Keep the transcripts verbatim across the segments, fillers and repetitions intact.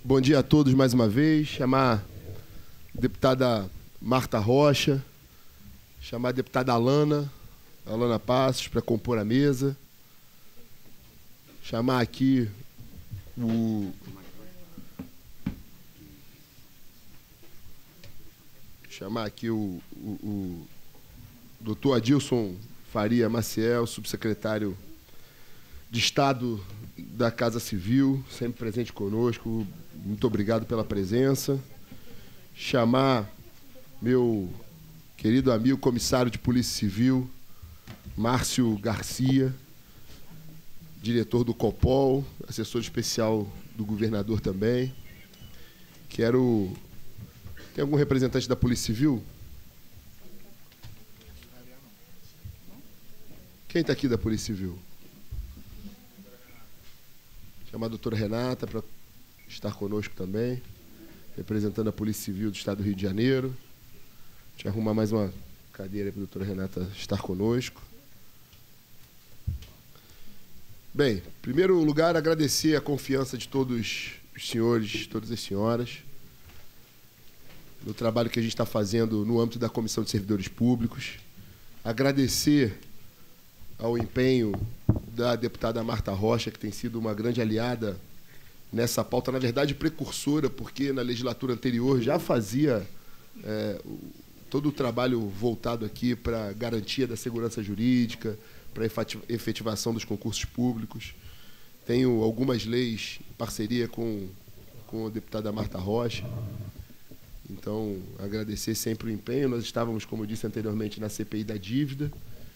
Bom dia a todos mais uma vez. Chamar a deputada Marta Rocha, chamar a deputada Alana, Alana Passos, para compor a mesa. Chamar aqui o... Chamar aqui o, o, o doutor Adilson Faria Maciel, subsecretário de Estado da Casa Civil, sempre presente conosco. Muito obrigado pela presença. Chamar meu querido amigo comissário de Polícia Civil, Márcio Garcia, diretor do COPOL, assessor especial do governador também. Quero... Tem algum representante da Polícia Civil? Quem está aqui da Polícia Civil? Chamar a doutora Renata para estar conosco também, representando a Polícia Civil do Estado do Rio de Janeiro. A gente arrumar mais uma cadeira para a doutora Renata estar conosco. Bem, em primeiro lugar, agradecer a confiança de todos os senhores, todas as senhoras, no trabalho que a gente está fazendo no âmbito da Comissão de Servidores Públicos. Agradecer ao empenho da deputada Marta Rocha, que tem sido uma grande aliada nessa pauta, na verdade precursora, porque na legislatura anterior já fazia é, todo o trabalho voltado aqui para a garantia da segurança jurídica, para a efetivação dos concursos públicos. Tenho algumas leis em parceria com, com a deputada Marta Rocha. Então, agradecer sempre o empenho. Nós estávamos, como eu disse anteriormente, na C P I da dívida,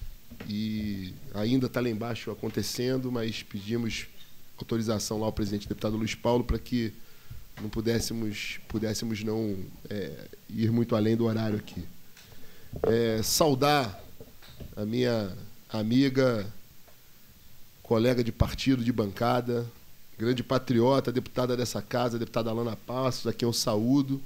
e ainda está lá embaixo acontecendo, mas pedimos autorização lá ao presidente deputado Luiz Paulo para que não pudéssemos, pudéssemos não é, ir muito além do horário aqui. É, saudar a minha amiga, colega de partido, de bancada, grande patriota, deputada dessa casa, deputada Alana Passos, a quem eu saúdo,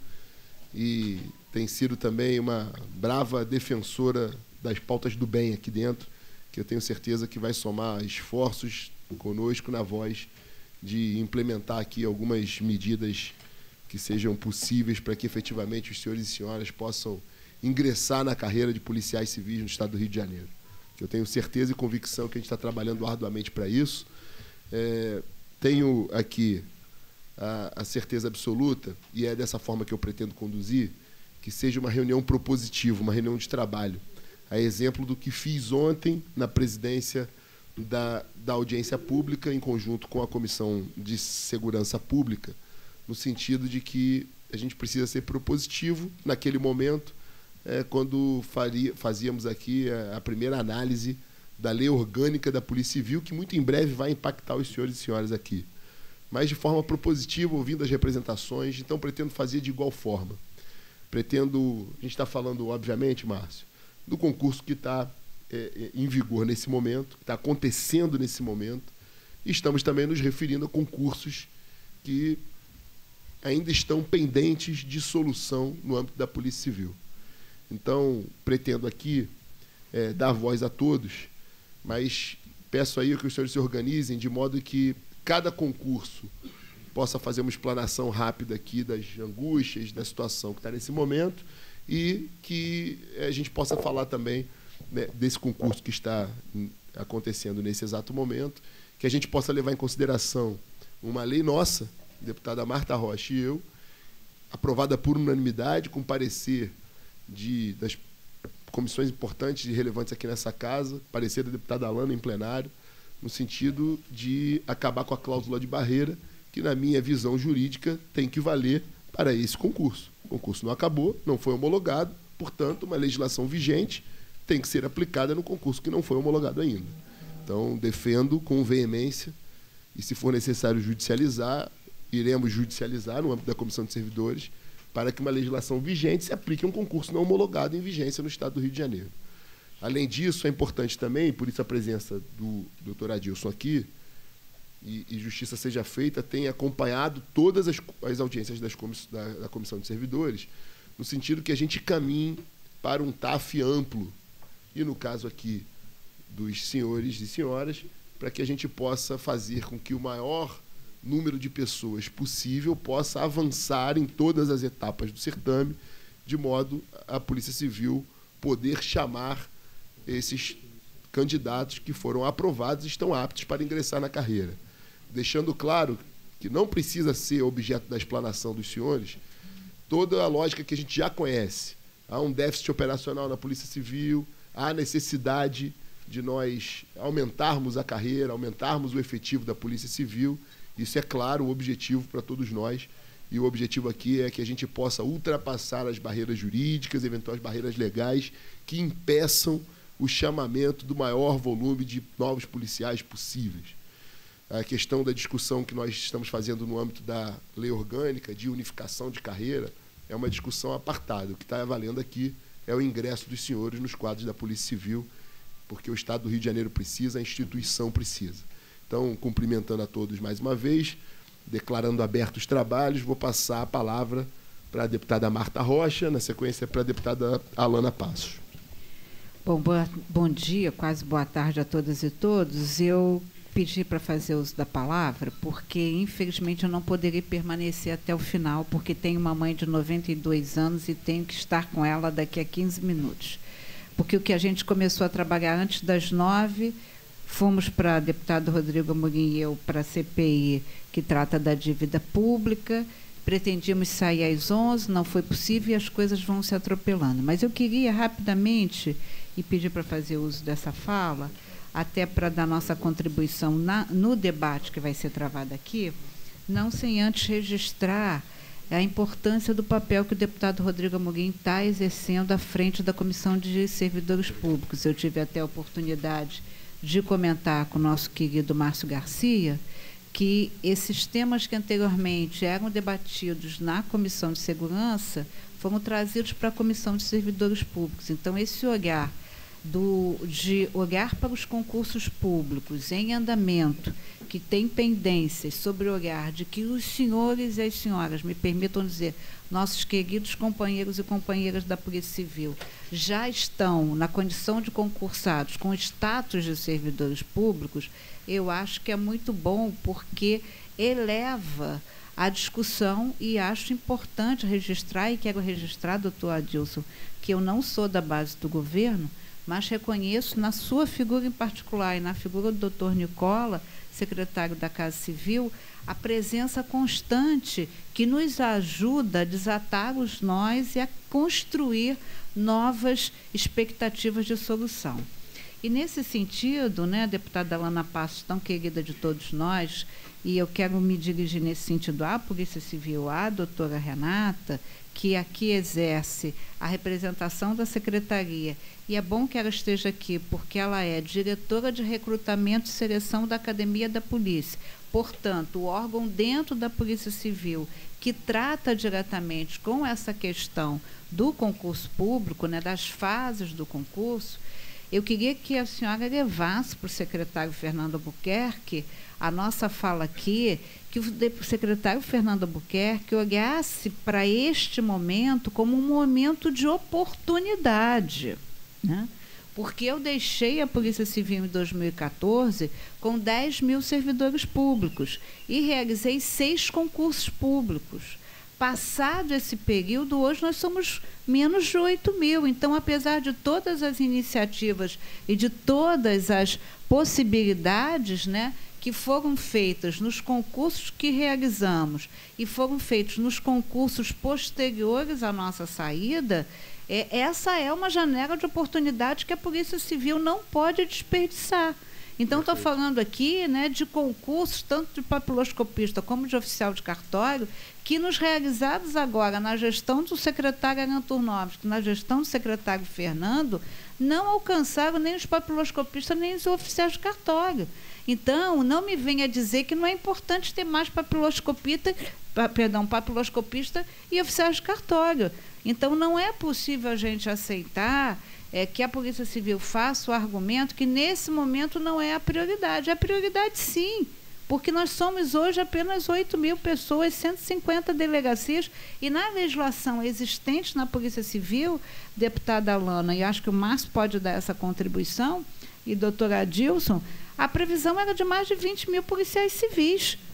e tem sido também uma brava defensora das pautas do bem aqui dentro, que eu tenho certeza que vai somar esforços conosco na voz de implementar aqui algumas medidas que sejam possíveis para que efetivamente os senhores e senhoras possam ingressar na carreira de policiais civis no Estado do Rio de Janeiro. Eu tenho certeza e convicção que a gente está trabalhando arduamente para isso. É, tenho aqui a, a certeza absoluta, e é dessa forma que eu pretendo conduzir, que seja uma reunião propositiva, uma reunião de trabalho, a exemplo do que fiz ontem na presidência da, da audiência pública, em conjunto com a Comissão de Segurança Pública, no sentido de que a gente precisa ser propositivo naquele momento, é, quando faria, fazíamos aqui a, a primeira análise da lei orgânica da Polícia Civil, que muito em breve vai impactar os senhores e senhoras aqui. Mas de forma propositiva, ouvindo as representações, então pretendo fazer de igual forma. Pretendo, a gente está falando, obviamente, Márcio, do concurso que está é, em vigor nesse momento, que está acontecendo nesse momento, e estamos também nos referindo a concursos que ainda estão pendentes de solução no âmbito da Polícia Civil. Então, pretendo aqui é, dar voz a todos, mas peço aí que os senhores se organizem de modo que cada concurso possa fazer uma explanação rápida aqui das angústias, da situação que está nesse momento, e que a gente possa falar também, né, desse concurso que está acontecendo nesse exato momento, que a gente possa levar em consideração uma lei nossa, deputada Marta Rocha e eu, aprovada por unanimidade, com parecer de, das comissões importantes e relevantes aqui nessa casa, parecer da deputada Alana em plenário, no sentido de acabar com a cláusula de barreira, que, na minha visão jurídica, tem que valer para esse concurso. O concurso não acabou, não foi homologado, portanto, uma legislação vigente tem que ser aplicada no concurso que não foi homologado ainda. Então, defendo com veemência, e se for necessário judicializar, iremos judicializar no âmbito da Comissão de Servidores, para que uma legislação vigente se aplique a um concurso não homologado em vigência no Estado do Rio de Janeiro. Além disso, é importante também, por isso a presença do doutor Adilson aqui, e, e justiça seja feita, tem acompanhado todas as, as audiências das comiss, da, da Comissão de Servidores, no sentido que a gente caminhe para um T A F amplo, e no caso aqui dos senhores e senhoras, para que a gente possa fazer com que o maior número de pessoas possível possa avançar em todas as etapas do certame, de modo a Polícia Civil poder chamar esses candidatos que foram aprovados e estão aptos para ingressar na carreira. Deixando claro que não precisa ser objeto da explanação dos senhores toda a lógica que a gente já conhece. Há um déficit operacional na Polícia Civil, há necessidade de nós aumentarmos a carreira, aumentarmos o efetivo da Polícia Civil. Isso é, claro, o objetivo para todos nós. E o objetivo aqui é que a gente possa ultrapassar as barreiras jurídicas, eventuais barreiras legais que impeçam o chamamento do maior volume de novos policiais possíveis. A questão da discussão que nós estamos fazendo no âmbito da lei orgânica de unificação de carreira é uma discussão apartada. O que está valendo aqui é o ingresso dos senhores nos quadros da Polícia Civil, porque o Estado do Rio de Janeiro precisa, a instituição precisa. Então, cumprimentando a todos mais uma vez, declarando abertos os trabalhos, vou passar a palavra para a deputada Marta Rocha, na sequência para a deputada Alana Passos. Bom, boa, bom dia, quase boa tarde a todas e todos. Eu pedi para fazer uso da palavra porque, infelizmente, eu não poderei permanecer até o final, porque tenho uma mãe de noventa e dois anos e tenho que estar com ela daqui a quinze minutos. Porque o que a gente começou a trabalhar antes das nove, fomos para o deputado Rodrigo Amorim e eu para a C P I, que trata da dívida pública. Pretendíamos sair às onze, não foi possível e as coisas vão se atropelando. Mas eu queria rapidamente, e pedir para fazer uso dessa fala, até para dar nossa contribuição na, no debate que vai ser travado aqui, não sem antes registrar a importância do papel que o deputado Rodrigo Amorim está exercendo à frente da Comissão de Servidores Públicos. Eu tive até a oportunidade de comentar com o nosso querido Márcio Garcia que esses temas que anteriormente eram debatidos na Comissão de Segurança foram trazidos para a Comissão de Servidores Públicos. Então, esse olhar do, de olhar para os concursos públicos em andamento, que tem pendências sobre o olhar de que os senhores e as senhoras, me permitam dizer, nossos queridos companheiros e companheiras da Polícia Civil, já estão na condição de concursados com status de servidores públicos, eu acho que é muito bom, porque eleva a discussão e acho importante registrar, e quero registrar, doutor Adilson, que eu não sou da base do governo, mas reconheço na sua figura em particular e na figura do doutor Nicola, secretário da Casa Civil, a presença constante que nos ajuda a desatar os nós e a construir novas expectativas de solução. E, nesse sentido, né, a deputada Alana Passos, tão querida de todos nós, e eu quero me dirigir nesse sentido à Polícia Civil, à doutora Renata, que aqui exerce a representação da Secretaria, e é bom que ela esteja aqui, porque ela é diretora de recrutamento e seleção da Academia da Polícia. Portanto, o órgão dentro da Polícia Civil que trata diretamente com essa questão do concurso público, né, das fases do concurso. Eu queria que a senhora levasse para o secretário Fernando Albuquerque a nossa fala aqui, que o secretário Fernando Albuquerque olhasse para este momento como um momento de oportunidade, né? Porque eu deixei a Polícia Civil em dois mil e quatorze com dez mil servidores públicos e realizei seis concursos públicos. Passado esse período, hoje nós somos menos de oito mil. Então, apesar de todas as iniciativas e de todas as possibilidades, né, que foram feitas nos concursos que realizamos e foram feitos nos concursos posteriores à nossa saída, é, essa é uma janela de oportunidade que a Polícia Civil não pode desperdiçar. Então, estou falando aqui, né, de concursos, tanto de papiloscopista como de oficial de cartório, que nos realizados agora na gestão do secretário Alan Turnovski, na gestão do secretário Fernando, não alcançaram nem os papiloscopistas nem os oficiais de cartório. Então, não me venha dizer que não é importante ter mais papiloscopista, perdão, papiloscopista e oficiais de cartório. Então, não é possível a gente aceitar é, que a Polícia Civil faça o argumento que, nesse momento, não é a prioridade. É a prioridade, sim, porque nós somos hoje apenas oito mil pessoas, cento e cinquenta delegacias, e na legislação existente na Polícia Civil, deputada Alana, e acho que o Márcio pode dar essa contribuição, e doutor Adilson, a previsão era de mais de vinte mil policiais civis.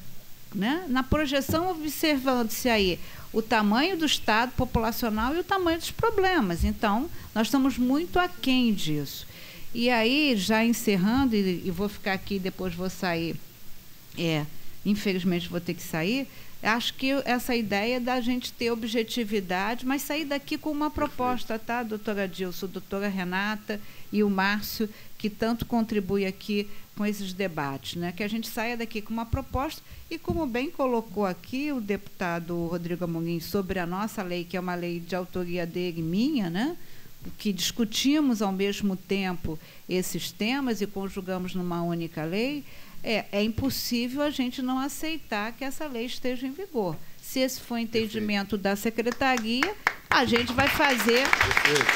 né? Na projeção, observando-se aí o tamanho do estado populacional e o tamanho dos problemas. Então, nós estamos muito aquém disso. E aí, já encerrando, e, e vou ficar aqui, depois vou sair, é, infelizmente vou ter que sair, acho que essa ideia da gente ter objetividade, mas sair daqui com uma proposta, tá, doutora Dilson, doutora Renata e o Márcio, que tanto contribui aqui com esses debates, né? Que a gente saia daqui com uma proposta e, como bem colocou aqui o deputado Rodrigo Amorim sobre a nossa lei, que é uma lei de autoria dele e minha, né? Que discutimos ao mesmo tempo esses temas e conjugamos numa única lei, é, é impossível a gente não aceitar que essa lei esteja em vigor. Se esse for o entendimento Perfeito. Da secretaria, a gente vai fazer Perfeito.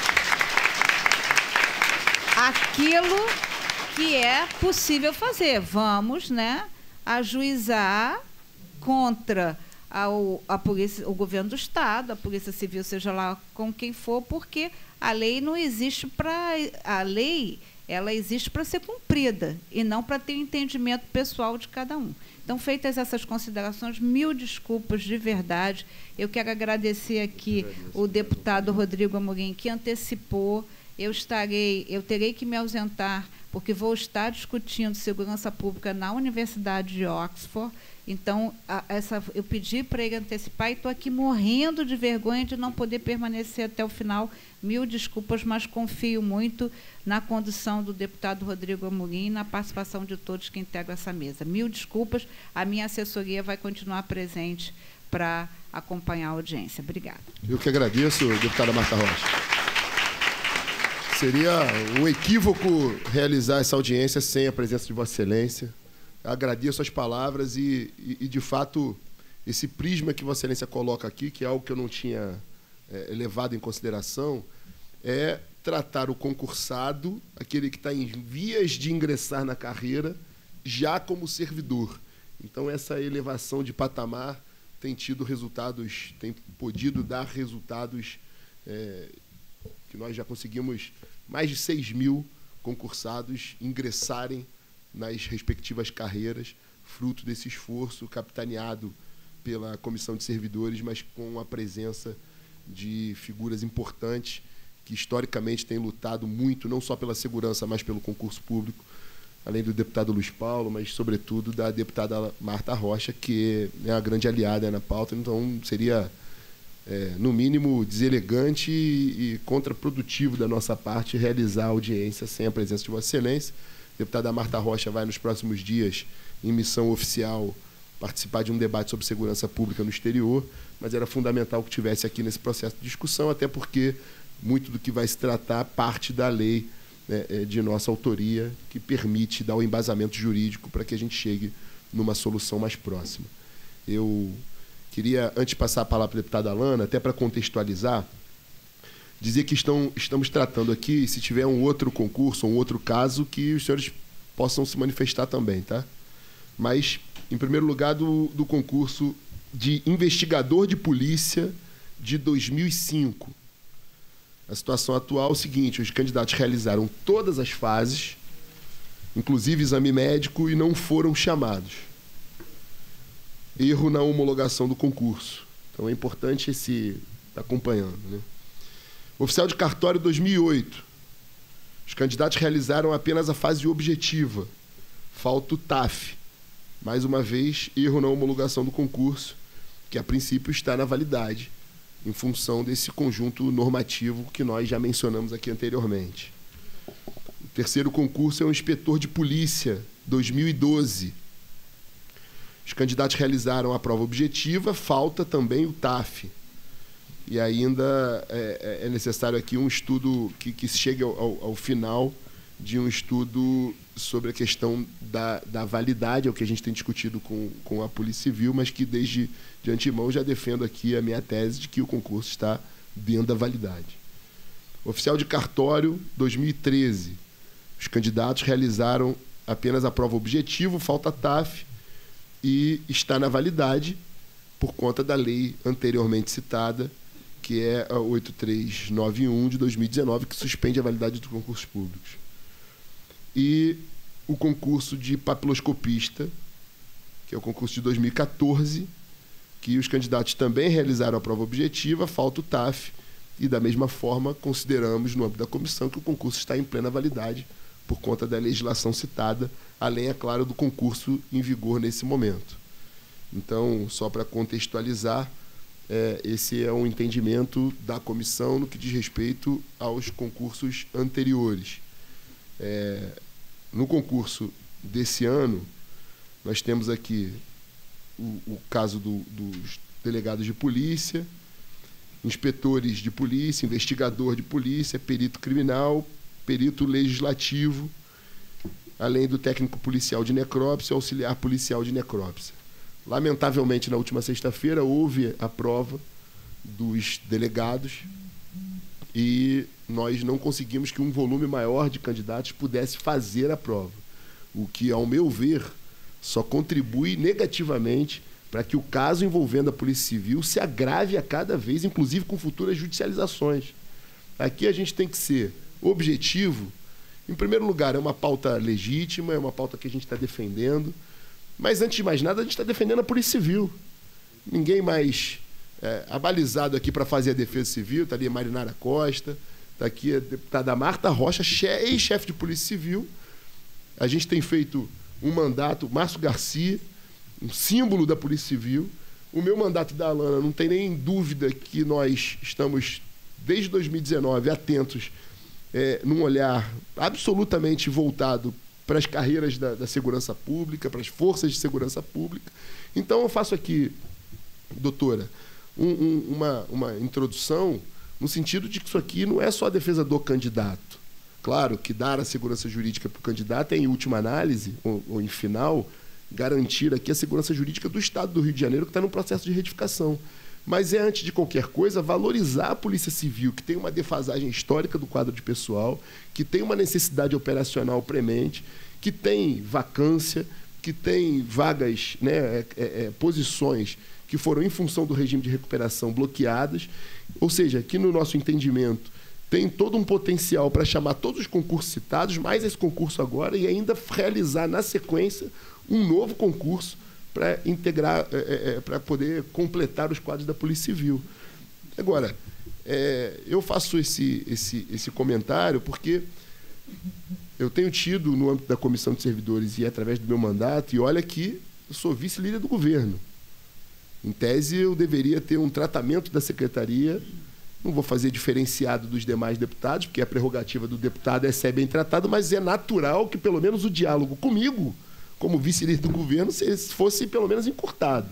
Aquilo que é possível fazer. Vamos, né, ajuizar contra a, a polícia, o governo do Estado, a Polícia Civil, seja lá com quem for, porque a lei não existe para... A lei, ela existe para ser cumprida e não para ter entendimento pessoal de cada um. Então, feitas essas considerações, mil desculpas de verdade. Eu quero agradecer aqui o deputado Rodrigo Amorim, que antecipou. Eu estarei, eu terei que me ausentar, porque vou estar discutindo segurança pública na Universidade de Oxford. Então, a, essa, eu pedi para ele antecipar e estou aqui morrendo de vergonha de não poder permanecer até o final. Mil desculpas, mas confio muito na condução do deputado Rodrigo Amorim e na participação de todos que integram essa mesa. Mil desculpas, a minha assessoria vai continuar presente para acompanhar a audiência. Obrigada. Eu que agradeço, deputada Marta Rocha. Seria um equívoco realizar essa audiência sem a presença de Vossa Excelência. Agradeço as palavras e, e, e, de fato, esse prisma que Vossa Excelência coloca aqui, que é algo que eu não tinha é, levado em consideração, é tratar o concursado, aquele que está em vias de ingressar na carreira, já como servidor. Então, essa elevação de patamar tem tido resultados, tem podido dar resultados é, que nós já conseguimos mais de seis mil concursados ingressarem nas respectivas carreiras, fruto desse esforço capitaneado pela Comissão de Servidores, mas com a presença de figuras importantes que historicamente têm lutado muito, não só pela segurança, mas pelo concurso público, além do deputado Luiz Paulo, mas, sobretudo, da deputada Marta Rocha, que é a grande aliada na pauta. Então, seria... É, no mínimo, deselegante e, e contraprodutivo da nossa parte realizar a audiência sem a presença de Vossa Excelência. A deputada Marta Rocha vai, nos próximos dias, em missão oficial, participar de um debate sobre segurança pública no exterior, mas era fundamental que tivesse aqui nesse processo de discussão, até porque muito do que vai se tratar parte da lei, né, de nossa autoria, que permite dar o embasamento jurídico para que a gente chegue numa solução mais próxima. Eu... Queria, antes de passar a palavra para a deputada Alana, até para contextualizar, dizer que estão, estamos tratando aqui, se tiver um outro concurso, um outro caso, que os senhores possam se manifestar também, tá? Mas, em primeiro lugar, do, do concurso de investigador de polícia de dois mil e cinco. A situação atual é o seguinte: os candidatos realizaram todas as fases, inclusive exame médico, e não foram chamados. Erro na homologação do concurso. Então é importante esse estar acompanhando, né? Oficial de cartório dois mil e oito. Os candidatos realizaram apenas a fase objetiva. Falta o T A F. Mais uma vez, erro na homologação do concurso, que a princípio está na validade, em função desse conjunto normativo que nós já mencionamos aqui anteriormente. O terceiro concurso é o inspetor de polícia dois mil e doze. Os candidatos realizaram a prova objetiva, falta também o T A F. E ainda é, é necessário aqui um estudo que, que chegue ao, ao, ao final de um estudo sobre a questão da, da validade, é o que a gente tem discutido com, com a Polícia Civil, mas que desde de antemão já defendo aqui a minha tese de que o concurso está dentro da validade. Oficial de cartório dois mil e treze. Os candidatos realizaram apenas a prova objetiva, falta T A F, e está na validade por conta da lei anteriormente citada, que é a oito três nove um de dois mil e dezenove, que suspende a validade dos concursos públicos. E o concurso de papiloscopista que é o concurso de dois mil e quatorze, que os candidatos também realizaram a prova objetiva, falta o T A F, e da mesma forma consideramos, no âmbito da comissão, que o concurso está em plena validade por conta da legislação citada, além, é claro, do concurso em vigor nesse momento. Então, só para contextualizar, é, esse é um entendimento da comissão no que diz respeito aos concursos anteriores. É, no concurso desse ano, nós temos aqui o, o caso do, dos delegados de polícia, inspetores de polícia, investigador de polícia, perito criminal, perito legislativo, além do técnico policial de necrópsia e auxiliar policial de necrópsia. Lamentavelmente, na última sexta-feira, houve a prova dos delegados e nós não conseguimos que um volume maior de candidatos pudesse fazer a prova, o que, ao meu ver, só contribui negativamente para que o caso envolvendo a Polícia Civil se agrave a cada vez, inclusive com futuras judicializações. Aqui a gente tem que ser objetivo. Em primeiro lugar, é uma pauta legítima, é uma pauta que a gente está defendendo, mas, antes de mais nada, a gente está defendendo a Polícia Civil. Ninguém mais é, abalizado aqui para fazer a defesa civil. Está ali a Marinara Costa, está aqui a deputada Marta Rocha, ex-chefe de Polícia Civil. A gente tem feito um mandato, Márcio Garcia, um símbolo da Polícia Civil. O meu mandato da Alana, não tem nem dúvida que nós estamos, desde dois mil e dezenove, atentos, é, num olhar absolutamente voltado para as carreiras da, da segurança pública, para as forças de segurança pública. Então, eu faço aqui, doutora, um, um, uma, uma introdução no sentido de que isso aqui não é só a defesa do candidato. Claro que dar a segurança jurídica para o candidato é, em última análise, ou, ou em final, garantir aqui a segurança jurídica do Estado do Rio de Janeiro, que está num processo de retificação. Mas é, antes de qualquer coisa, valorizar a Polícia Civil, que tem uma defasagem histórica do quadro de pessoal, que tem uma necessidade operacional premente, que tem vacância, que tem vagas, né, é, é, posições que foram, em função do regime de recuperação, bloqueadas, ou seja, que, no nosso entendimento, tem todo um potencial para chamar todos os concursos citados, mais esse concurso agora, e ainda realizar, na sequência, um novo concurso para integrar, é, é, para poder completar os quadros da Polícia Civil. Agora, é, eu faço esse, esse, esse comentário porque eu tenho tido, no âmbito da Comissão de Servidores e através do meu mandato, e olha que eu sou vice-líder do governo. Em tese, eu deveria ter um tratamento da secretaria, não vou fazer diferenciado dos demais deputados, porque a prerrogativa do deputado é ser bem tratado, mas é natural que, pelo menos, o diálogo comigo, como vice-líder do governo, fosse pelo menos encurtado.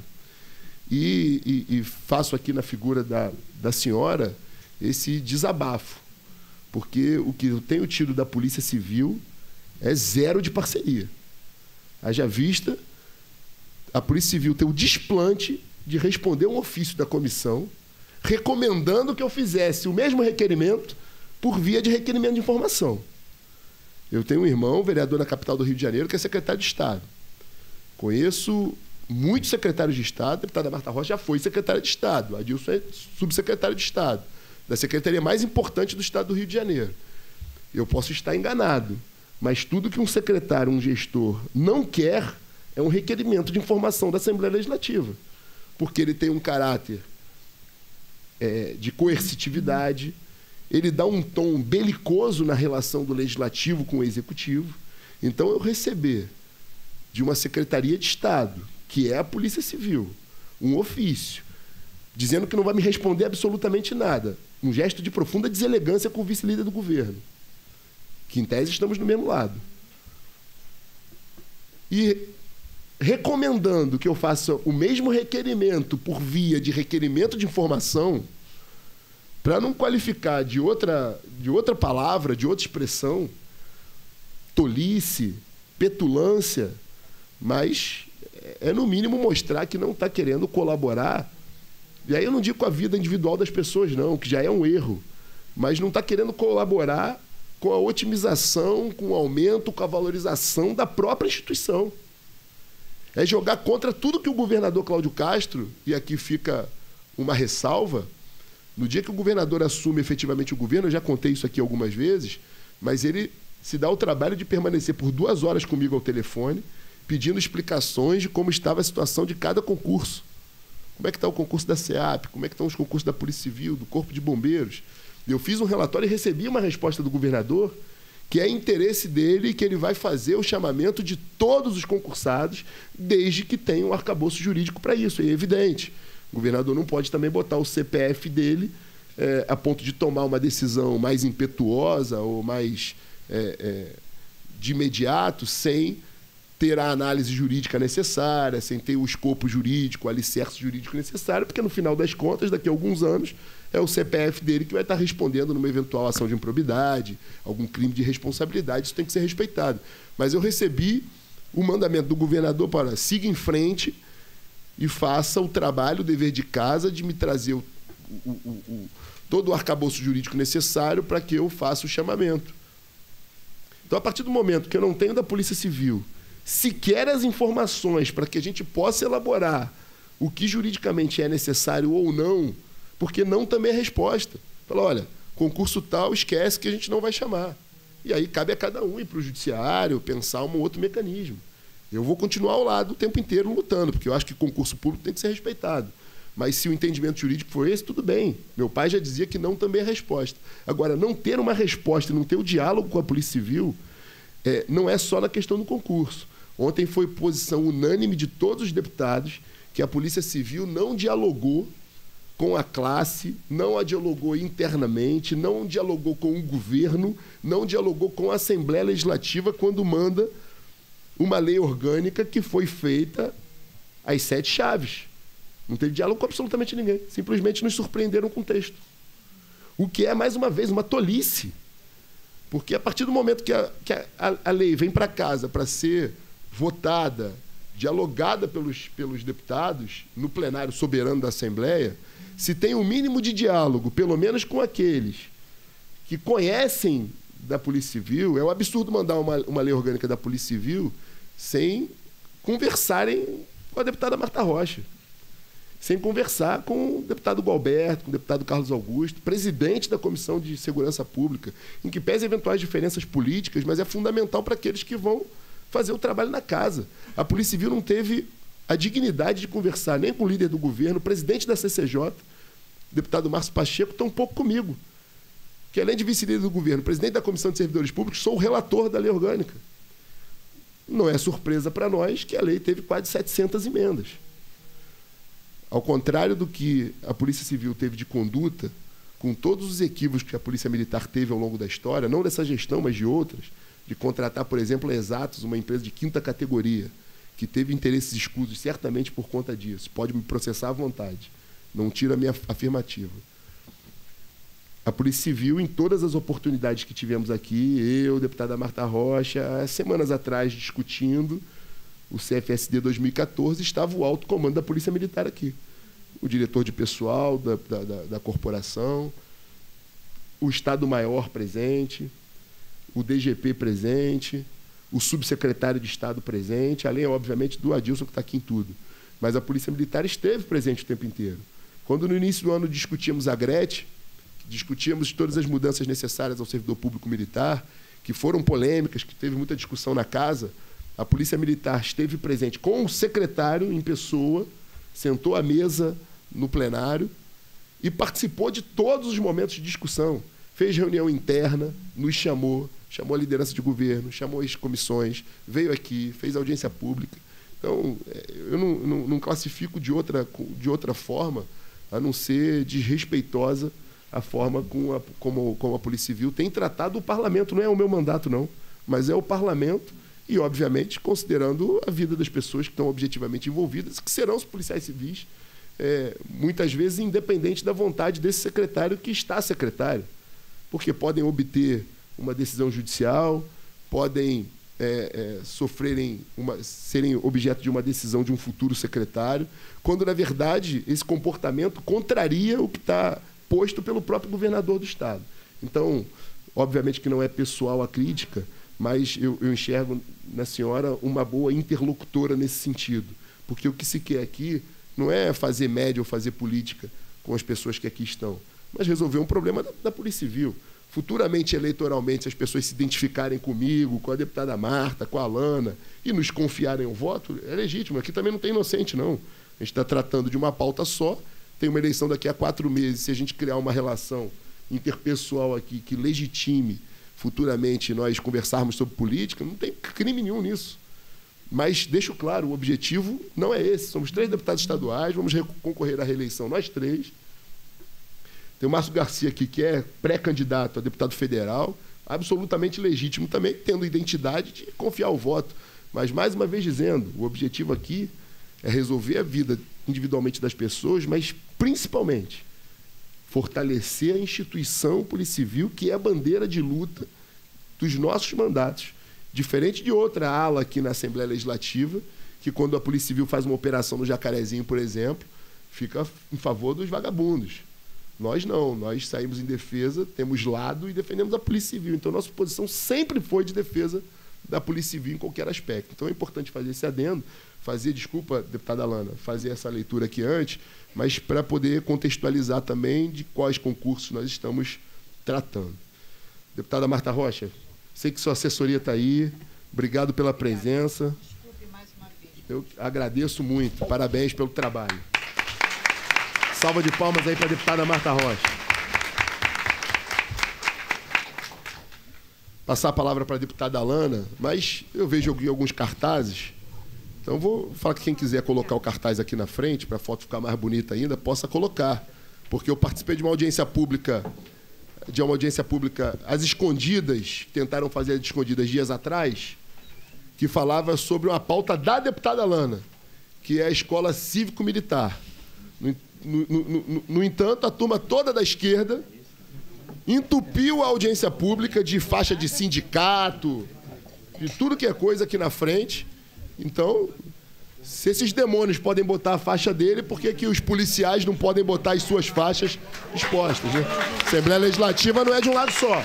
E, e, e faço aqui na figura da, da senhora esse desabafo, porque o que eu tenho tido da Polícia Civil é zero de parceria. Haja vista, a Polícia Civil tem o desplante de responder um ofício da comissão recomendando que eu fizesse o mesmo requerimento por via de requerimento de informação. Eu tenho um irmão, vereador na capital do Rio de Janeiro, que é secretário de Estado. Conheço muitos secretários de Estado, a deputada Marta Rocha já foi secretária de Estado, Adilson é subsecretário de Estado, da secretaria mais importante do Estado do Rio de Janeiro. Eu posso estar enganado, mas tudo que um secretário, um gestor, não quer é um requerimento de informação da Assembleia Legislativa, porque ele tem um caráter é, de coercitividade, ele dá um tom belicoso na relação do Legislativo com o Executivo. Então, eu receber de uma Secretaria de Estado, que é a Polícia Civil, um ofício, dizendo que não vai me responder absolutamente nada, um gesto de profunda deselegância com o vice-líder do governo, que, em tese, estamos do mesmo lado. E recomendando que eu faça o mesmo requerimento por via de requerimento de informação, para não qualificar de outra, de outra palavra, de outra expressão, tolice, petulância, mas é, no mínimo, mostrar que não está querendo colaborar. E aí eu não digo com a vida individual das pessoas, não, que já é um erro, mas não está querendo colaborar com a otimização, com o aumento, com a valorização da própria instituição. É jogar contra tudo que o governador Cláudio Castro, e aqui fica uma ressalva, no dia que o governador assume efetivamente o governo, eu já contei isso aqui algumas vezes, mas ele se dá o trabalho de permanecer por duas horas comigo ao telefone, pedindo explicações de como estava a situação de cada concurso. Como é que está o concurso da SEAP, como é que estão os concursos da Polícia Civil, do Corpo de Bombeiros. Eu fiz um relatório e recebi uma resposta do governador que é interesse dele e que ele vai fazer o chamamento de todos os concursados, desde que tenha um arcabouço jurídico para isso. É evidente. O governador não pode também botar o C P F dele é, a ponto de tomar uma decisão mais impetuosa ou mais é, é, de imediato, sem ter a análise jurídica necessária, sem ter o escopo jurídico, o alicerce jurídico necessário, porque, no final das contas, daqui a alguns anos, é o C P F dele que vai estar respondendo numa eventual ação de improbidade, algum crime de responsabilidade, isso tem que ser respeitado. Mas eu recebi o mandamento do governador para siga em frente e faça o trabalho, o dever de casa de me trazer o, o, o, o, todo o arcabouço jurídico necessário para que eu faça o chamamento. Então, a partir do momento que eu não tenho da Polícia Civil sequer as informações para que a gente possa elaborar o que juridicamente é necessário ou não, porque não também é resposta. Fala, olha, concurso tal, esquece que a gente não vai chamar. E aí cabe a cada um ir para o judiciário, pensar um outro mecanismo. Eu vou continuar ao lado o tempo inteiro lutando, porque eu acho que concurso público tem que ser respeitado. Mas se o entendimento jurídico for esse, tudo bem. Meu pai já dizia que não também é resposta. Agora, não ter uma resposta, não ter o diálogo com a Polícia Civil, é, não é só na questão do concurso. Ontem foi posição unânime de todos os deputados que a Polícia Civil não dialogou com a classe, não a dialogou internamente, não dialogou com o governo, não dialogou com a Assembleia Legislativa quando manda uma lei orgânica que foi feita às sete chaves. Não teve diálogo com absolutamente ninguém. Simplesmente nos surpreenderam com o texto. O que é, mais uma vez, uma tolice. Porque a partir do momento que a, que a, a lei vem para casa para ser votada, dialogada pelos, pelos deputados no plenário soberano da Assembleia, se tem um mínimo de diálogo, pelo menos com aqueles que conhecem da Polícia Civil, é um absurdo mandar uma, uma lei orgânica da Polícia Civil sem conversarem com a deputada Marta Rocha, sem conversar com o deputado Gualberto, com o deputado Carlos Augusto, presidente da Comissão de Segurança Pública, em que pese eventuais diferenças políticas, mas é fundamental para aqueles que vão fazer o trabalho na casa. A Polícia Civil não teve a dignidade de conversar nem com o líder do governo, o presidente da C C J, deputado Márcio Pacheco, tampouco comigo, que além de vice-líder do governo, presidente da Comissão de Servidores Públicos, sou o relator da lei orgânica. Não é surpresa para nós que a lei teve quase setecentas emendas. Ao contrário do que a Polícia Civil teve de conduta, com todos os equívocos que a Polícia Militar teve ao longo da história, não dessa gestão, mas de outras, de contratar, por exemplo, a Exatos, uma empresa de quinta categoria, que teve interesses escusos certamente por conta disso. Pode me processar à vontade. Não tira a minha afirmativa. A Polícia Civil, em todas as oportunidades que tivemos aqui, eu, deputada Marta Rocha, semanas atrás, discutindo o C F S D dois mil e quatorze, estava o alto comando da Polícia Militar aqui. O diretor de pessoal da, da, da, da corporação, o Estado-Maior presente, o D G P presente, o subsecretário de Estado presente, além, obviamente, do Adilson, que está aqui em tudo. Mas a Polícia Militar esteve presente o tempo inteiro. Quando, no início do ano, discutíamos a Gretchen, discutíamos todas as mudanças necessárias ao servidor público militar, que foram polêmicas, que teve muita discussão na casa, a Polícia Militar esteve presente com o secretário em pessoa, sentou à mesa no plenário e participou de todos os momentos de discussão. Fez reunião interna, nos chamou, chamou a liderança de governo, chamou as comissões, veio aqui, fez audiência pública. Então, eu não, não, não classifico de outra, de outra forma, a não ser desrespeitosa a forma com a, como, como a Polícia Civil tem tratado o parlamento. Não é o meu mandato, não, mas é o parlamento e, obviamente, considerando a vida das pessoas que estão objetivamente envolvidas, que serão os policiais civis, é, muitas vezes independente da vontade desse secretário que está secretário, porque podem obter uma decisão judicial, podem é, é, sofrerem uma, serem objeto de uma decisão de um futuro secretário, quando, na verdade, esse comportamento contraria o que está posto pelo próprio governador do Estado. Então, obviamente que não é pessoal a crítica, mas eu, eu enxergo na senhora uma boa interlocutora nesse sentido, porque o que se quer aqui não é fazer média ou fazer política com as pessoas que aqui estão, mas resolver um problema da, da Polícia Civil. futuramente, eleitoralmente, se as pessoas se identificarem comigo, com a deputada Marta, com a Alana, e nos confiarem o voto, é legítimo. Aqui também não tem inocente, não. A gente está tratando de uma pauta só, tem uma eleição daqui a quatro meses, se a gente criar uma relação interpessoal aqui que legitime futuramente nós conversarmos sobre política, não tem crime nenhum nisso. Mas deixo claro, o objetivo não é esse. Somos três deputados estaduais, vamos concorrer à reeleição nós três. Tem o Márcio Garcia aqui, que é pré-candidato a deputado federal, absolutamente legítimo também, tendo identidade de confiar o voto. Mas, mais uma vez dizendo, o objetivo aqui é resolver a vida individualmente das pessoas, mas, principalmente, fortalecer a instituição Polícia Civil, que é a bandeira de luta dos nossos mandatos. Diferente de outra ala aqui na Assembleia Legislativa, que quando a Polícia Civil faz uma operação no Jacarezinho, por exemplo, fica em favor dos vagabundos. Nós não, nós saímos em defesa, temos lado e defendemos a Polícia Civil. Então, nossa posição sempre foi de defesa da Polícia Civil em qualquer aspecto. Então, é importante fazer esse adendo, fazer, desculpa, deputada Alana, fazer essa leitura aqui antes, mas para poder contextualizar também de quais concursos nós estamos tratando. Deputada Marta Rocha, sei que sua assessoria está aí, obrigado pela presença. Desculpe mais uma vez. Eu agradeço muito, parabéns pelo trabalho. Salva de palmas aí para a deputada Marta Rocha. Passar a palavra para a deputada Alana, mas eu vejo alguns cartazes, então vou falar que quem quiser colocar o cartaz aqui na frente, para a foto ficar mais bonita ainda, possa colocar, porque eu participei de uma audiência pública, de uma audiência pública às escondidas, tentaram fazer às escondidas dias atrás, que falava sobre uma pauta da deputada Alana, que é a Escola Cívico-Militar. No, no, no, no entanto, a turma toda da esquerda entupiu a audiência pública de faixa de sindicato, de tudo que é coisa aqui na frente. Então, se esses demônios podem botar a faixa dele, por que que os policiais não podem botar as suas faixas expostas, né? Assembleia Legislativa não é de um lado só.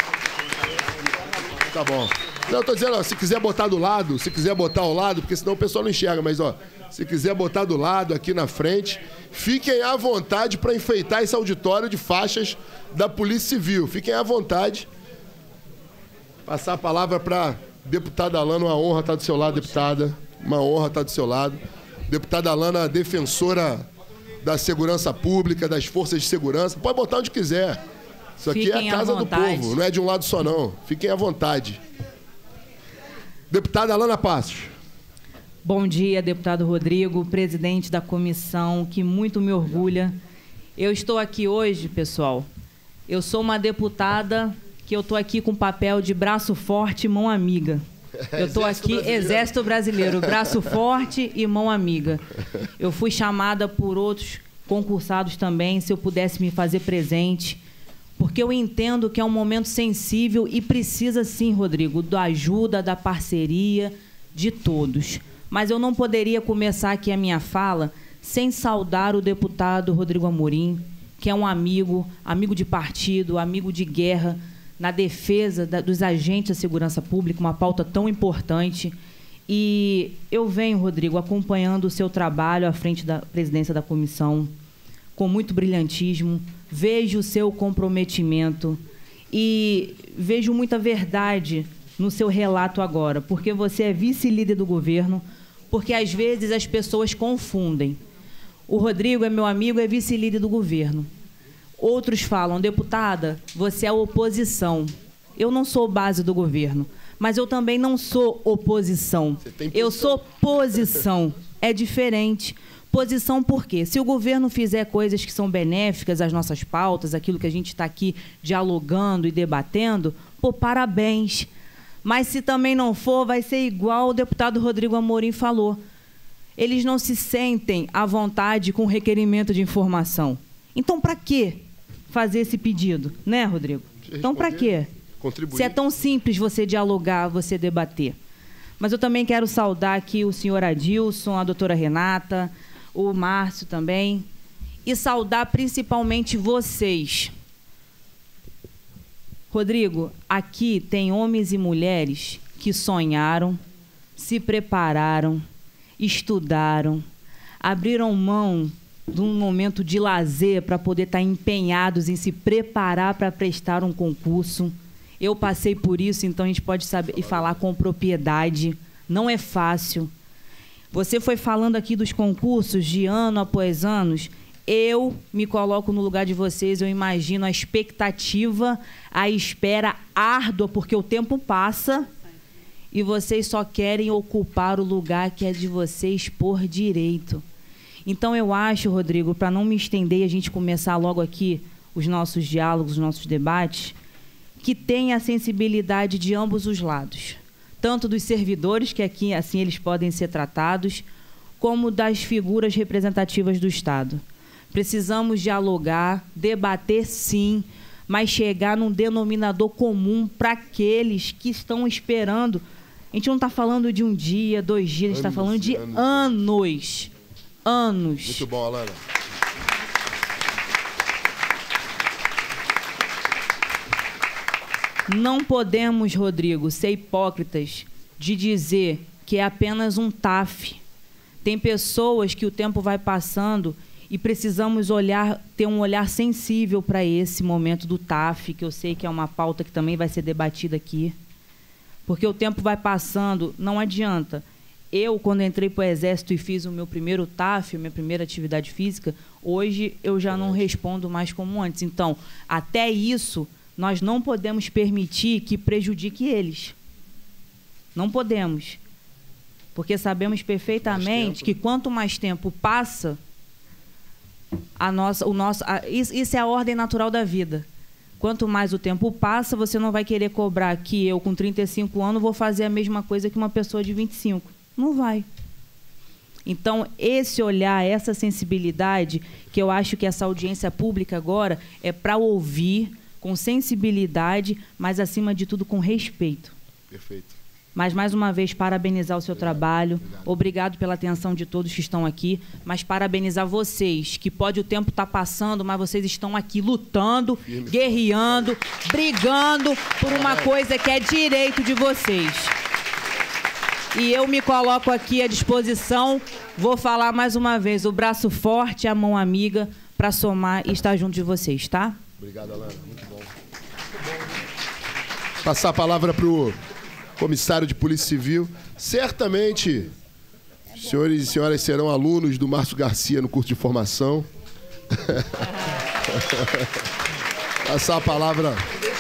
Tá bom. Não, eu tô dizendo, ó, se quiser botar do lado, se quiser botar ao lado, porque senão o pessoal não enxerga, mas, ó, se quiser botar do lado, aqui na frente, fiquem à vontade para enfeitar esse auditório de faixas da Polícia Civil. Fiquem à vontade. Passar a palavra para a deputada Alana, uma honra estar do seu lado, deputada. Uma honra estar do seu lado. Deputada Alana, defensora da segurança pública, das forças de segurança. Pode botar onde quiser. Isso aqui Fiquem é a casa do povo, não é de um lado só, não. Fiquem à vontade. Deputada Alana Passos. Bom dia, deputado Rodrigo, presidente da comissão, que muito me orgulha. Eu estou aqui hoje, pessoal, eu sou uma deputada que eu estou aqui com papel de braço forte e mão amiga. Eu estou aqui, brasileiro. Exército Brasileiro, braço forte e mão amiga. Eu fui chamada por outros concursados também, se eu pudesse me fazer presente, porque eu entendo que é um momento sensível e precisa, sim, Rodrigo, da ajuda, da parceria de todos. Mas eu não poderia começar aqui a minha fala sem saudar o deputado Rodrigo Amorim, que é um amigo, amigo de partido, amigo de guerra, na defesa da, dos agentes da segurança pública, uma pauta tão importante. E eu venho, Rodrigo, acompanhando o seu trabalho à frente da presidência da comissão, com muito brilhantismo, vejo o seu comprometimento e vejo muita verdade no seu relato agora, porque você é vice-líder do governo, porque às vezes as pessoas confundem. O Rodrigo é meu amigo, é vice-líder do governo. Outros falam, deputada, você é oposição. Eu não sou base do governo, mas eu também não sou oposição. Eu sou posição. É diferente. Posição por quê? Se o governo fizer coisas que são benéficas às nossas pautas, aquilo que a gente está aqui dialogando e debatendo, pô, parabéns. Mas se também não for, vai ser igual o deputado Rodrigo Amorim falou. Eles não se sentem à vontade com requerimento de informação. Então, para quê fazer esse pedido, né, Rodrigo? Então, para quê? Contribuir. Se é tão simples você dialogar, você debater. Mas eu também quero saudar aqui o senhor Adilson, a doutora Renata, o Márcio também, e saudar principalmente vocês. Rodrigo, aqui tem homens e mulheres que sonharam, se prepararam, estudaram, abriram mão de um momento de lazer para poder estar empenhados em se preparar para prestar um concurso. Eu passei por isso, então a gente pode saber e falar com propriedade. Não é fácil. Você foi falando aqui dos concursos de ano após ano. Eu me coloco no lugar de vocês, eu imagino a expectativa, a espera árdua, porque o tempo passa e vocês só querem ocupar o lugar que é de vocês por direito. Então, eu acho, Rodrigo, para não me estender e a gente começar logo aqui os nossos diálogos, os nossos debates, que tenha a sensibilidade de ambos os lados, tanto dos servidores, que aqui assim eles podem ser tratados, como das figuras representativas do Estado. Precisamos dialogar, debater sim, mas chegar num denominador comum para aqueles que estão esperando. A gente não está falando de um dia, dois dias, a gente está falando de anos. Anos. Anos. Muito bom, Alana. Não podemos, Rodrigo, ser hipócritas de dizer que é apenas um T A F. Tem pessoas que o tempo vai passando e precisamos olhar, ter um olhar sensível para esse momento do T A F, que eu sei que é uma pauta que também vai ser debatida aqui. Porque o tempo vai passando, não adianta. Eu, quando entrei para o Exército e fiz o meu primeiro T A F, minha primeira atividade física, hoje eu já não respondo mais como antes. Então, até isso, nós não podemos permitir que prejudique eles. Não podemos. Porque sabemos perfeitamente que quanto mais tempo passa, a nossa, o nosso, a, isso, isso é a ordem natural da vida. Quanto mais o tempo passa, você não vai querer cobrar que eu, com trinta e cinco anos, vou fazer a mesma coisa que uma pessoa de vinte e cinco. Não vai. Então, esse olhar, essa sensibilidade, que eu acho que essa audiência pública agora é para ouvir com sensibilidade, mas, acima de tudo, com respeito. Perfeito. Mas, mais uma vez, parabenizar o seu Obrigado. trabalho. Obrigado. Obrigado pela atenção de todos que estão aqui. Mas parabenizar vocês, que pode o tempo estar passando, mas vocês estão aqui lutando, Firme. guerreando, brigando por uma coisa que é direito de vocês. E eu me coloco aqui à disposição. Vou falar mais uma vez, o braço forte, a mão amiga, para somar e estar junto de vocês, tá? Obrigado, Alana. Muito bom. Passar a palavra para o comissário de Polícia Civil. Certamente, senhores e senhoras serão alunos do Márcio Garcia no curso de formação. Passar a palavra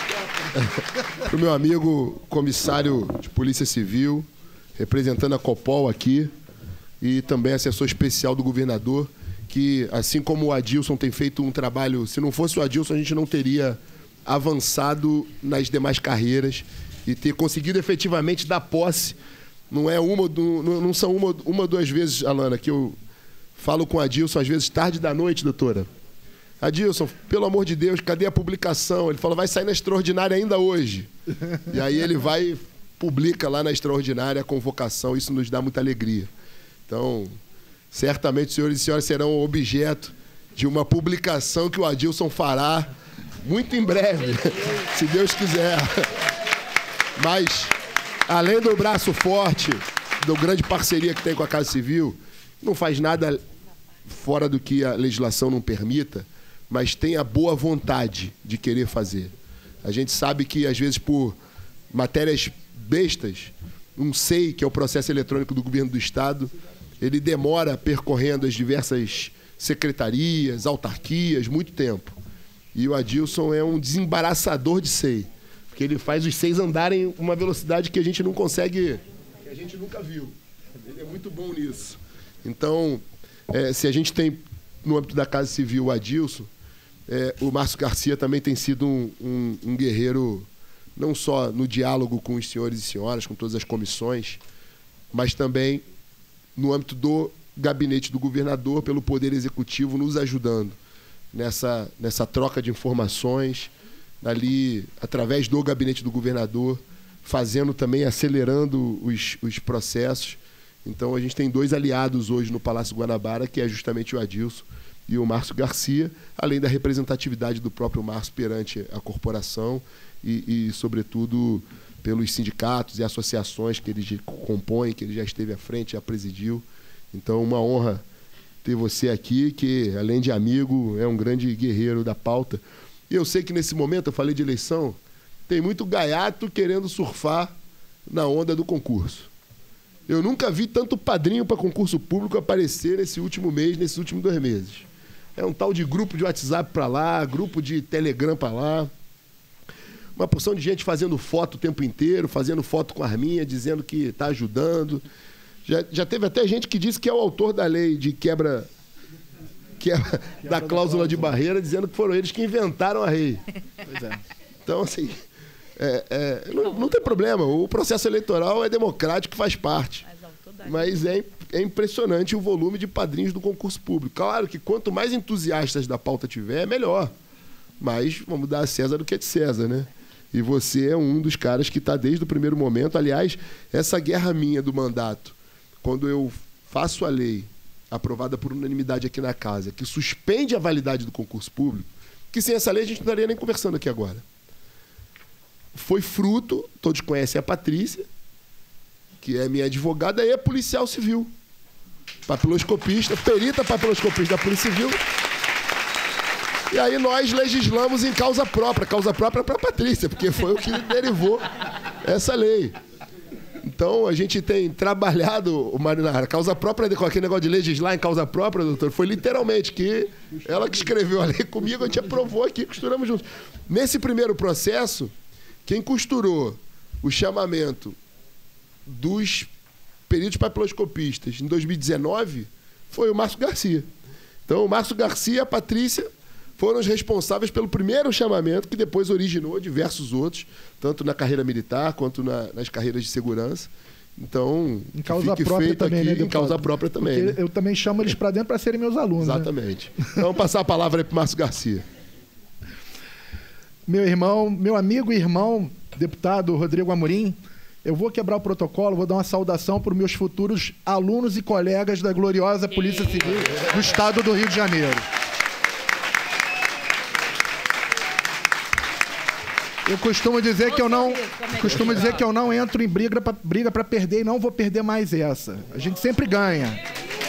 para o meu amigo comissário de Polícia Civil, representando a Copol aqui, e também assessor especial do governador, que, assim como o Adilson tem feito um trabalho... Se não fosse o Adilson, a gente não teria avançado nas demais carreiras e ter conseguido efetivamente dar posse. Não é uma, não são uma, uma ou duas vezes, Alana, que eu falo com o Adilson, às vezes tarde da noite, doutora. Adilson, pelo amor de Deus, cadê a publicação? Ele falou, vai sair na Extraordinária ainda hoje. E aí ele vai... publica lá na Extraordinária a convocação, isso nos dá muita alegria. Então, certamente, senhores e senhoras serão objeto de uma publicação que o Adilson fará muito em breve, se Deus quiser. Mas, além do braço forte, da grande parceria que tem com a Casa Civil, não faz nada fora do que a legislação não permita, mas tem a boa vontade de querer fazer. A gente sabe que, às vezes, por matérias bestas, um S E I, que é o processo eletrônico do governo do Estado, ele demora percorrendo as diversas secretarias, autarquias, muito tempo. E o Adilson é um desembaraçador de S E I, porque ele faz os S E Is andarem uma velocidade que a gente não consegue, que a gente nunca viu. Ele é muito bom nisso. Então, é, se a gente tem, no âmbito da Casa Civil, o Adilson, é, o Márcio Garcia também tem sido um, um, um guerreiro, não só no diálogo com os senhores e senhoras, com todas as comissões, mas também no âmbito do gabinete do governador, pelo Poder Executivo, nos ajudando nessa, nessa troca de informações, ali, através do gabinete do governador, fazendo também, acelerando os, os processos. Então, a gente tem dois aliados hoje no Palácio Guanabara, que é justamente o Adilson e o Márcio Garcia, além da representatividade do próprio Márcio perante a corporação e, e, sobretudo, pelos sindicatos e associações que ele compõe, que ele já esteve à frente, já presidiu. Então, uma honra ter você aqui, que, além de amigo, é um grande guerreiro da pauta. E eu sei que, nesse momento, eu falei de eleição, tem muito gaiato querendo surfar na onda do concurso. Eu nunca vi tanto padrinho para concurso público aparecer nesse último mês, nesses últimos dois meses. É um tal de grupo de WhatsApp para lá, grupo de Telegram para lá. Uma porção de gente fazendo foto o tempo inteiro, fazendo foto com a arminha, dizendo que está ajudando. Já, já teve até gente que disse que é o autor da lei de quebra, quebra da cláusula de barreira, dizendo que foram eles que inventaram a lei. Pois é. Então, assim, é, é, não, não tem problema. O processo eleitoral é democrático, faz parte. Mas é, é impressionante o volume de padrinhos do concurso público. Claro que quanto mais entusiastas da pauta tiver, melhor. Mas vamos dar a César do que é de César, né? E você é um dos caras que está desde o primeiro momento. Aliás, essa guerra minha do mandato, quando eu faço a lei aprovada por unanimidade aqui na casa, que suspende a validade do concurso público, que sem essa lei a gente não estaria nem conversando aqui agora. Foi fruto, todos conhecem a Patrícia, que é minha advogada e é policial civil. Papiloscopista, perita papiloscopista da Polícia Civil. E aí nós legislamos em causa própria. Causa própria para a Patrícia, porque foi o que derivou essa lei. Então, a gente tem trabalhado, Marinara, causa própria, com aquele negócio de legislar em causa própria, doutor, foi literalmente que ela que escreveu a lei comigo, a gente aprovou aqui, costuramos juntos. Nesse primeiro processo, quem costurou o chamamento dos peritos papiloscopistas em dois mil e dezenove foi o Márcio Garcia. Então, o Márcio Garcia e a Patrícia foram os responsáveis pelo primeiro chamamento, que depois originou diversos outros, tanto na carreira militar quanto na, nas carreiras de segurança. Então, em causa própria também, aqui, né, em causa própria também. Né? Né? Eu também chamo eles para dentro para serem meus alunos. Exatamente. Né? Então, vamos passar a palavra aí para o Márcio Garcia. Meu irmão, meu amigo e irmão, deputado Rodrigo Amorim, eu vou quebrar o protocolo, vou dar uma saudação para os meus futuros alunos e colegas da gloriosa Polícia Civil do Estado do Rio de Janeiro. Eu costumo dizer que eu não costumo dizer que eu não entro em briga para briga para perder e não vou perder mais essa. A gente sempre ganha.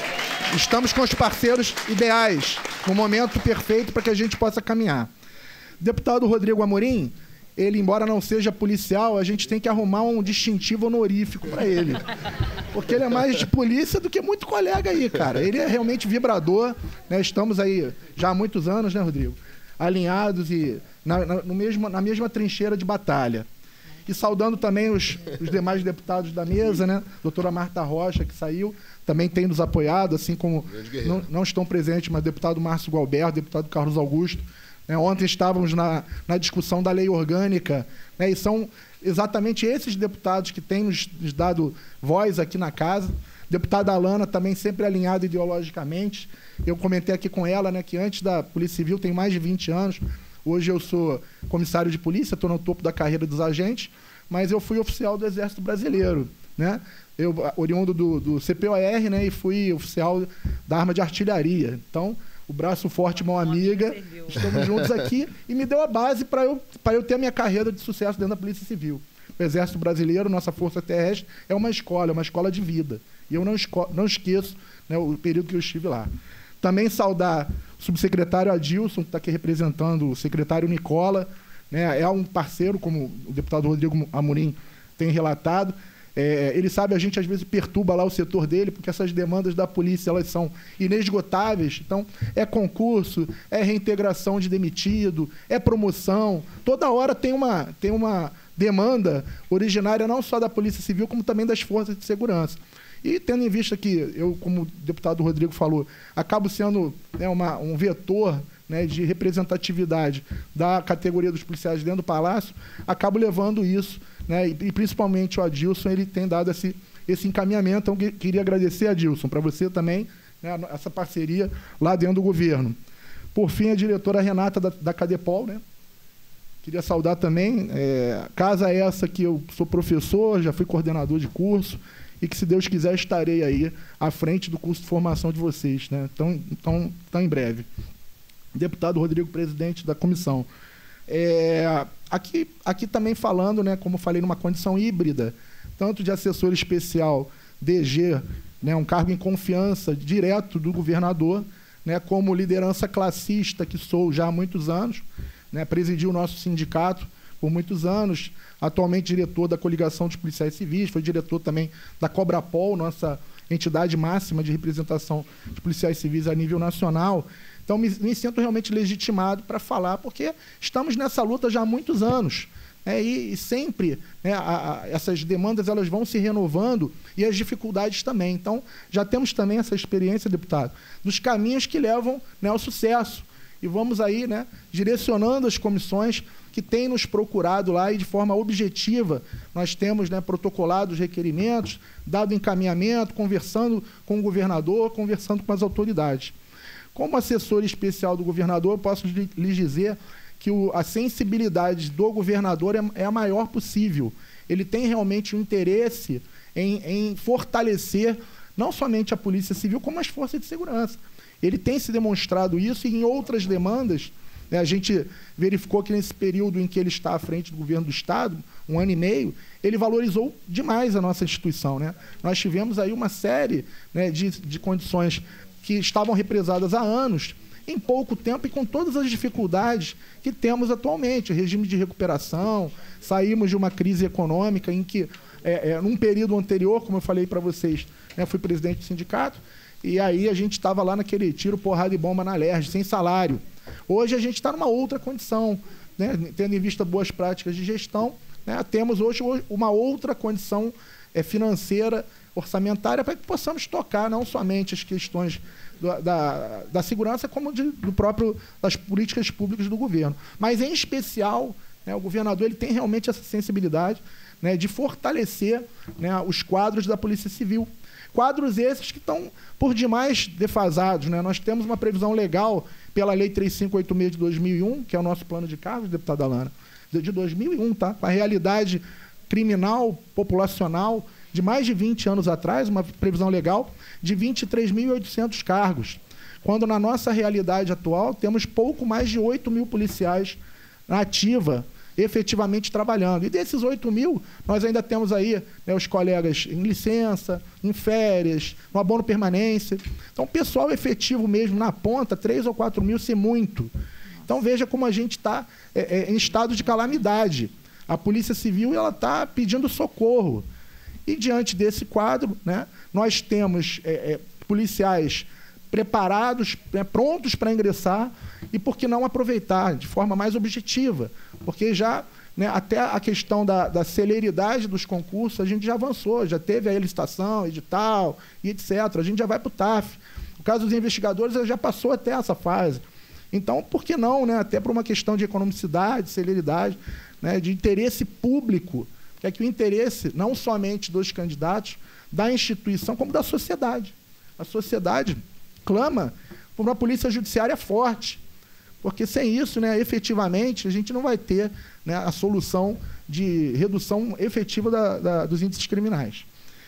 Estamos com os parceiros ideais, no momento perfeito para que a gente possa caminhar. Deputado Rodrigo Amorim, ele, embora não seja policial, a gente tem que arrumar um distintivo honorífico para ele. Porque ele é mais de polícia do que muito colega aí, cara. Ele é realmente vibrador, né? Estamos aí já há muitos anos, né, Rodrigo? Alinhados e na, na, no mesmo, na mesma trincheira de batalha. E saudando também os, os demais deputados da mesa, né? Doutora Marta Rocha, que saiu, também tem nos apoiado, assim como não, não estão presentes, mas deputado Márcio Gualberto, deputado Carlos Augusto. Né? Ontem estávamos na, na discussão da lei orgânica, né? E são exatamente esses deputados que têm nos, nos dado voz aqui na casa. Deputada Alana também sempre alinhada ideologicamente. Eu comentei aqui com ela, né, que antes da Polícia Civil tem mais de vinte anos. Hoje eu sou comissário de polícia, estou no topo da carreira dos agentes, mas eu fui oficial do Exército Brasileiro, né? Eu, oriundo do, do C P O R, né, e fui oficial da arma de artilharia. Então, o braço forte, mão amiga, estamos juntos aqui e me deu a base para eu, para eu ter a minha carreira de sucesso dentro da Polícia Civil. O Exército Brasileiro, nossa Força Terrestre, é uma escola, é uma escola de vida. E eu não, esco não esqueço, né, o período que eu estive lá. Também saudar o subsecretário Adilson, que está aqui representando o secretário Nicola, né, é um parceiro, como o deputado Rodrigo Amorim tem relatado. É, ele sabe, a gente às vezes perturba lá o setor dele, porque essas demandas da polícia elas são inesgotáveis. Então, é concurso, é reintegração de demitido, é promoção. Toda hora tem uma, tem uma demanda originária não só da Polícia Civil, como também das forças de segurança. E tendo em vista que eu, como o deputado Rodrigo falou, acabo sendo, né, uma, um vetor, né, de representatividade da categoria dos policiais dentro do Palácio, acabo levando isso, né, e, e principalmente o Adilson, ele tem dado esse, esse encaminhamento. Então, queria agradecer, Adilson, para você também, né, essa parceria lá dentro do governo. Por fim, a diretora Renata da, da Cadepol, né? Queria saudar também, é, casa essa que eu sou professor, já fui coordenador de curso, e que, se Deus quiser, estarei aí à frente do curso de formação de vocês, né? Então, então, tão em breve. Deputado Rodrigo, presidente da comissão. É, aqui, aqui também falando, né, como falei, numa condição híbrida, tanto de assessor especial D G né, um cargo em confiança direto do governador, né, como liderança classista que sou já há muitos anos, né, presidi o nosso sindicato por muitos anos, atualmente diretor da Coligação dos Policiais Civis, foi diretor também da Cobrapol, nossa entidade máxima de representação de policiais civis a nível nacional. Então, me, me sinto realmente legitimado para falar, porque estamos nessa luta já há muitos anos. É, e, e sempre, né, a, a, essas demandas elas vão se renovando e as dificuldades também. Então, já temos também essa experiência, deputado, dos caminhos que levam, né, ao sucesso. E vamos aí, né, direcionando as comissões que têm nos procurado lá e de forma objetiva. Nós temos, né, protocolado os requerimentos, dado encaminhamento, conversando com o governador, conversando com as autoridades. Como assessor especial do governador, eu posso lhes dizer que o, a sensibilidade do governador é, é a maior possível. Ele tem realmente um interesse em, em fortalecer não somente a Polícia Civil, como as forças de segurança. Ele tem se demonstrado isso e em outras demandas, né, a gente verificou que nesse período em que ele está à frente do governo do Estado, um ano e meio, ele valorizou demais a nossa instituição, né? Nós tivemos aí uma série, né, de, de condições que estavam represadas há anos, em pouco tempo e com todas as dificuldades que temos atualmente, regime de recuperação, saímos de uma crise econômica em que, é, é, num período anterior, como eu falei para vocês, né, fui presidente do sindicato, e aí a gente estava lá naquele tiro, porrada e bomba na L E R J, sem salário. Hoje a gente está numa outra condição, né, tendo em vista boas práticas de gestão, né, temos hoje uma outra condição é, financeira, orçamentária, para que possamos tocar não somente as questões da, da, da segurança, como de, do próprio, das políticas públicas do governo. Mas, em especial, né, o governador ele tem realmente essa sensibilidade, né, de fortalecer, né, os quadros da Polícia Civil. Quadros esses que estão por demais defasados, né? Nós temos uma previsão legal pela Lei três mil quinhentos e oitenta e seis de dois mil e um, que é o nosso plano de cargos, deputada Alana, de dois mil e um, tá? Com a realidade criminal, populacional, de mais de vinte anos atrás, uma previsão legal de vinte e três mil e oitocentos cargos, quando na nossa realidade atual temos pouco mais de oito mil policiais na ativa, efetivamente trabalhando. E desses oito mil, nós ainda temos aí, né, os colegas em licença, em férias, no abono permanência. Então, pessoal efetivo mesmo na ponta, três ou quatro mil, se muito. Então, veja como a gente está é, é, em estado de calamidade. A Polícia Civil está pedindo socorro. E, diante desse quadro, né, nós temos é, é, policiais preparados, né, prontos para ingressar, e por que não aproveitar de forma mais objetiva? Porque já, né, até a questão da, da celeridade dos concursos, a gente já avançou, já teve a licitação, edital, e etcétera. A gente já vai para o T A F. No caso dos investigadores, já passou até essa fase. Então, por que não, né, até por uma questão de economicidade, celeridade, né, de interesse público, que é que o interesse, não somente dos candidatos, da instituição, como da sociedade. A sociedade clama por uma polícia judiciária forte, porque sem isso, né, efetivamente, a gente não vai ter, né, a solução de redução efetiva da, da, dos índices criminais.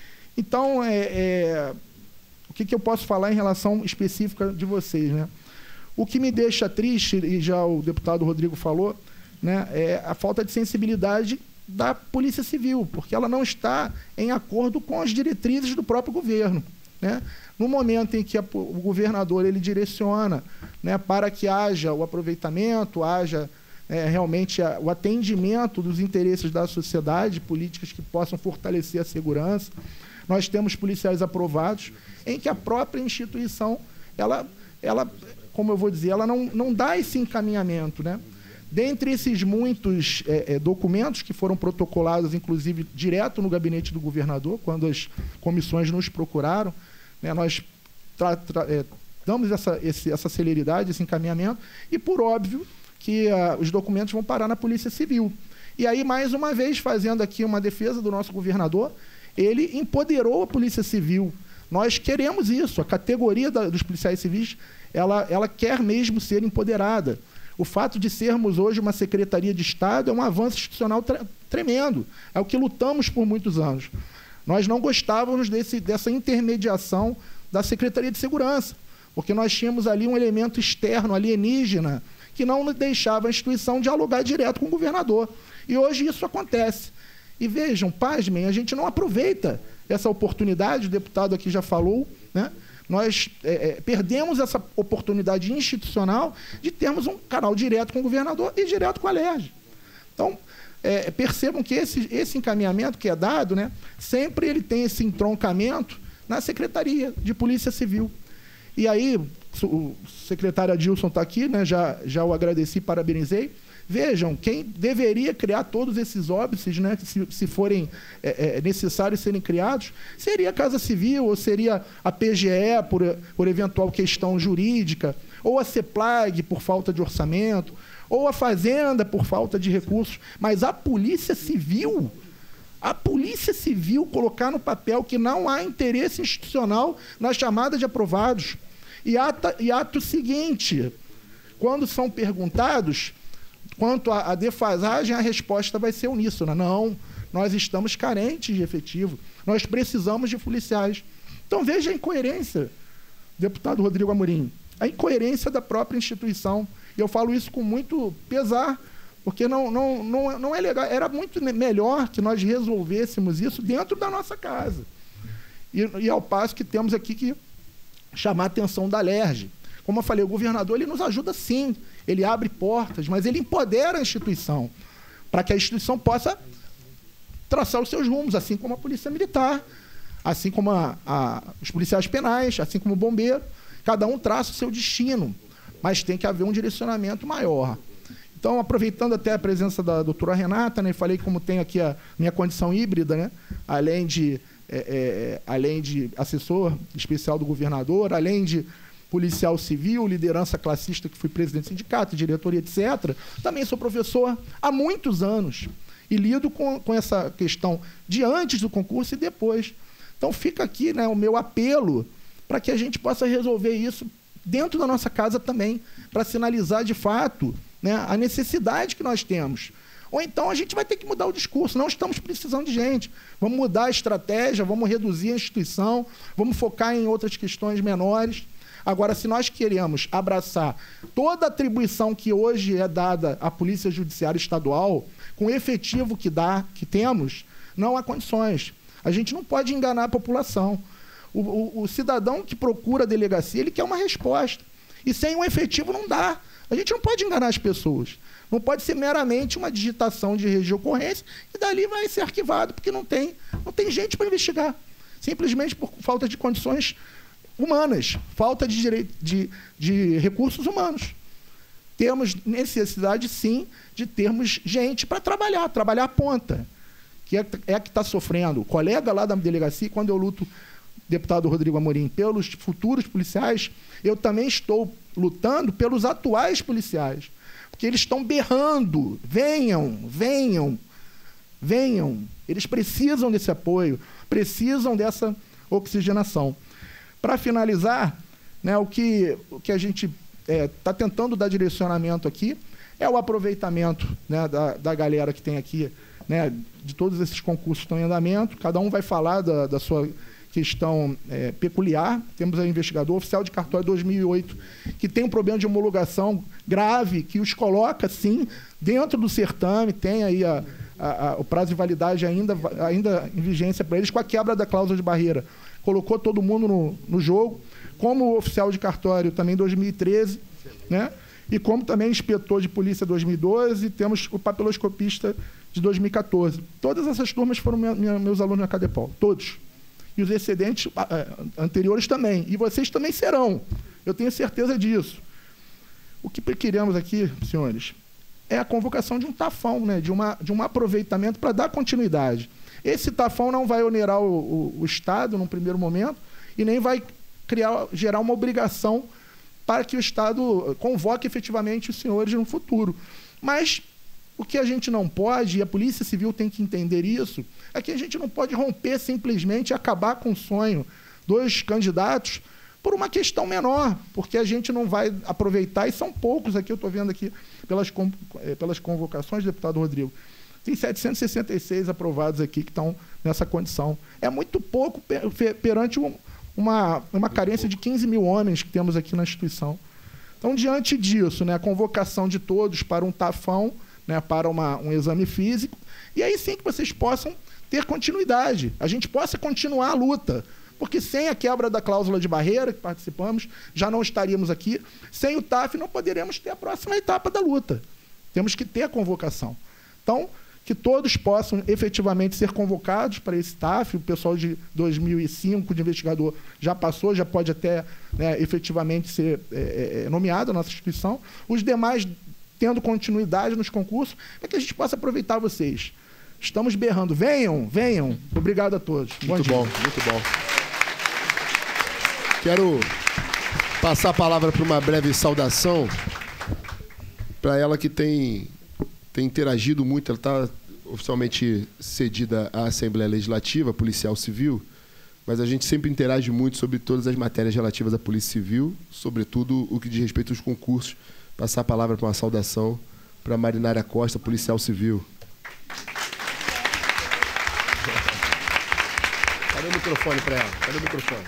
Então, é, é, o que, que eu posso falar em relação específica de vocês, né? O que me deixa triste, e já o deputado Rodrigo falou, né, é a falta de sensibilidade da Polícia Civil, porque ela não está em acordo com as diretrizes do próprio governo, né? No momento em que a, o governador ele direciona, né, para que haja o aproveitamento, haja é, realmente a, o atendimento dos interesses da sociedade, políticas que possam fortalecer a segurança, nós temos policiais aprovados, em que a própria instituição, ela, ela como eu vou dizer, ela não, não dá esse encaminhamento, né? Dentre esses muitos é, é, documentos que foram protocolados, inclusive, direto no gabinete do governador, quando as comissões nos procuraram, né, nós tra, tra, é, damos essa, esse, essa celeridade, esse encaminhamento, e, por óbvio, que uh, os documentos vão parar na Polícia Civil. E aí, mais uma vez, fazendo aqui uma defesa do nosso governador, ele empoderou a Polícia Civil. Nós queremos isso, a categoria da, dos policiais civis, ela, ela quer mesmo ser empoderada. O fato de sermos hoje uma Secretaria de Estado é um avanço institucional tre tremendo. É o que lutamos por muitos anos. Nós não gostávamos desse, dessa intermediação da Secretaria de Segurança, porque nós tínhamos ali um elemento externo, alienígena, que não deixava a instituição dialogar direto com o governador. E hoje isso acontece. E vejam, pasmem, a gente não aproveita essa oportunidade, o deputado aqui já falou, né? Nós é, é, perdemos essa oportunidade institucional de termos um canal direto com o governador e direto com a Alerj. Então, é, percebam que esse, esse encaminhamento que é dado, né, sempre ele tem esse entroncamento na Secretaria de Polícia Civil. E aí, o secretário Adilson está aqui, né, já, já o agradeci, parabenizei. Vejam, quem deveria criar todos esses óbices, né, se, se forem é, é, necessários serem criados, seria a Casa Civil, ou seria a P G E, por, por eventual questão jurídica, ou a CEPLAG, por falta de orçamento, ou a Fazenda, por falta de recursos. Mas a Polícia Civil, a Polícia Civil colocar no papel que não há interesse institucional na chamada de aprovados. E, ata, e ato seguinte, quando são perguntados quanto à defasagem, a resposta vai ser uníssona. Não, nós estamos carentes de efetivo, nós precisamos de policiais. Então, veja a incoerência, deputado Rodrigo Amorim, a incoerência da própria instituição. E eu falo isso com muito pesar, porque não, não, não, não é legal. Era muito melhor que nós resolvêssemos isso dentro da nossa casa. E, e ao passo que temos aqui que chamar a atenção da Alerj. Como eu falei, o governador ele nos ajuda sim, ele abre portas, mas ele empodera a instituição para que a instituição possa traçar os seus rumos, assim como a Polícia Militar, assim como a, a, os policiais penais, assim como o bombeiro. Cada um traça o seu destino, mas tem que haver um direcionamento maior. Então, aproveitando até a presença da doutora Renata, né, falei como tem aqui a minha condição híbrida, né, além de, é, é, além de assessor especial do governador, além de policial civil, liderança classista, que fui presidente do sindicato, diretoria, etcétera. Também sou professor há muitos anos e lido com, com essa questão de antes do concurso e depois. Então, fica aqui, né, o meu apelo para que a gente possa resolver isso dentro da nossa casa também, para sinalizar de fato, né, a necessidade que nós temos. Ou então a gente vai ter que mudar o discurso. Não estamos precisando de gente. Vamos mudar a estratégia, vamos reduzir a instituição, vamos focar em outras questões menores. Agora, se nós queremos abraçar toda a atribuição que hoje é dada à Polícia Judiciária Estadual, com o efetivo que, dá, que temos, não há condições. A gente não pode enganar a população. O, o, o cidadão que procura a delegacia, ele quer uma resposta. E sem um efetivo não dá. A gente não pode enganar as pessoas. Não pode ser meramente uma digitação de registro de ocorrência e dali vai ser arquivado, porque não tem, não tem gente para investigar. Simplesmente por falta de condições humanas, falta de, direito, de, de recursos humanos. Temos necessidade, sim, de termos gente para trabalhar, trabalhar a ponta, que é, é a que está sofrendo. O colega lá da delegacia, quando eu luto, deputado Rodrigo Amorim, pelos futuros policiais, eu também estou lutando pelos atuais policiais, porque eles estão berrando, venham, venham, venham. Eles precisam desse apoio, precisam dessa oxigenação. Para finalizar, né, o, que, o que a gente está é, tentando dar direcionamento aqui é o aproveitamento, né, da, da galera que tem aqui, né, de todos esses concursos que estão em andamento. Cada um vai falar da, da sua questão é, peculiar. Temos a investigador oficial de cartório dois mil e oito, que tem um problema de homologação grave, que os coloca, sim, dentro do certame, tem aí a, a, a, o prazo de validade ainda, ainda em vigência para eles, com a quebra da cláusula de barreira. Colocou todo mundo no, no jogo, como oficial de cartório também dois mil e treze, né? E como também inspetor de polícia dois mil e doze, temos o papiloscopista de dois mil e quatorze. Todas essas turmas foram minha, minha, meus alunos na Cadepol, todos. E os excedentes uh, anteriores também. E vocês também serão, eu tenho certeza disso. O que queremos aqui, senhores, é a convocação de um tafão, né? de, uma, de um aproveitamento para dar continuidade. Esse tafão não vai onerar o, o, o Estado num primeiro momento e nem vai criar, gerar uma obrigação para que o Estado convoque efetivamente os senhores no futuro. Mas o que a gente não pode, e a Polícia Civil tem que entender isso, é que a gente não pode romper simplesmente e acabar com o sonho dos candidatos por uma questão menor, porque a gente não vai aproveitar, e são poucos aqui, eu estou vendo aqui pelas, pelas convocações, deputado Rodrigo, tem setecentos e sessenta e seis aprovados aqui que estão nessa condição. É muito pouco perante um, uma, uma carência de quinze mil homens que temos aqui na instituição. Então, diante disso, né, a convocação de todos para um tafão, né, para uma, um exame físico, e aí sim que vocês possam ter continuidade, a gente possa continuar a luta. Porque sem a quebra da cláusula de barreira, que participamos, já não estaríamos aqui. Sem o T A F, não poderemos ter a próxima etapa da luta. Temos que ter a convocação. Então, que todos possam efetivamente ser convocados para esse T A F. O pessoal de dois mil e cinco, de investigador, já passou, já pode até, né, efetivamente ser é, é, nomeado na nossa instituição. Os demais, tendo continuidade nos concursos, para que a gente possa aproveitar vocês. Estamos berrando. Venham, venham. Obrigado a todos. Muito bom, muito bom. Quero passar a palavra para uma breve saudação para ela que tem, tem interagido muito. Ela está oficialmente cedida à Assembleia Legislativa, policial civil, mas a gente sempre interage muito sobre todas as matérias relativas à Polícia Civil, sobretudo o que diz respeito aos concursos. Passar a palavra para uma saudação para a Marinária Costa, policial civil. Cadê o microfone para ela? Cadê o microfone?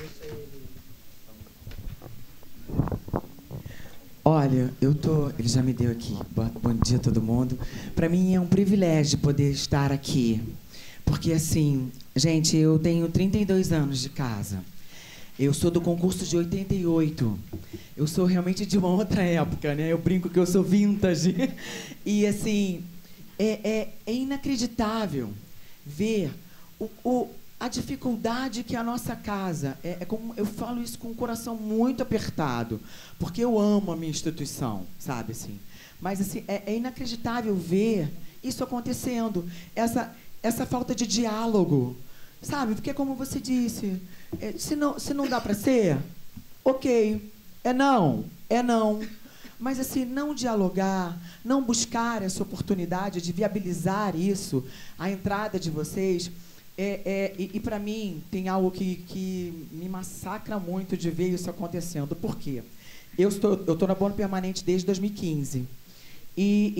Olha, eu tô... Ele já me deu aqui. Bom dia a todo mundo. Para mim é um privilégio poder estar aqui. Porque, assim, gente, eu tenho trinta e dois anos de casa. Eu sou do concurso de oitenta e oito. Eu sou realmente de uma outra época, né? Eu brinco que eu sou vintage. E, assim, é, é, é inacreditável ver o... o a dificuldade que a nossa casa... É, é como, eu falo isso com o coração muito apertado, porque eu amo a minha instituição, sabe? Assim, mas assim, é, é inacreditável ver isso acontecendo, essa, essa falta de diálogo, sabe? Porque, como você disse, é, se, não, se não dá para ser, ok, é não, é não. Mas, assim, não dialogar, não buscar essa oportunidade de viabilizar isso, a entrada de vocês... É, é, e, e para mim, tem algo que, que me massacra muito de ver isso acontecendo. Por quê? Eu estou, eu estou na Abono Permanente desde dois mil e quinze. E,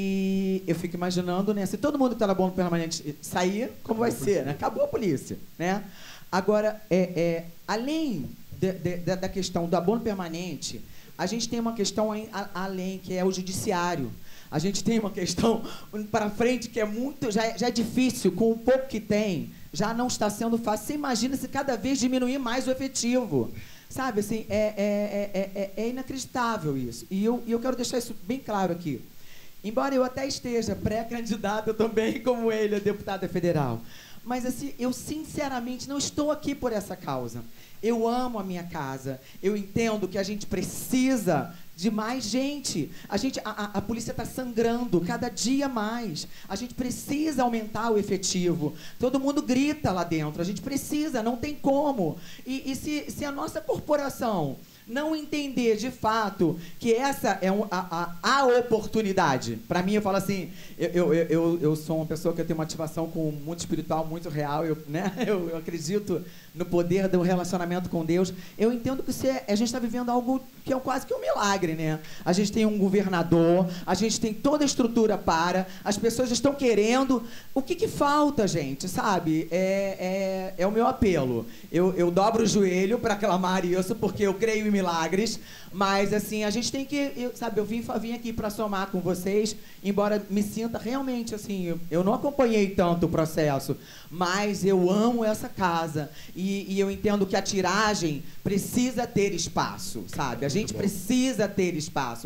e eu fico imaginando, né? Se todo mundo que está na Abono Permanente sair, como vai ser? Né? Acabou a polícia. Né? Agora, é, é, além de, de, de, da questão do abono permanente, a gente tem uma questão a, a, além, que é o judiciário. A gente tem uma questão para frente que é muito, já é, já é difícil, com o pouco que tem, já não está sendo fácil. Você imagina se cada vez diminuir mais o efetivo. Sabe, assim, é, é, é, é, é inacreditável isso. E eu, e eu quero deixar isso bem claro aqui. Embora eu até esteja pré-candidata também, como ele, a deputada federal. Mas, assim, eu sinceramente não estou aqui por essa causa. Eu amo a minha casa. Eu entendo que a gente precisa de mais gente. A, gente, a, a, a polícia está sangrando cada dia mais. A gente precisa aumentar o efetivo. Todo mundo grita lá dentro. A gente precisa, não tem como. E, e se, se a nossa corporação não entender de fato que essa é um, a, a, a oportunidade. Para mim, eu falo assim, eu, eu, eu, eu sou uma pessoa que tem uma ativação com muito espiritual, muito real, eu, né? eu, eu acredito no poder do relacionamento com Deus. Eu entendo que você, a gente está vivendo algo que é quase que um milagre, né? A gente tem um governador, a gente tem toda a estrutura para, as pessoas estão querendo. O que, que falta, gente, sabe? É, é, é o meu apelo. Eu, eu dobro o joelho para clamar isso, porque eu creio em milagres, mas, assim, a gente tem que, eu, sabe, eu vim, vim aqui para somar com vocês, embora me sinta realmente, assim, eu, eu não acompanhei tanto o processo, mas eu amo essa casa e, e eu entendo que a tiragem precisa ter espaço, sabe? A gente precisa ter espaço.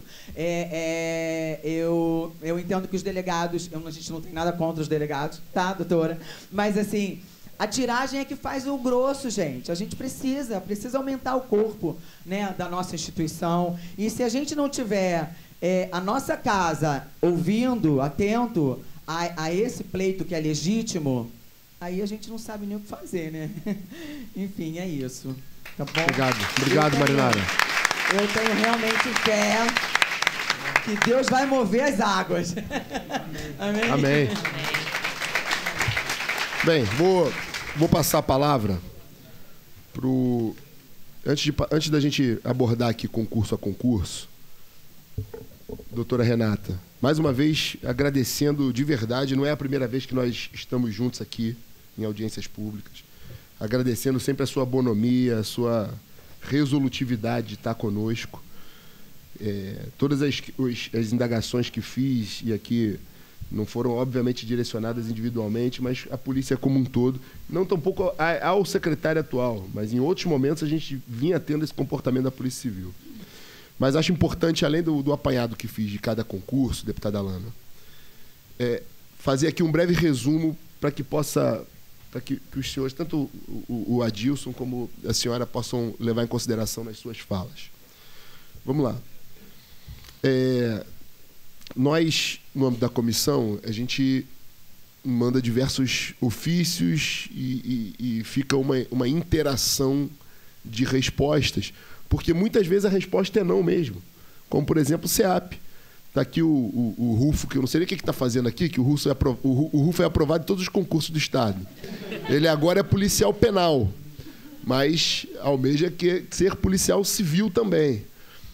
É, é, eu, eu entendo que os delegados, eu, a gente não tem nada contra os delegados, tá, doutora? Mas, assim, a tiragem é que faz o grosso, gente. A gente precisa, precisa aumentar o corpo, né, da nossa instituição. E se a gente não tiver é, a nossa casa ouvindo, atento a, a esse pleito que é legítimo, aí a gente não sabe nem o que fazer, né? Enfim, é isso. Tá bom? Obrigado. Obrigado, Marinara. Eu tenho realmente fé que Deus vai mover as águas. Amém? Amém. Bem, vou, vou passar a palavra pro... Antes, de, antes da gente abordar aqui concurso a concurso, doutora Renata, mais uma vez agradecendo de verdade, não é a primeira vez que nós estamos juntos aqui em audiências públicas, agradecendo sempre a sua bonomia, a sua resolutividade de estar conosco. É, todas as, as indagações que fiz e aqui não foram, obviamente, direcionadas individualmente, mas a polícia como um todo, não tampouco ao secretário atual, mas em outros momentos a gente vinha tendo esse comportamento da Polícia Civil. Mas acho importante, além do, do apanhado que fiz de cada concurso, deputada Alana, é, fazer aqui um breve resumo para que possa, para que, que os senhores, tanto o, o, o Adilson como a senhora, possam levar em consideração nas suas falas. Vamos lá. É, nós, no âmbito da comissão, a gente manda diversos ofícios e, e, e fica uma, uma interação de respostas, porque muitas vezes a resposta é não mesmo. Como, por exemplo, o SEAP. Está aqui o, o, o Rufo, que eu não sei nem o que está fazendo aqui, que o Rufo, é apro- o, o Rufo é aprovado em todos os concursos do Estado. Ele agora é policial penal, mas almeja que ser policial civil também.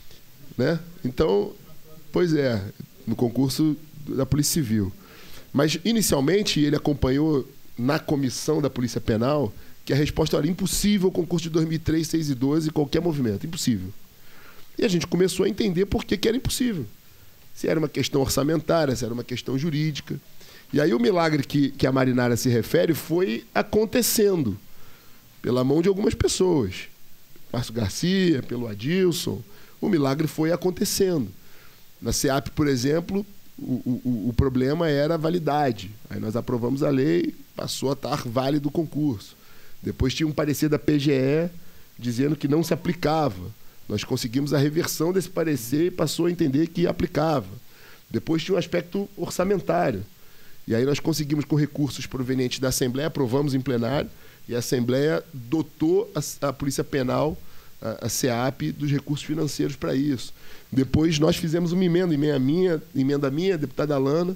Né? Então, pois é, no concurso da Polícia Civil. Mas, inicialmente, ele acompanhou na comissão da Polícia Penal que a resposta era impossível o concurso de dois mil e três, dois mil e seis e dois doze, qualquer movimento, impossível. E a gente começou a entender por que, que era impossível. Se era uma questão orçamentária, se era uma questão jurídica. E aí o milagre que, que a Marinara se refere foi acontecendo pela mão de algumas pessoas. Márcio Garcia, pelo Adilson. O milagre foi acontecendo. Na SEAP, por exemplo, o, o, o problema era a validade. Aí nós aprovamos a lei, passou a estar válido o concurso. Depois tinha um parecer da P G E dizendo que não se aplicava. Nós conseguimos a reversão desse parecer e passou a entender que aplicava. Depois tinha um aspecto orçamentário. E aí nós conseguimos, com recursos provenientes da Assembleia, aprovamos em plenário, e a Assembleia dotou a, a Polícia Penal, a, a SEAP, dos recursos financeiros para isso. Depois nós fizemos uma emenda, emenda minha, emenda minha, deputada Alana,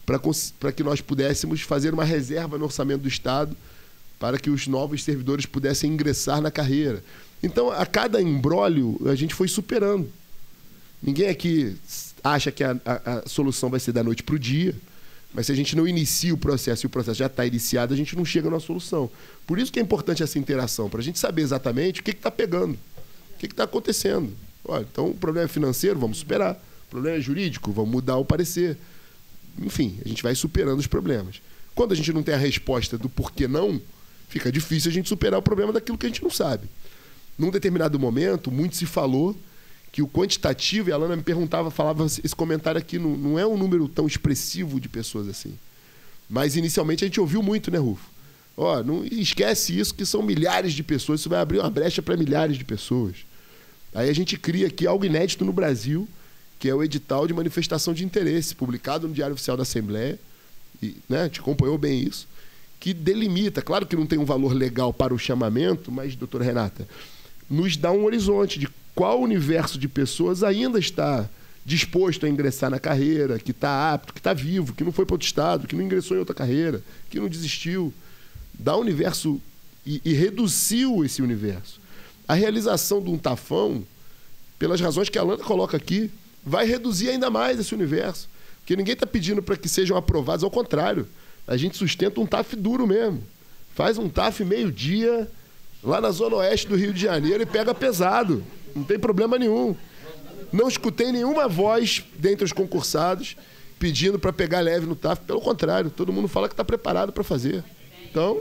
para que nós pudéssemos fazer uma reserva no orçamento do Estado para que os novos servidores pudessem ingressar na carreira. Então, a cada imbróglio, a gente foi superando. Ninguém aqui acha que a, a, a solução vai ser da noite para o dia, mas se a gente não inicia o processo e o processo já está iniciado, a gente não chega na solução. Por isso que é importante essa interação, para a gente saber exatamente o que está pegando, o que está acontecendo. Olha, então, o problema é financeiro, vamos superar. O problema é jurídico, vamos mudar o parecer. Enfim, a gente vai superando os problemas. Quando a gente não tem a resposta do porquê não, fica difícil a gente superar o problema daquilo que a gente não sabe. Num determinado momento, muito se falou que o quantitativo, e a Alana me perguntava, falava esse comentário aqui, não, não é um número tão expressivo de pessoas assim. Mas, inicialmente, a gente ouviu muito, né, Rufo? Ó, não esquece isso, que são milhares de pessoas, isso vai abrir uma brecha para milhares de pessoas. Aí a gente cria aqui algo inédito no Brasil, que é o edital de manifestação de interesse, publicado no Diário Oficial da Assembleia, e, né, a gente acompanhou bem isso, que delimita, claro que não tem um valor legal para o chamamento, mas, doutora Renata, nos dá um horizonte de qual universo de pessoas ainda está disposto a ingressar na carreira, que está apto, que está vivo, que não foi para outro estado, que não ingressou em outra carreira, que não desistiu. Dá um universo e, e reduziu esse universo. A realização de um tafão, pelas razões que a Alana coloca aqui, vai reduzir ainda mais esse universo. Porque ninguém está pedindo para que sejam aprovados, ao contrário. A gente sustenta um taf duro mesmo. Faz um taf meio-dia lá na zona oeste do Rio de Janeiro e pega pesado. Não tem problema nenhum. Não escutei nenhuma voz dentre os concursados pedindo para pegar leve no taf. Pelo contrário, todo mundo fala que está preparado para fazer. Então,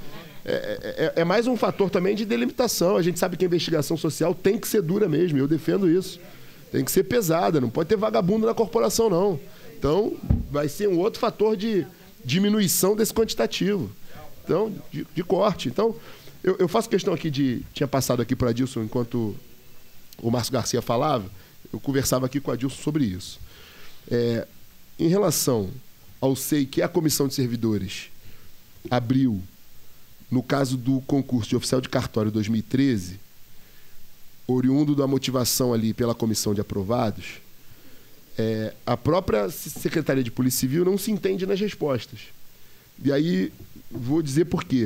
é, é, é mais um fator também de delimitação. A gente sabe que a investigação social tem que ser dura mesmo. Eu defendo isso. Tem que ser pesada. Não pode ter vagabundo na corporação, não. Então, vai ser um outro fator de diminuição desse quantitativo. Então, de, de corte. Então, eu, eu faço questão aqui de... Tinha passado aqui para Adilson enquanto o Márcio Garcia falava. Eu conversava aqui com o Adilson sobre isso. É, em relação ao S E I que a Comissão de Servidores abriu no caso do concurso de oficial de cartório dois mil e treze, oriundo da motivação ali pela comissão de aprovados, é, a própria Secretaria de Polícia Civil não se entende nas respostas. E aí, vou dizer por quê.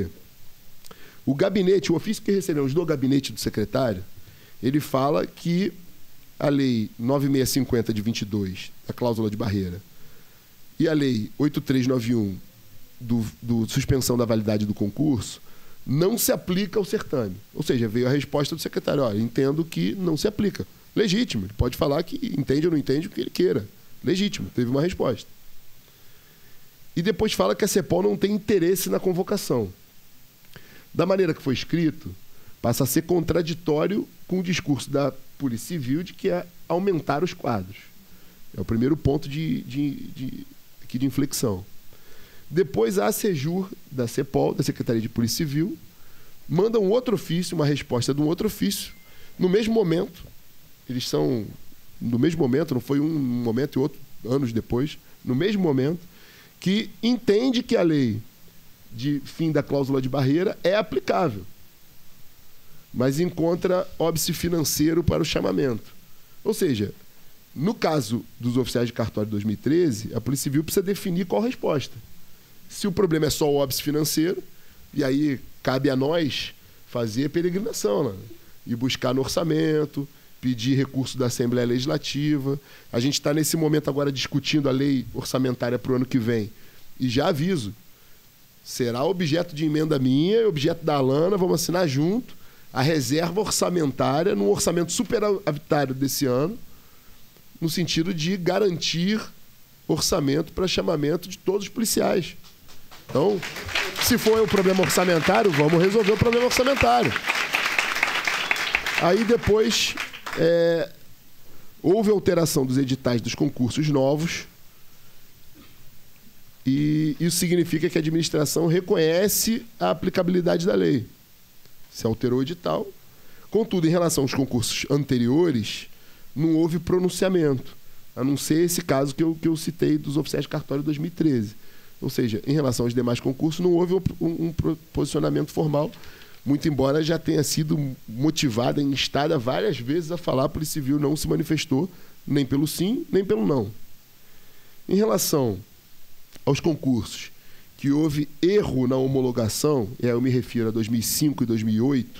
O gabinete, o ofício que recebemos do gabinete do secretário, ele fala que a Lei nove mil seiscentos e cinquenta de vinte e dois, a cláusula de barreira, e a Lei oito mil trezentos e noventa e um, do, do suspensão da validade do concurso, não se aplica ao certame. Ou seja, veio a resposta do secretário, ó, entendo que não se aplica. Legítimo, ele pode falar que entende ou não entende o que ele queira. Legítimo, teve uma resposta. e depois fala que a CEPOL não tem interesse na convocação. Da maneira que foi escrito, passa a ser contraditório com o discurso da Polícia Civil de que é aumentar os quadros. É o primeiro ponto de, de, de, aqui de inflexão. Depois, a ACEJUR da CEPOL, da Secretaria de Polícia Civil, manda um outro ofício, uma resposta de um outro ofício, no mesmo momento. Eles são, no mesmo momento, não foi um momento e outro, anos depois, no mesmo momento, que entende que a lei de fim da cláusula de barreira é aplicável, mas encontra óbice financeiro para o chamamento. Ou seja, no caso dos oficiais de cartório de dois mil e treze, a Polícia Civil precisa definir qual a resposta. Se o problema é só o óbice financeiro, e aí cabe a nós fazer peregrinação, né? E buscar no orçamento, pedir recurso da Assembleia Legislativa. A gente está nesse momento agora discutindo a lei orçamentária para o ano que vem. E já aviso, será objeto de emenda minha e objeto da Alana, vamos assinar junto a reserva orçamentária no orçamento superavitário desse ano, no sentido de garantir orçamento para chamamento de todos os policiais. Então, se for o problema orçamentário, vamos resolver o problema orçamentário. Aí depois, é, houve alteração dos editais dos concursos novos, e isso significa que a administração reconhece a aplicabilidade da lei. Se alterou o edital. Contudo, em relação aos concursos anteriores, não houve pronunciamento, a não ser esse caso que eu, que eu citei dos oficiais de cartório de dois mil e treze. Ou seja, em relação aos demais concursos, não houve um, um, um posicionamento formal, muito embora já tenha sido motivada, instada várias vezes a falar, a Polícia Civil não se manifestou, nem pelo sim, nem pelo não. Em relação aos concursos que houve erro na homologação, e aí eu me refiro a dois mil e cinco e dois mil e oito,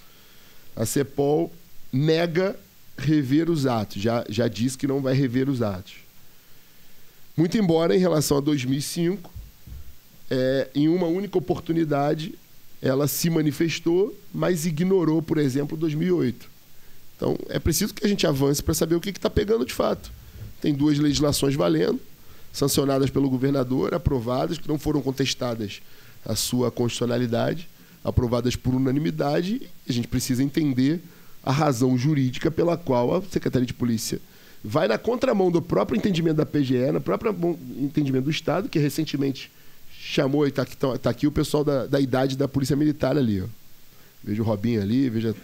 a CEPOL nega rever os atos, já, já disse que não vai rever os atos. Muito embora, em relação a dois mil e cinco, é, em uma única oportunidade, ela se manifestou, mas ignorou, por exemplo, dois mil e oito. Então, é preciso que a gente avance para saber o que está pegando de fato. Tem duas legislações valendo, sancionadas pelo governador, aprovadas, que não foram contestadas a sua constitucionalidade, aprovadas por unanimidade, e a gente precisa entender a razão jurídica pela qual a Secretaria de Polícia vai na contramão do próprio entendimento da P G E, no próprio entendimento do Estado, que recentemente chamou, e está aqui, tá aqui o pessoal da, da idade da Polícia Militar ali. Ó. Veja o Robinho ali, veja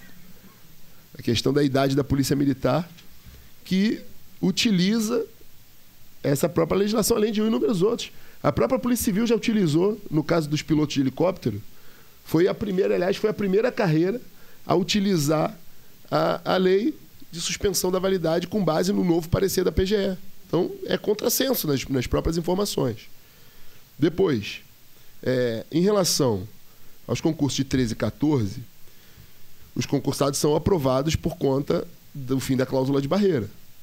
a questão da idade da Polícia Militar, que utiliza essa própria legislação, além de inúmeros outros. A própria Polícia Civil já utilizou, no caso dos pilotos de helicóptero, foi a primeira, aliás, foi a primeira carreira a utilizar a, a lei de suspensão da validade com base no novo parecer da P G E. Então, é contrassenso nas, nas próprias informações. Depois, é, em relação aos concursos de treze e quatorze, os concursados são aprovados por conta do fim da cláusula de barreira.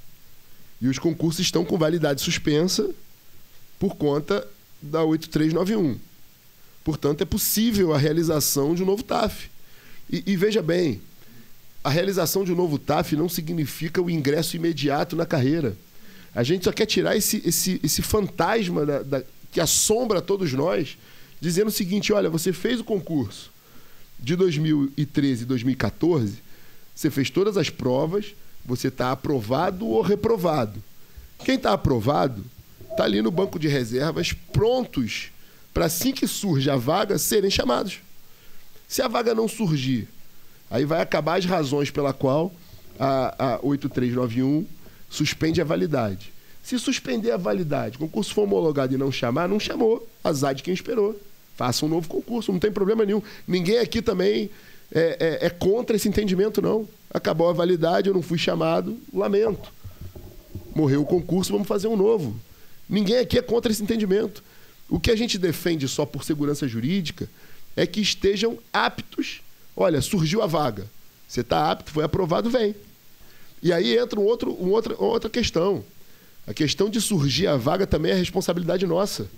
E os concursos estão com validade suspensa por conta da oito três nove um. Portanto, é possível a realização de um novo T A F. E, e veja bem, a realização de um novo T A F não significa o ingresso imediato na carreira. A gente só quer tirar esse, esse, esse fantasma da, da, que assombra todos nós, dizendo o seguinte: olha, você fez o concurso de dois mil e treze e dois mil e quatorze, você fez todas as provas, você está aprovado ou reprovado. Quem está aprovado está ali no banco de reservas, prontos para, assim que surge a vaga, serem chamados. Se a vaga não surgir, aí vai acabar as razões pela qual a, a oito três nove um suspende a validade. Se suspender a validade, o concurso for homologado e não chamar, não chamou. Azar de quem esperou. Faça um novo concurso, não tem problema nenhum. Ninguém aqui também é, é, é contra esse entendimento, não. Acabou a validade, eu não fui chamado, lamento. Morreu o concurso, vamos fazer um novo. Ninguém aqui é contra esse entendimento. O que a gente defende só por segurança jurídica é que estejam aptos. Olha, surgiu a vaga. Você está apto, foi aprovado, vem. E aí entra um outro, um outra, outra questão. A questão de surgir a vaga também é responsabilidade nossa.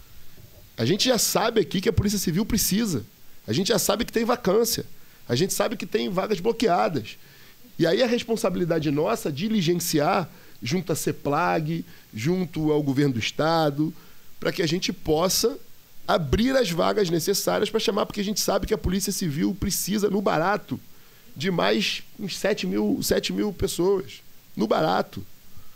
A gente já sabe aqui que a Polícia Civil precisa. A gente já sabe que tem vacância. A gente sabe que tem vagas bloqueadas. E aí a responsabilidade nossa diligenciar junto à CEPLAG, junto ao governo do Estado, para que a gente possa abrir as vagas necessárias para chamar, porque a gente sabe que a Polícia Civil precisa, no barato, de mais uns sete mil, sete mil pessoas. No barato.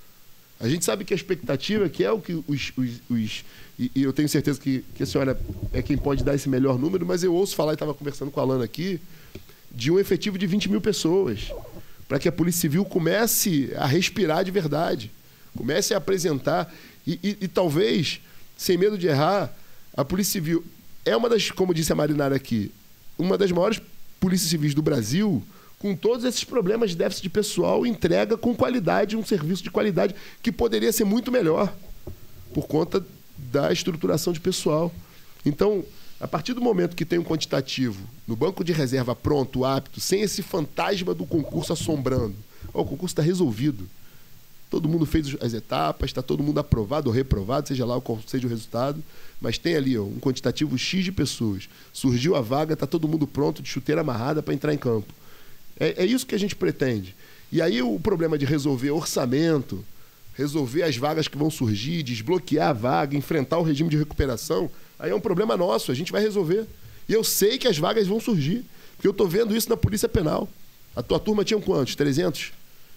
A gente sabe que a expectativa, que é o que os... os, os e, e eu tenho certeza que, que a senhora é quem pode dar esse melhor número, mas eu ouço falar, e estava conversando com a Alana aqui, de um efetivo de vinte mil pessoas, para que a Polícia Civil comece a respirar de verdade, comece a apresentar, e, e, e talvez, sem medo de errar, a Polícia Civil é uma das, como disse a Marinara aqui, uma das maiores polícias civis do Brasil, com todos esses problemas de déficit de pessoal, entrega com qualidade, um serviço de qualidade que poderia ser muito melhor, por conta da estruturação de pessoal. Então, a partir do momento que tem um quantitativo no banco de reserva pronto, apto, sem esse fantasma do concurso assombrando, oh, o concurso está resolvido. Todo mundo fez as etapas, está todo mundo aprovado ou reprovado, seja lá qual seja o resultado, mas tem ali ó, um quantitativo X de pessoas. Surgiu a vaga, está todo mundo pronto, de chuteira amarrada para entrar em campo. É, é isso que a gente pretende. E aí o problema de resolver orçamento, resolver as vagas que vão surgir, desbloquear a vaga, enfrentar o regime de recuperação, aí é um problema nosso, a gente vai resolver. E eu sei que as vagas vão surgir, porque eu estou vendo isso na Polícia Penal. A tua turma tinha quantos? trezentos?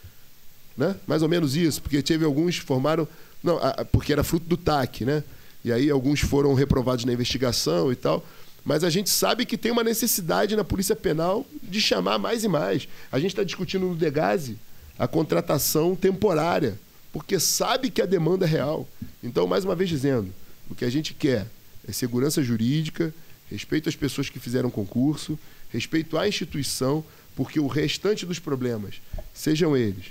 Né? Mais ou menos isso, porque teve alguns que formaram... Não, porque era fruto do T A C, né? E aí alguns foram reprovados na investigação e tal. Mas a gente sabe que tem uma necessidade na Polícia Penal de chamar mais e mais. A gente está discutindo no Degase a contratação temporária, porque sabe que a demanda é real. Então, mais uma vez dizendo, o que a gente quer é segurança jurídica, respeito às pessoas que fizeram concurso, respeito à instituição, porque o restante dos problemas, sejam eles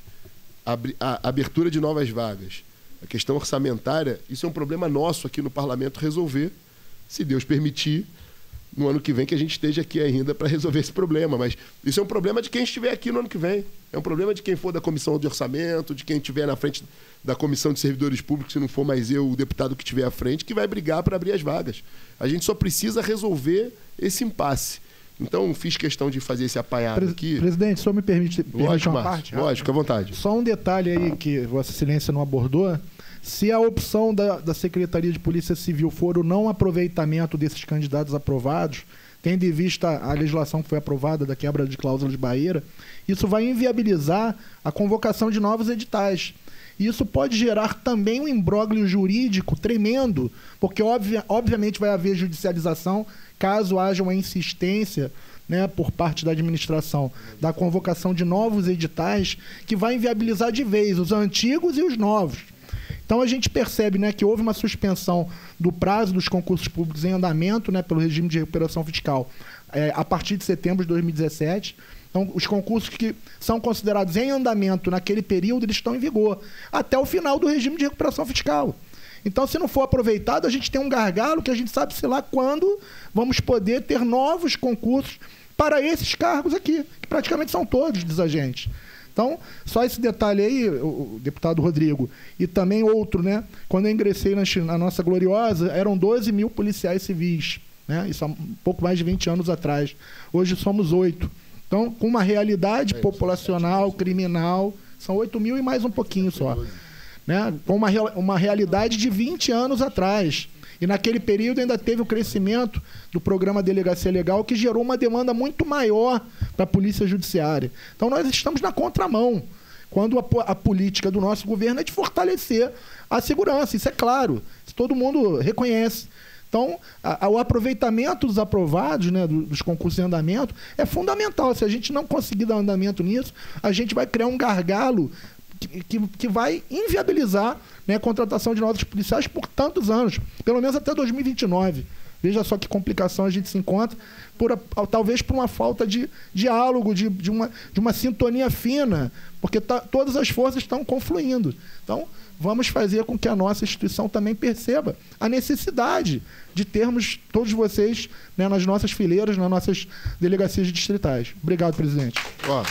a abertura de novas vagas, a questão orçamentária, isso é um problema nosso aqui no Parlamento resolver, se Deus permitir, no ano que vem que a gente esteja aqui ainda para resolver esse problema. Mas isso é um problema de quem estiver aqui no ano que vem. É um problema de quem for da Comissão de Orçamento, de quem estiver na frente da Comissão de Servidores Públicos, se não for mais eu, o deputado que estiver à frente, que vai brigar para abrir as vagas. A gente só precisa resolver esse impasse. Então, fiz questão de fazer esse apanhado Pres aqui. Presidente, só me permite, permite lógico, uma Márcio, parte? Lógico, à vontade. Só um detalhe aí que Vossa Excelência não abordou. Se a opção da, da Secretaria de Polícia Civil for o não aproveitamento desses candidatos aprovados, tendo em vista a legislação que foi aprovada da quebra de cláusula de barreira, isso vai inviabilizar a convocação de novos editais. E isso pode gerar também um imbróglio jurídico tremendo, porque obvia, obviamente vai haver judicialização caso haja uma insistência, né, por parte da administração da convocação de novos editais, que vai inviabilizar de vez os antigos e os novos. Então a gente percebe, né, que houve uma suspensão do prazo dos concursos públicos em andamento, né, pelo regime de recuperação fiscal é, a partir de setembro de dois mil e dezessete. Então, os concursos que são considerados em andamento naquele período, eles estão em vigor até o final do regime de recuperação fiscal. Então, se não for aproveitado, a gente tem um gargalo que a gente sabe, sei lá, quando vamos poder ter novos concursos para esses cargos aqui, que praticamente são todos dos agentes. Então, só esse detalhe aí, o deputado Rodrigo, e também outro, né? Quando eu ingressei na, na nossa gloriosa, eram doze mil policiais civis, né? Isso há um pouco mais de vinte anos atrás. Hoje somos oito. Então, com uma realidade populacional, criminal, são oito mil e mais um pouquinho só. Né? Com uma, uma realidade de vinte anos atrás. E naquele período ainda teve o crescimento do programa Delegacia Legal, que gerou uma demanda muito maior para a Polícia Judiciária. Então, nós estamos na contramão, quando a, a política do nosso governo é de fortalecer a segurança. Isso é claro, isso todo mundo reconhece. Então, a, a, o aproveitamento dos aprovados, né, dos concursos em andamento, é fundamental. Se a gente não conseguir dar andamento nisso, a gente vai criar um gargalo que, que, que vai inviabilizar, né, a contratação de novos policiais por tantos anos, pelo menos até dois mil e vinte e nove. Veja só que complicação a gente se encontra, por, talvez por uma falta de diálogo, de, de, uma, de uma sintonia fina, porque tá, todas as forças estão confluindo. Então, vamos fazer com que a nossa instituição também perceba a necessidade de termos todos vocês, né, nas nossas fileiras, nas nossas delegacias distritais. Obrigado, presidente. Ó,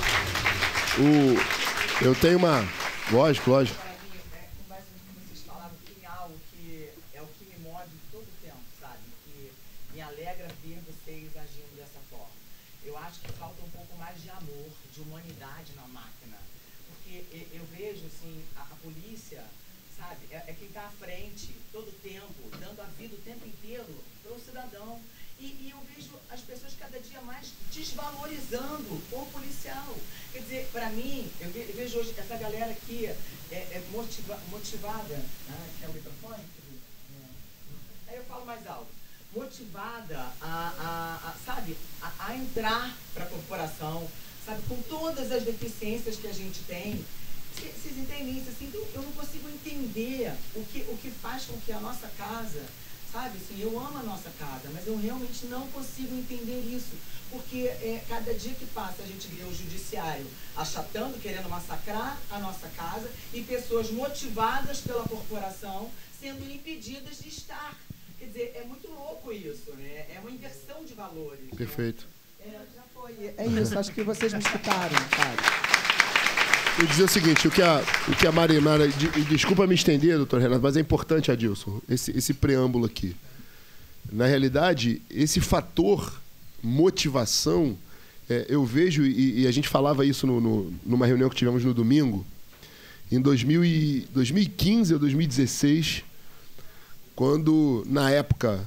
o, eu tenho uma... Lógico, lógico. Vocês falaram em algo que é o que me move todo o tempo, sabe? Que me alegra ver vocês agindo dessa forma. Eu acho que falta um pouco mais de amor, de humanidade na máquina. Porque eu vejo, assim, a, a polícia, sabe? É, é quem está à frente, todo o tempo, dando a vida o tempo inteiro para o cidadão. E, e eu vejo as pessoas cada dia mais desvalorizando o policial. Quer dizer, para mim, eu, ve, eu vejo hoje essa galera aqui é, é motiva, motivada... Ah, é o microfone? É. Aí eu falo mais alto. Motivada a, a, a sabe, a, a entrar para a corporação, sabe, com todas as deficiências que a gente tem. Vocês entendem isso? Assim, então, eu não consigo entender o que, o que faz com que a nossa casa, sabe, assim, eu amo a nossa casa, mas eu realmente não consigo entender isso. Porque é, cada dia que passa a gente vê o judiciário achatando, querendo massacrar a nossa casa e pessoas motivadas pela corporação sendo impedidas de estar. Quer dizer, é muito louco isso, né? É uma inversão de valores. Perfeito. Né? É, já foi. É isso, acho que vocês me escutaram, sabe? Eu dizer o seguinte, o que a, o que a Marinara... De, desculpa me estender, doutor Renato, mas é importante, Adilson, esse, esse preâmbulo aqui. Na realidade, esse fator motivação, é, eu vejo, e, e a gente falava isso no, no, numa reunião que tivemos no domingo, em dois mil e, dois mil e quinze ou dois mil e dezesseis, quando, na época,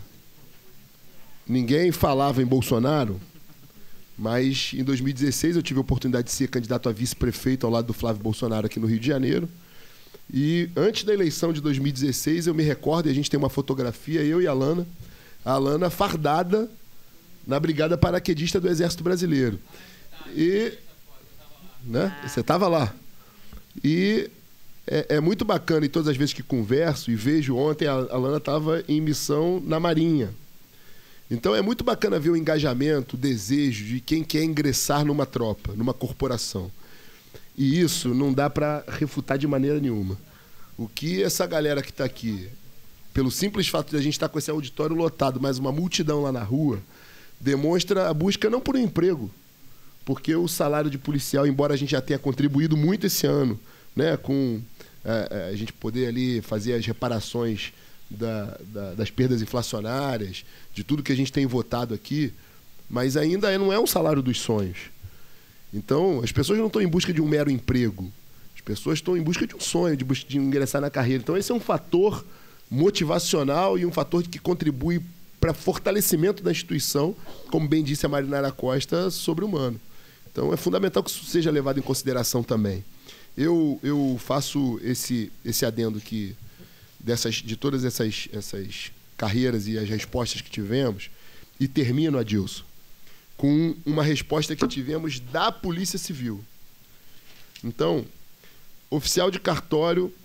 ninguém falava em Bolsonaro, mas em dois mil e dezesseis eu tive a oportunidade de ser candidato a vice-prefeito ao lado do Flávio Bolsonaro aqui no Rio de Janeiro. E antes da eleição de dois mil e dezesseis, eu me recordo, e a gente tem uma fotografia, eu e a Alana, a Alana fardada na Brigada Paraquedista do Exército Brasileiro. E, né? Você estava lá. E é, é muito bacana, e todas as vezes que converso e vejo, ontem a Alana estava em missão na Marinha. Então é muito bacana ver o engajamento, o desejo de quem quer ingressar numa tropa, numa corporação. E isso não dá para refutar de maneira nenhuma. O que essa galera que está aqui, pelo simples fato de a gente estar com esse auditório lotado, mas uma multidão lá na rua, demonstra a busca não por um emprego, porque o salário de policial, embora a gente já tenha contribuído muito esse ano, né, com é, a gente poder ali fazer as reparações da, da, das perdas inflacionárias, de tudo que a gente tem votado aqui, mas ainda não é um salário dos sonhos. Então, as pessoas não estão em busca de um mero emprego, as pessoas estão em busca de um sonho, de, busca de ingressar na carreira. Então, esse é um fator motivacional e um fator que contribui para fortalecimento da instituição, como bem disse a Marinara Costa, sobre-humano. Então, é fundamental que isso seja levado em consideração também. Eu, eu faço esse, esse adendo que, dessas, de todas essas, essas carreiras e as respostas que tivemos, e termino, Adilson, com uma resposta que tivemos da Polícia Civil. Então, oficial de cartório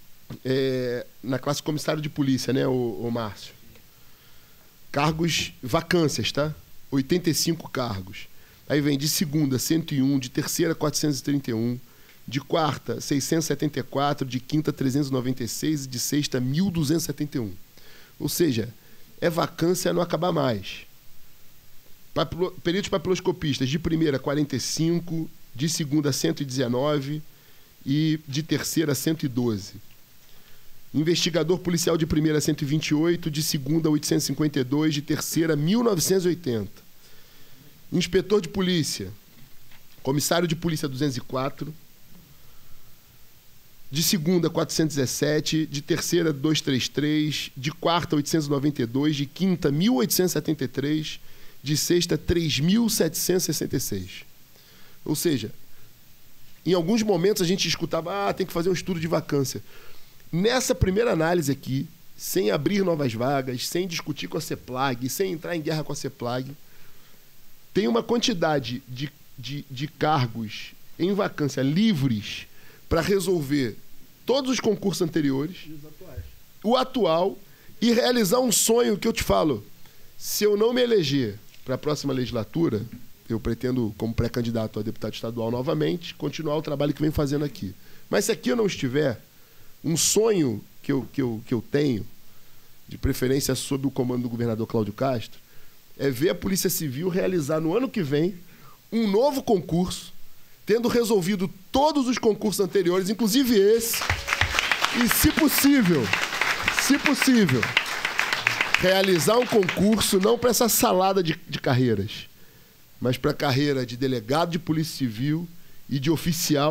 é, na classe comissário de polícia, né, o, o Márcio? Cargos, vacâncias, tá? oitenta e cinco cargos. Aí vem de segunda, cento e um, de terceira, quatrocentos e trinta e um, de quarta, seiscentos e setenta e quatro, de quinta, trezentos e noventa e seis e de sexta, mil duzentos e setenta e um. Ou seja, é vacância a não acabar mais. Papilo, períodos papiloscopistas, de primeira, quarenta e cinco, de segunda, cento e dezenove e de terceira, cento e doze. Investigador policial de primeira, cento e vinte e oito, de segunda, oitocentos e cinquenta e dois, de terceira, mil novecentos e oitenta. Inspetor de polícia, comissário de polícia, duzentos e quatro, de segunda, quatrocentos e dezessete, de terceira, duzentos e trinta e três, de quarta, oitocentos e noventa e dois, de quinta, mil oitocentos e setenta e três, de sexta, três mil setecentos e sessenta e seis. Ou seja, em alguns momentos a gente escutava, ah, tem que fazer um estudo de vacância. Nessa primeira análise aqui, sem abrir novas vagas, sem discutir com a CEPLAG, sem entrar em guerra com a CEPLAG, tem uma quantidade de, de, de cargos em vacância livres para resolver todos os concursos anteriores, o atual, e realizar um sonho que eu te falo. Se eu não me eleger para a próxima legislatura, eu pretendo, como pré-candidato a deputado estadual novamente, continuar o trabalho que venho fazendo aqui. Mas se aqui eu não estiver, um sonho que eu, que eu, que eu tenho, de preferência sob o comando do governador Cláudio Castro, é ver a Polícia Civil realizar no ano que vem um novo concurso, tendo resolvido todos os concursos anteriores, inclusive esse, e, se possível, se possível, realizar um concurso não para essa salada de, de carreiras, mas para a carreira de delegado de Polícia Civil e de oficial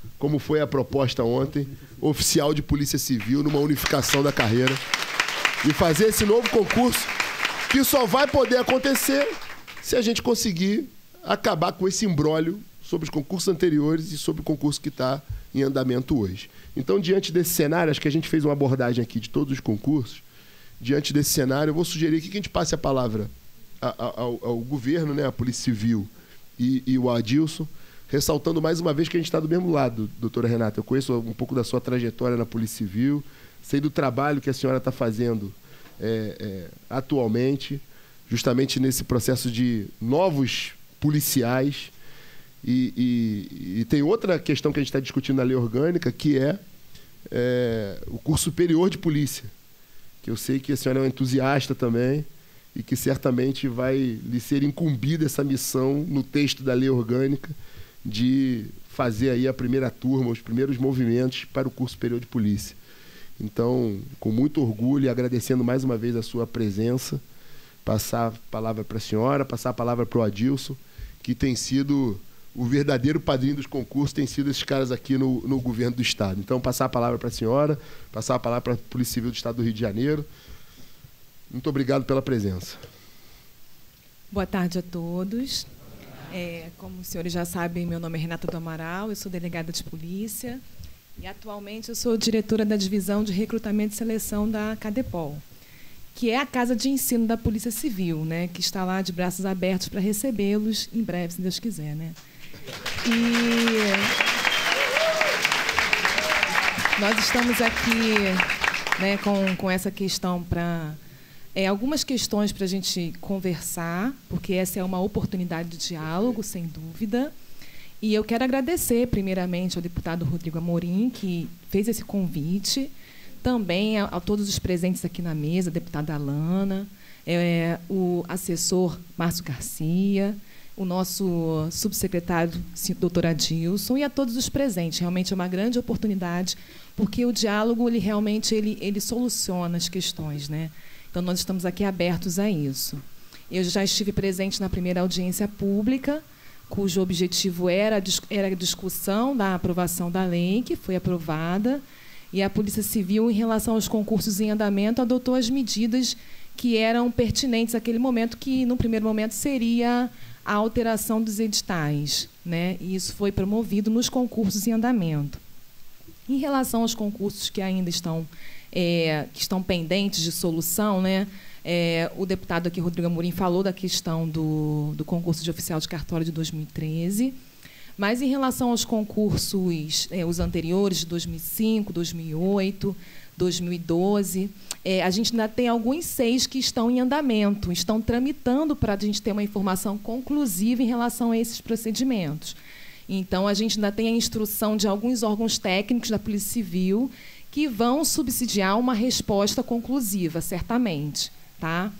como foi a proposta ontem, oficial de Polícia Civil, numa unificação da carreira. E fazer esse novo concurso, que só vai poder acontecer se a gente conseguir acabar com esse imbróglio sobre os concursos anteriores e sobre o concurso que está em andamento hoje. Então, diante desse cenário, acho que a gente fez uma abordagem aqui de todos os concursos. Diante desse cenário, eu vou sugerir aqui que a gente passe a palavra ao, ao governo, né, a Polícia Civil e, e o Adilson, ressaltando mais uma vez que a gente está do mesmo lado, doutora Renata. Eu conheço um pouco da sua trajetória na Polícia Civil, sei do trabalho que a senhora está fazendo é, é, atualmente, justamente nesse processo de novos policiais. E, e, e tem outra questão que a gente está discutindo na lei orgânica, que é, é o curso superior de polícia, que eu sei que a senhora é uma entusiasta também e que certamente vai lhe ser incumbida essa missão no texto da lei orgânica de fazer aí a primeira turma, os primeiros movimentos para o curso superior de polícia. Então, com muito orgulho e agradecendo mais uma vez a sua presença, passar a palavra para a senhora, passar a palavra para o Adilson, que tem sido o verdadeiro padrinho dos concursos, tem sido esses caras aqui no, no governo do Estado. Então, passar a palavra para a senhora, passar a palavra para a Polícia Civil do Estado do Rio de Janeiro. Muito obrigado pela presença. Boa tarde a todos. É, como os senhores já sabem, meu nome é Renata do Amaral, eu sou delegada de polícia e atualmente eu sou diretora da Divisão de Recrutamento e Seleção da CADEPOL, que é a Casa de Ensino da Polícia Civil, né, que está lá de braços abertos para recebê-los em breve, se Deus quiser, né? E nós estamos aqui, né, com, com essa questão para... É, algumas questões para a gente conversar, porque essa é uma oportunidade de diálogo, sem dúvida. E eu quero agradecer, primeiramente, ao deputado Rodrigo Amorim, que fez esse convite, também a, a todos os presentes aqui na mesa, a deputada Alana, é, o assessor Márcio Garcia, o nosso subsecretário, doutor Adilson, e a todos os presentes. Realmente é uma grande oportunidade, porque o diálogo ele realmente ele, ele soluciona as questões, né? Então, nós estamos aqui abertos a isso. Eu já estive presente na primeira audiência pública, cujo objetivo era, era a discussão da aprovação da lei, que foi aprovada, e a Polícia Civil, em relação aos concursos em andamento, adotou as medidas que eram pertinentes àquele momento, que, no primeiro momento, seria a alteração dos editais, né? E isso foi promovido nos concursos em andamento. Em relação aos concursos que ainda estão... É, que estão pendentes de solução, né? É, o deputado aqui, Rodrigo Amorim, falou da questão do, do concurso de oficial de cartório de dois mil e treze, mas, em relação aos concursos, é, os anteriores, de dois mil e cinco, dois mil e oito, dois mil e doze, é, a gente ainda tem alguns seis que estão em andamento, estão tramitando para a gente ter uma informação conclusiva em relação a esses procedimentos. Então, a gente ainda tem a instrução de alguns órgãos técnicos da Polícia Civil que vão subsidiar uma resposta conclusiva, certamente. Tá?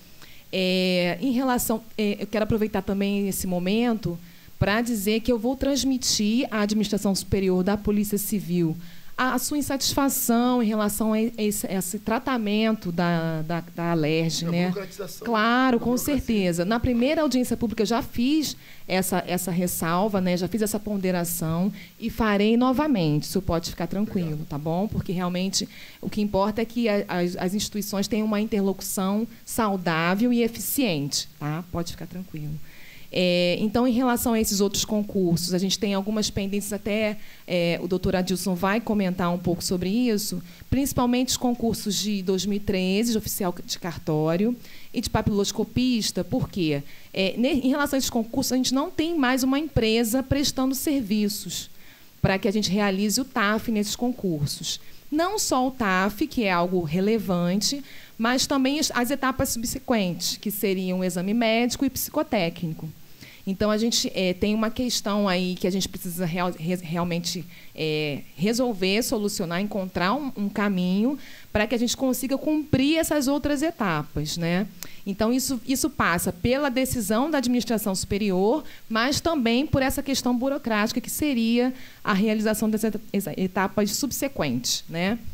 É, em relação, é, eu quero aproveitar também esse momento para dizer que eu vou transmitir à Administração Superior da Polícia Civil a, a sua insatisfação em relação a esse, a esse tratamento da, da, da Alerj, né? Claro, com certeza. Na primeira audiência pública eu já fiz essa, essa ressalva, né? Já fiz essa ponderação e farei novamente, isso pode ficar tranquilo, tá bom? Porque realmente o que importa é que a, as, as instituições tenham uma interlocução saudável e eficiente, tá? Pode ficar tranquilo. É, então, em relação a esses outros concursos, a gente tem algumas pendências, até é, o doutor Adilson vai comentar um pouco sobre isso, principalmente os concursos de dois mil e treze, de oficial de cartório, e de papiloscopista. Por quê? É, em relação a esses concursos, a gente não tem mais uma empresa prestando serviços para que a gente realize o T A F nesses concursos. Não só o T A F, que é algo relevante, mas também as etapas subsequentes, que seriam o exame médico e psicotécnico. Então, a gente é, tem uma questão aí que a gente precisa real, re, realmente é, resolver, solucionar, encontrar um, um caminho para que a gente consiga cumprir essas outras etapas, né? Então, isso, isso passa pela decisão da administração superior, mas também por essa questão burocrática, que seria a realização das etapas subsequentes, né?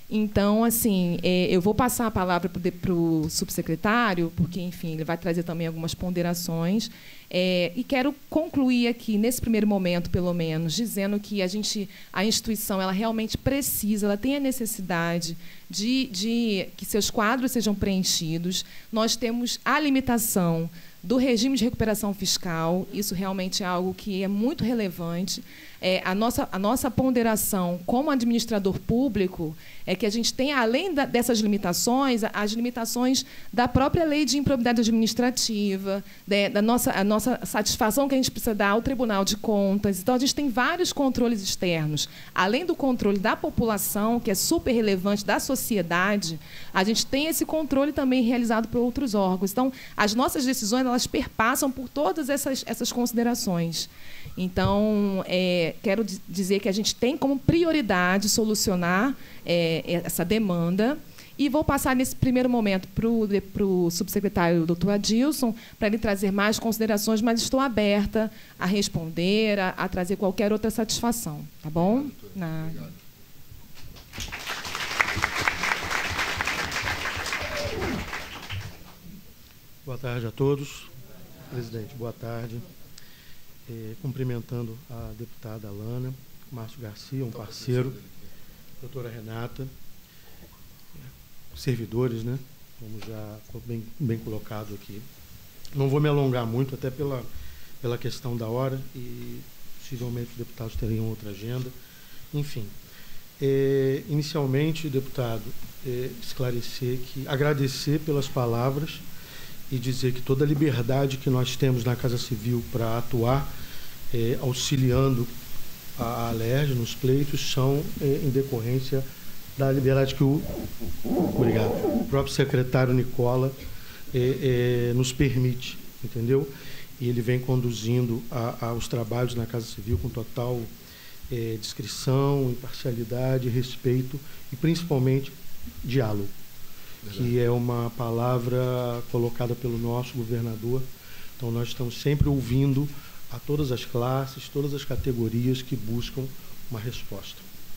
Então, assim, é, eu vou passar a palavra para o subsecretário, porque, enfim, ele vai trazer também algumas ponderações. É, e quero concluir aqui, nesse primeiro momento, pelo menos, dizendo que a, gente, a instituição ela realmente precisa, ela tem a necessidade de, de que seus quadros sejam preenchidos. Nós temos a limitação do regime de recuperação fiscal, isso realmente é algo que é muito relevante. É, a, nossa, a nossa ponderação como administrador público é que a gente tem, além da, dessas limitações, as limitações da própria lei de improbidade administrativa, de, da nossa, a nossa satisfação que a gente precisa dar ao Tribunal de Contas. Então, a gente tem vários controles externos. Além do controle da população, que é super relevante, da sociedade, a gente tem esse controle também realizado por outros órgãos. Então, as nossas decisões elas perpassam por todas essas, essas considerações. Então, é, quero dizer que a gente tem como prioridade solucionar é, essa demanda. E vou passar, nesse primeiro momento, para o subsecretário doutor Adilson, para ele trazer mais considerações, mas estou aberta a responder, a, a trazer qualquer outra satisfação. Tá bom? Nada. Boa tarde a todos. Presidente, boa tarde. É, cumprimentando a deputada Alana, Márcio Garcia, um parceiro, doutora Renata, servidores, né? Como já foi bem, bem colocado aqui. Não vou me alongar muito, até pela, pela questão da hora, e possivelmente os deputados teriam outra agenda. Enfim, é, inicialmente, deputado, é, esclarecer que, agradecer pelas palavras e dizer que toda a liberdade que nós temos na Casa Civil para atuar, é, auxiliando a Alerj nos pleitos, são é, em decorrência da liberdade que o, obrigado, o próprio secretário Nicola é, é, nos permite, entendeu? E ele vem conduzindo a, a, os trabalhos na Casa Civil com total é, discrição, imparcialidade, respeito e, principalmente, diálogo. Verdade. Que é uma palavra colocada pelo nosso governador. Então, nós estamos sempre ouvindo a todas as classes, todas as categorias que buscam uma resposta.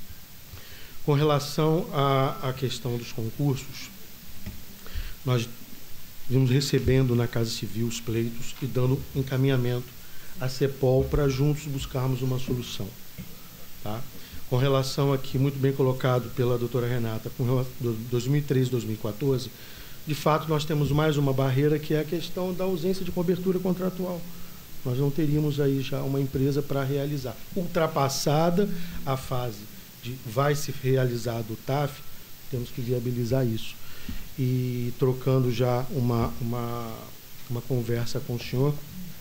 Com relação à, à questão dos concursos, nós vimos recebendo na Casa Civil os pleitos e dando encaminhamento à CEPOL para juntos buscarmos uma solução. Tá? Com relação aqui, muito bem colocado pela doutora Renata, com dois mil e treze, dois mil e quatorze, de fato, nós temos mais uma barreira, que é a questão da ausência de cobertura contratual. Nós não teríamos aí já uma empresa para realizar. Ultrapassada a fase de vai se realizar do T A F, temos que viabilizar isso. E trocando já uma, uma, uma conversa com o senhor,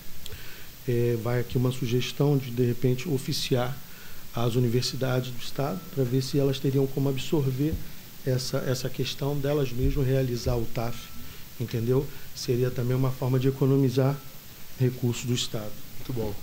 é, vai aqui uma sugestão de, de repente, oficiar as universidades do Estado, para ver se elas teriam como absorver essa, essa questão delas mesmas realizar o T A F, entendeu? Seria também uma forma de economizar recursos do Estado. Muito bom.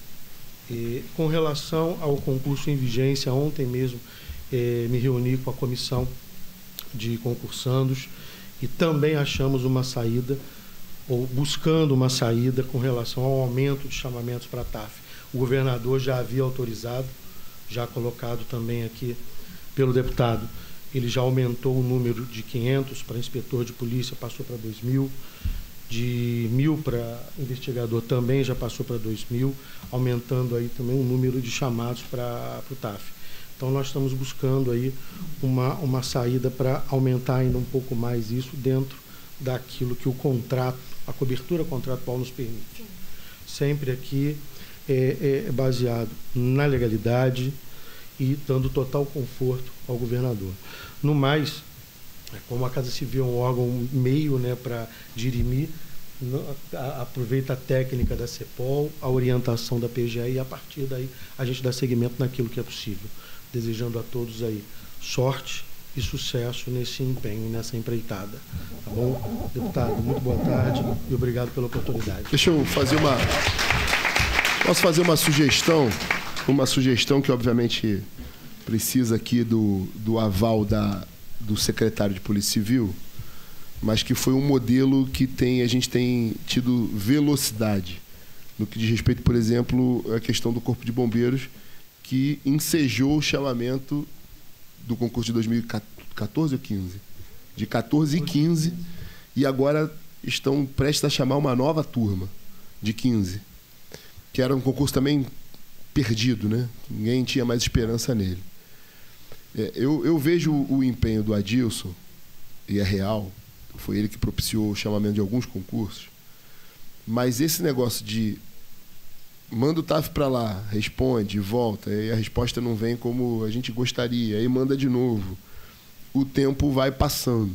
E, com relação ao concurso em vigência, ontem mesmo eh, me reuni com a comissão de concursandos e também achamos uma saída, ou buscando uma saída com relação ao aumento de chamamentos para a T A F. O governador já havia autorizado, já colocado também aqui pelo deputado, ele já aumentou o número de quinhentos para inspetor de polícia, passou para dois mil, de mil para investigador também já passou para dois mil, aumentando aí também o número de chamados para o T A F. Então, nós estamos buscando aí uma, uma saída para aumentar ainda um pouco mais isso dentro daquilo que o contrato, a cobertura contratual nos permite. Sempre aqui é, é baseado na legalidade e dando total conforto ao governador. No mais, como a Casa Civil é um órgão meio, né, para dirimir, aproveita a técnica da CEPOL, a orientação da P G E, e a partir daí a gente dá seguimento naquilo que é possível. Desejando a todos aí sorte e sucesso nesse empenho, nessa empreitada. Tá bom? Deputado, muito boa tarde e obrigado pela oportunidade. Deixa eu fazer uma... Posso fazer uma sugestão? Uma sugestão que, obviamente, precisa aqui do, do aval da, do secretário de Polícia Civil, mas que foi um modelo que tem, a gente tem tido velocidade no que diz respeito, por exemplo, à questão do Corpo de Bombeiros, que ensejou o chamamento do concurso de dois mil e quatorze ou quinze? De quatorze e quinze, e agora estão prestes a chamar uma nova turma, de quinze, que era um concurso também perdido, né? Ninguém tinha mais esperança nele. É, eu, eu vejo o empenho do Adilson, e é real, foi ele que propiciou o chamamento de alguns concursos, mas esse negócio de manda o T A F para lá, responde, volta, e a resposta não vem como a gente gostaria, aí manda de novo. O tempo vai passando.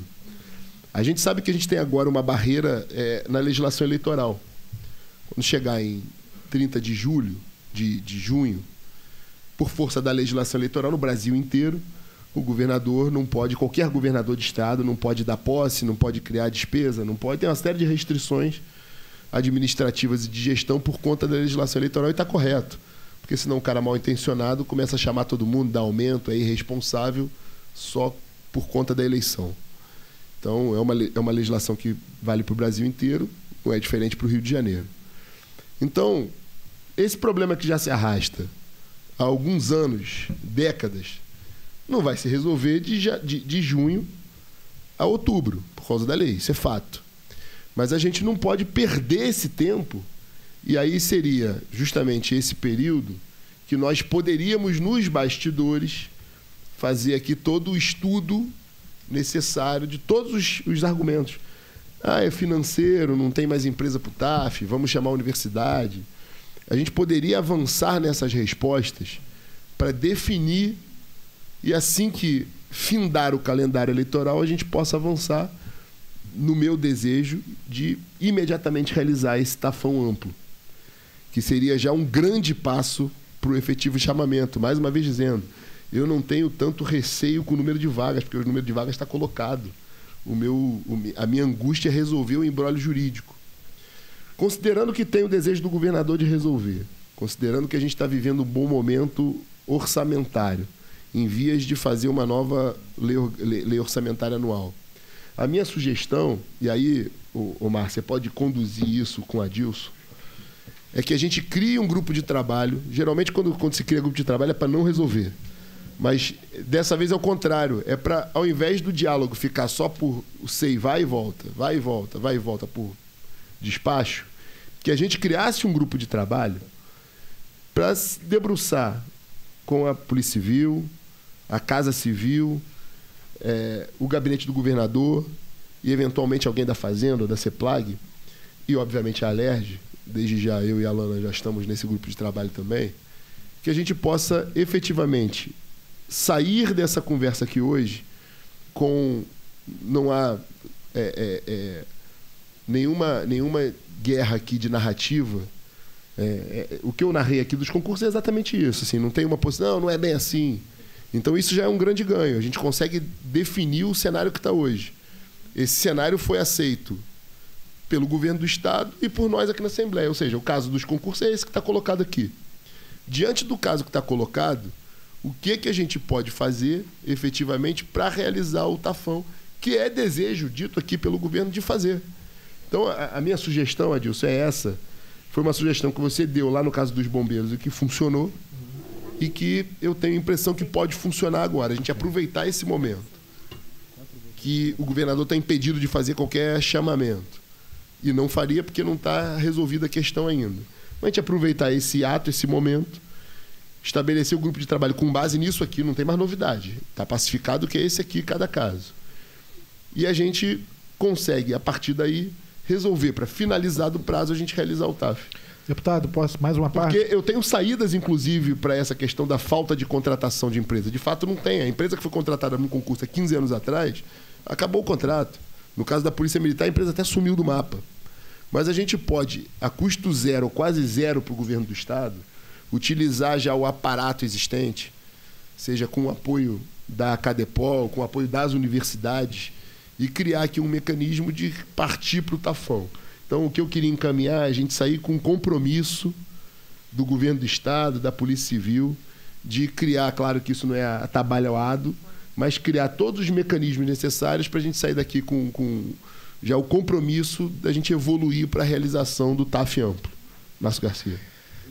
A gente sabe que a gente tem agora uma barreira é, na legislação eleitoral. Quando chegar em trinta de julho, de, de junho, por força da legislação eleitoral no Brasil inteiro, o governador não pode, qualquer governador de estado não pode dar posse, não pode criar despesa, não pode, tem uma série de restrições administrativas e de gestão por conta da legislação eleitoral, e está correto. Porque senão o cara mal intencionado começa a chamar todo mundo, dá aumento, é irresponsável só por conta da eleição. Então, é uma, é uma legislação que vale para o Brasil inteiro, não é diferente para o Rio de Janeiro. Então, esse problema que já se arrasta há alguns anos, décadas, não vai se resolver de, de, de junho a outubro, por causa da lei, isso é fato. Mas a gente não pode perder esse tempo, e aí seria justamente esse período que nós poderíamos, nos bastidores, fazer aqui todo o estudo necessário de todos os, os argumentos. Ah, é financeiro, não tem mais empresa para o T A F, vamos chamar a universidade. A gente poderia avançar nessas respostas para definir, e assim que findar o calendário eleitoral, a gente possa avançar no meu desejo de imediatamente realizar esse tafão amplo, que seria já um grande passo para o efetivo chamamento. Mais uma vez dizendo, eu não tenho tanto receio com o número de vagas, porque o número de vagas está colocado. O meu, o, a minha angústia é resolver o embrólio jurídico. Considerando que tem o desejo do governador de resolver, considerando que a gente está vivendo um bom momento orçamentário, em vias de fazer uma nova lei, lei, lei orçamentária anual, a minha sugestão, e aí, Omar, você pode conduzir isso com a Adilson, é que a gente crie um grupo de trabalho. Geralmente, quando, quando se cria grupo de trabalho, é para não resolver. Mas dessa vez é o contrário. É para, ao invés do diálogo ficar só por sei, vai e volta, vai e volta, vai e volta por despacho, que a gente criasse um grupo de trabalho para se debruçar com a Polícia Civil, a Casa Civil, é, o gabinete do governador e, eventualmente, alguém da Fazenda ou da CEPLAG, e, obviamente, a Alerj. Desde já eu e a Alana já estamos nesse grupo de trabalho também, que a gente possa efetivamente sair dessa conversa aqui hoje com... Não há é, é, é, nenhuma, nenhuma guerra aqui de narrativa. É, é, o que eu narrei aqui dos concursos é exatamente isso. Assim, não tem uma posição, não, não é bem assim. Então isso já é um grande ganho. A gente consegue definir o cenário que está hoje. Esse cenário foi aceito pelo governo do Estado e por nós aqui na Assembleia. Ou seja, o caso dos concursos é esse que está colocado aqui. Diante do caso que está colocado, o que, que a gente pode fazer efetivamente para realizar o tafão, que é desejo dito aqui pelo governo de fazer. Então, a, a minha sugestão, Adilson, é essa. Foi uma sugestão que você deu lá no caso dos bombeiros e que funcionou, e que eu tenho a impressão que pode funcionar agora. A gente aproveitar esse momento que o governador está impedido de fazer qualquer chamamento. E não faria porque não está resolvida a questão ainda. Mas a gente aproveitar esse ato, esse momento, estabelecer o grupo de trabalho com base nisso aqui, não tem mais novidade. Está pacificado que é esse aqui, cada caso. E a gente consegue, a partir daí, resolver, para finalizar do prazo, a gente realizar o T A F. Deputado, posso mais uma parte? Porque eu tenho saídas, inclusive, para essa questão da falta de contratação de empresa. De fato, não tem. A empresa que foi contratada num concurso há quinze anos atrás, acabou o contrato. No caso da Polícia Militar, a empresa até sumiu do mapa. Mas a gente pode, a custo zero, ou quase zero para o governo do Estado, utilizar já o aparato existente, seja com o apoio da Cadepol, com o apoio das universidades, e criar aqui um mecanismo de partir para o tafão. Então, o que eu queria encaminhar é a gente sair com um compromisso do governo do Estado, da Polícia Civil, de criar, claro que isso não é atabalhoado, mas criar todos os mecanismos necessários para a gente sair daqui com, com já o compromisso da gente evoluir para a realização do T A F amplo. Márcio Garcia.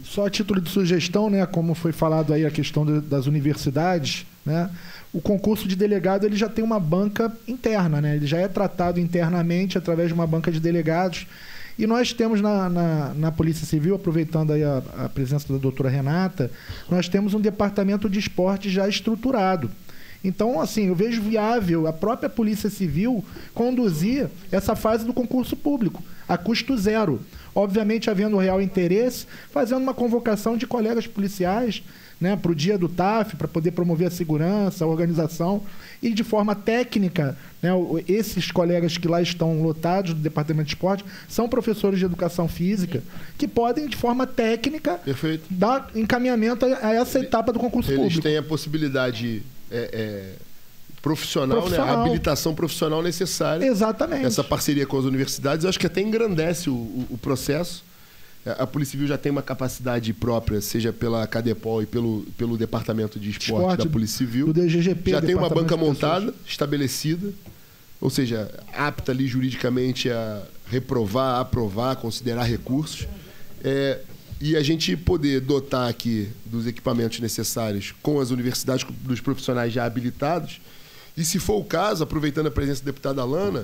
Só a título de sugestão, né, como foi falado aí a questão de, das universidades, né, o concurso de delegado ele já tem uma banca interna, né, ele já é tratado internamente através de uma banca de delegados. E nós temos na, na, na Polícia Civil, aproveitando aí a, a presença da doutora Renata, nós temos um departamento de esporte já estruturado. Então, assim, eu vejo viável a própria Polícia Civil conduzir essa fase do concurso público, a custo zero. Obviamente, havendo real interesse, fazendo uma convocação de colegas policiais, né, para o dia do T A F, para poder promover a segurança, a organização, e de forma técnica, né, esses colegas que lá estão lotados do Departamento de Esporte são professores de Educação Física, que podem, de forma técnica, Perfeito. dar encaminhamento a essa etapa do concurso Eles público. Eles têm a possibilidade... É, é, profissional, profissional. Né? A habilitação profissional necessária. Exatamente. Essa parceria com as universidades, eu acho que até engrandece o, o, o processo. A Polícia Civil já tem uma capacidade própria, seja pela Cadepol e pelo, pelo Departamento de Esporte, Esporte da Polícia Civil. Do D G G P, já tem uma banca montada, estabelecida, ou seja, apta ali juridicamente a reprovar, aprovar, considerar recursos. É, e a gente poder dotar aqui dos equipamentos necessários com as universidades, dos profissionais já habilitados, e, se for o caso, aproveitando a presença da deputada Alana,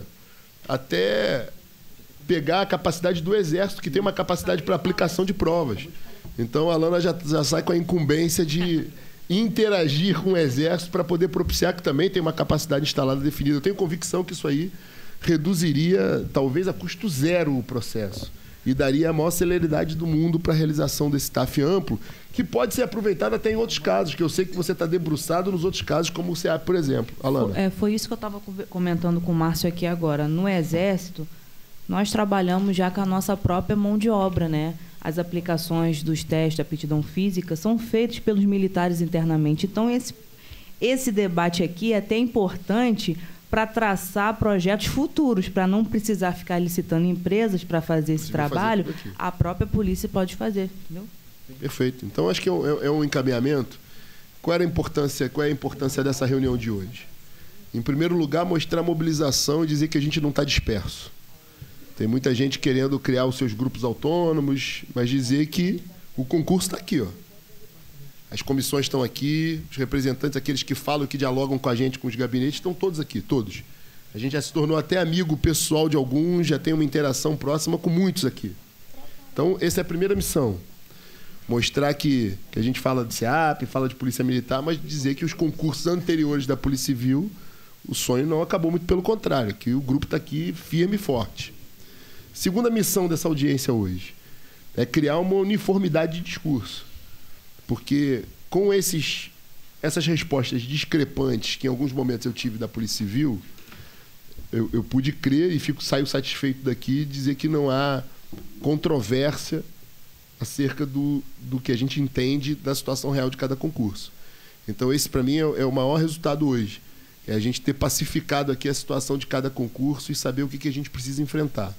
até pegar a capacidade do Exército, que tem uma capacidade para aplicação de provas. Então, a Alana já, já sai com a incumbência de interagir com o Exército para poder propiciar, que também tem uma capacidade instalada definida. Eu tenho convicção que isso aí reduziria, talvez, a custo zero o processo e daria a maior celeridade do mundo para a realização desse T A F amplo, que pode ser aproveitado até em outros casos, que eu sei que você está debruçado nos outros casos, como o C E A P, por exemplo. Alana. É, foi isso que eu estava comentando com o Márcio aqui agora. No Exército, nós trabalhamos já com a nossa própria mão de obra, né? As aplicações dos testes da aptidão física são feitas pelos militares internamente. Então, esse, esse debate aqui é até importante para traçar projetos futuros, para não precisar ficar licitando empresas para fazer esse trabalho, fazer a própria polícia pode fazer, entendeu? Perfeito. Então, acho que é um, é um encaminhamento. Qual era a importância, qual é a importância dessa reunião de hoje? Em primeiro lugar, mostrar a mobilização e dizer que a gente não está disperso. Tem muita gente querendo criar os seus grupos autônomos, mas dizer que o concurso está aqui, ó. As comissões estão aqui, os representantes, aqueles que falam, que dialogam com a gente, com os gabinetes, estão todos aqui, todos. A gente já se tornou até amigo pessoal de alguns, já tem uma interação próxima com muitos aqui. Então, essa é a primeira missão. Mostrar que, que a gente fala de C E A P, fala de Polícia Militar, mas dizer que os concursos anteriores da Polícia Civil, o sonho não acabou, muito pelo contrário, que o grupo está aqui firme e forte. Segunda missão dessa audiência hoje é criar uma uniformidade de discurso. Porque com esses, essas respostas discrepantes que em alguns momentos eu tive da Polícia Civil, eu, eu pude crer e fico, saio satisfeito daqui e dizer que não há controvérsia acerca do, do que a gente entende da situação real de cada concurso. Então, esse, para mim, é, é o maior resultado hoje. É a gente ter pacificado aqui a situação de cada concurso e saber o que, que a gente precisa enfrentar.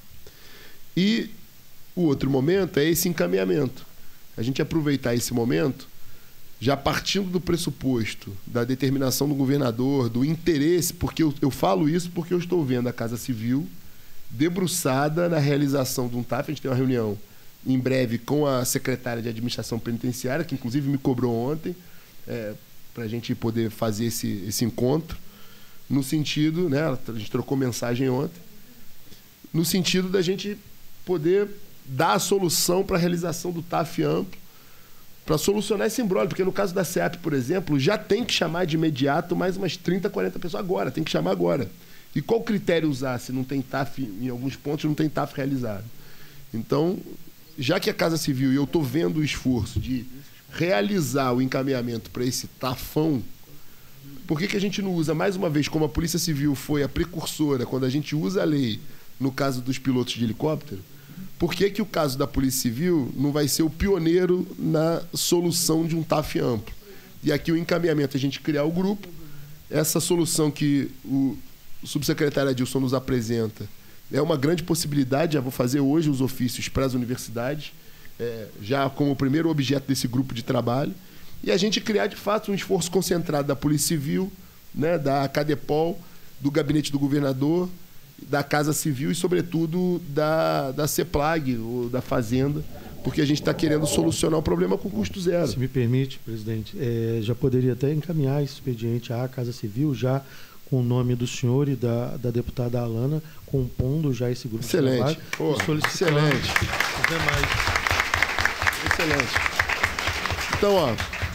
E o outro momento é esse encaminhamento. A gente aproveitar esse momento, já partindo do pressuposto da determinação do governador, do interesse, porque eu, eu falo isso porque eu estou vendo a Casa Civil debruçada na realização de um T A F. A gente tem uma reunião em breve com a secretária de Administração Penitenciária, que inclusive me cobrou ontem, é, para a gente poder fazer esse, esse encontro, no sentido, né, a gente trocou mensagem ontem, no sentido da gente poder dar a solução para a realização do T A F amplo, para solucionar esse imbróglio, porque no caso da C E A P, por exemplo, já tem que chamar de imediato mais umas trinta, quarenta pessoas agora, tem que chamar agora. E qual critério usar se não tem T A F, em alguns pontos não tem T A F realizado? Então, já que a Casa Civil, e eu estou vendo o esforço de realizar o encaminhamento para esse tafão, por que, que a gente não usa, mais uma vez, como a Polícia Civil foi a precursora, quando a gente usa a lei no caso dos pilotos de helicóptero, por que, que o caso da Polícia Civil não vai ser o pioneiro na solução de um T A F amplo? E aqui o encaminhamento, a gente criar o grupo, essa solução que o subsecretário Adilson nos apresenta, é uma grande possibilidade. Já vou fazer hoje os ofícios para as universidades, é, já como o primeiro objeto desse grupo de trabalho, e a gente criar, de fato, um esforço concentrado da Polícia Civil, né, da Cadepol, do Gabinete do Governador, da Casa Civil e, sobretudo, da, da CEPLAG, ou da Fazenda, porque a gente está querendo solucionar o problema com custo zero. Se me permite, presidente, é, já poderia até encaminhar esse expediente à Casa Civil, já com o nome do senhor e da, da deputada Alana, compondo já esse grupo excelente. de trabalho. Pô, e solicitando excelente. os demais. Excelente. Então, ó,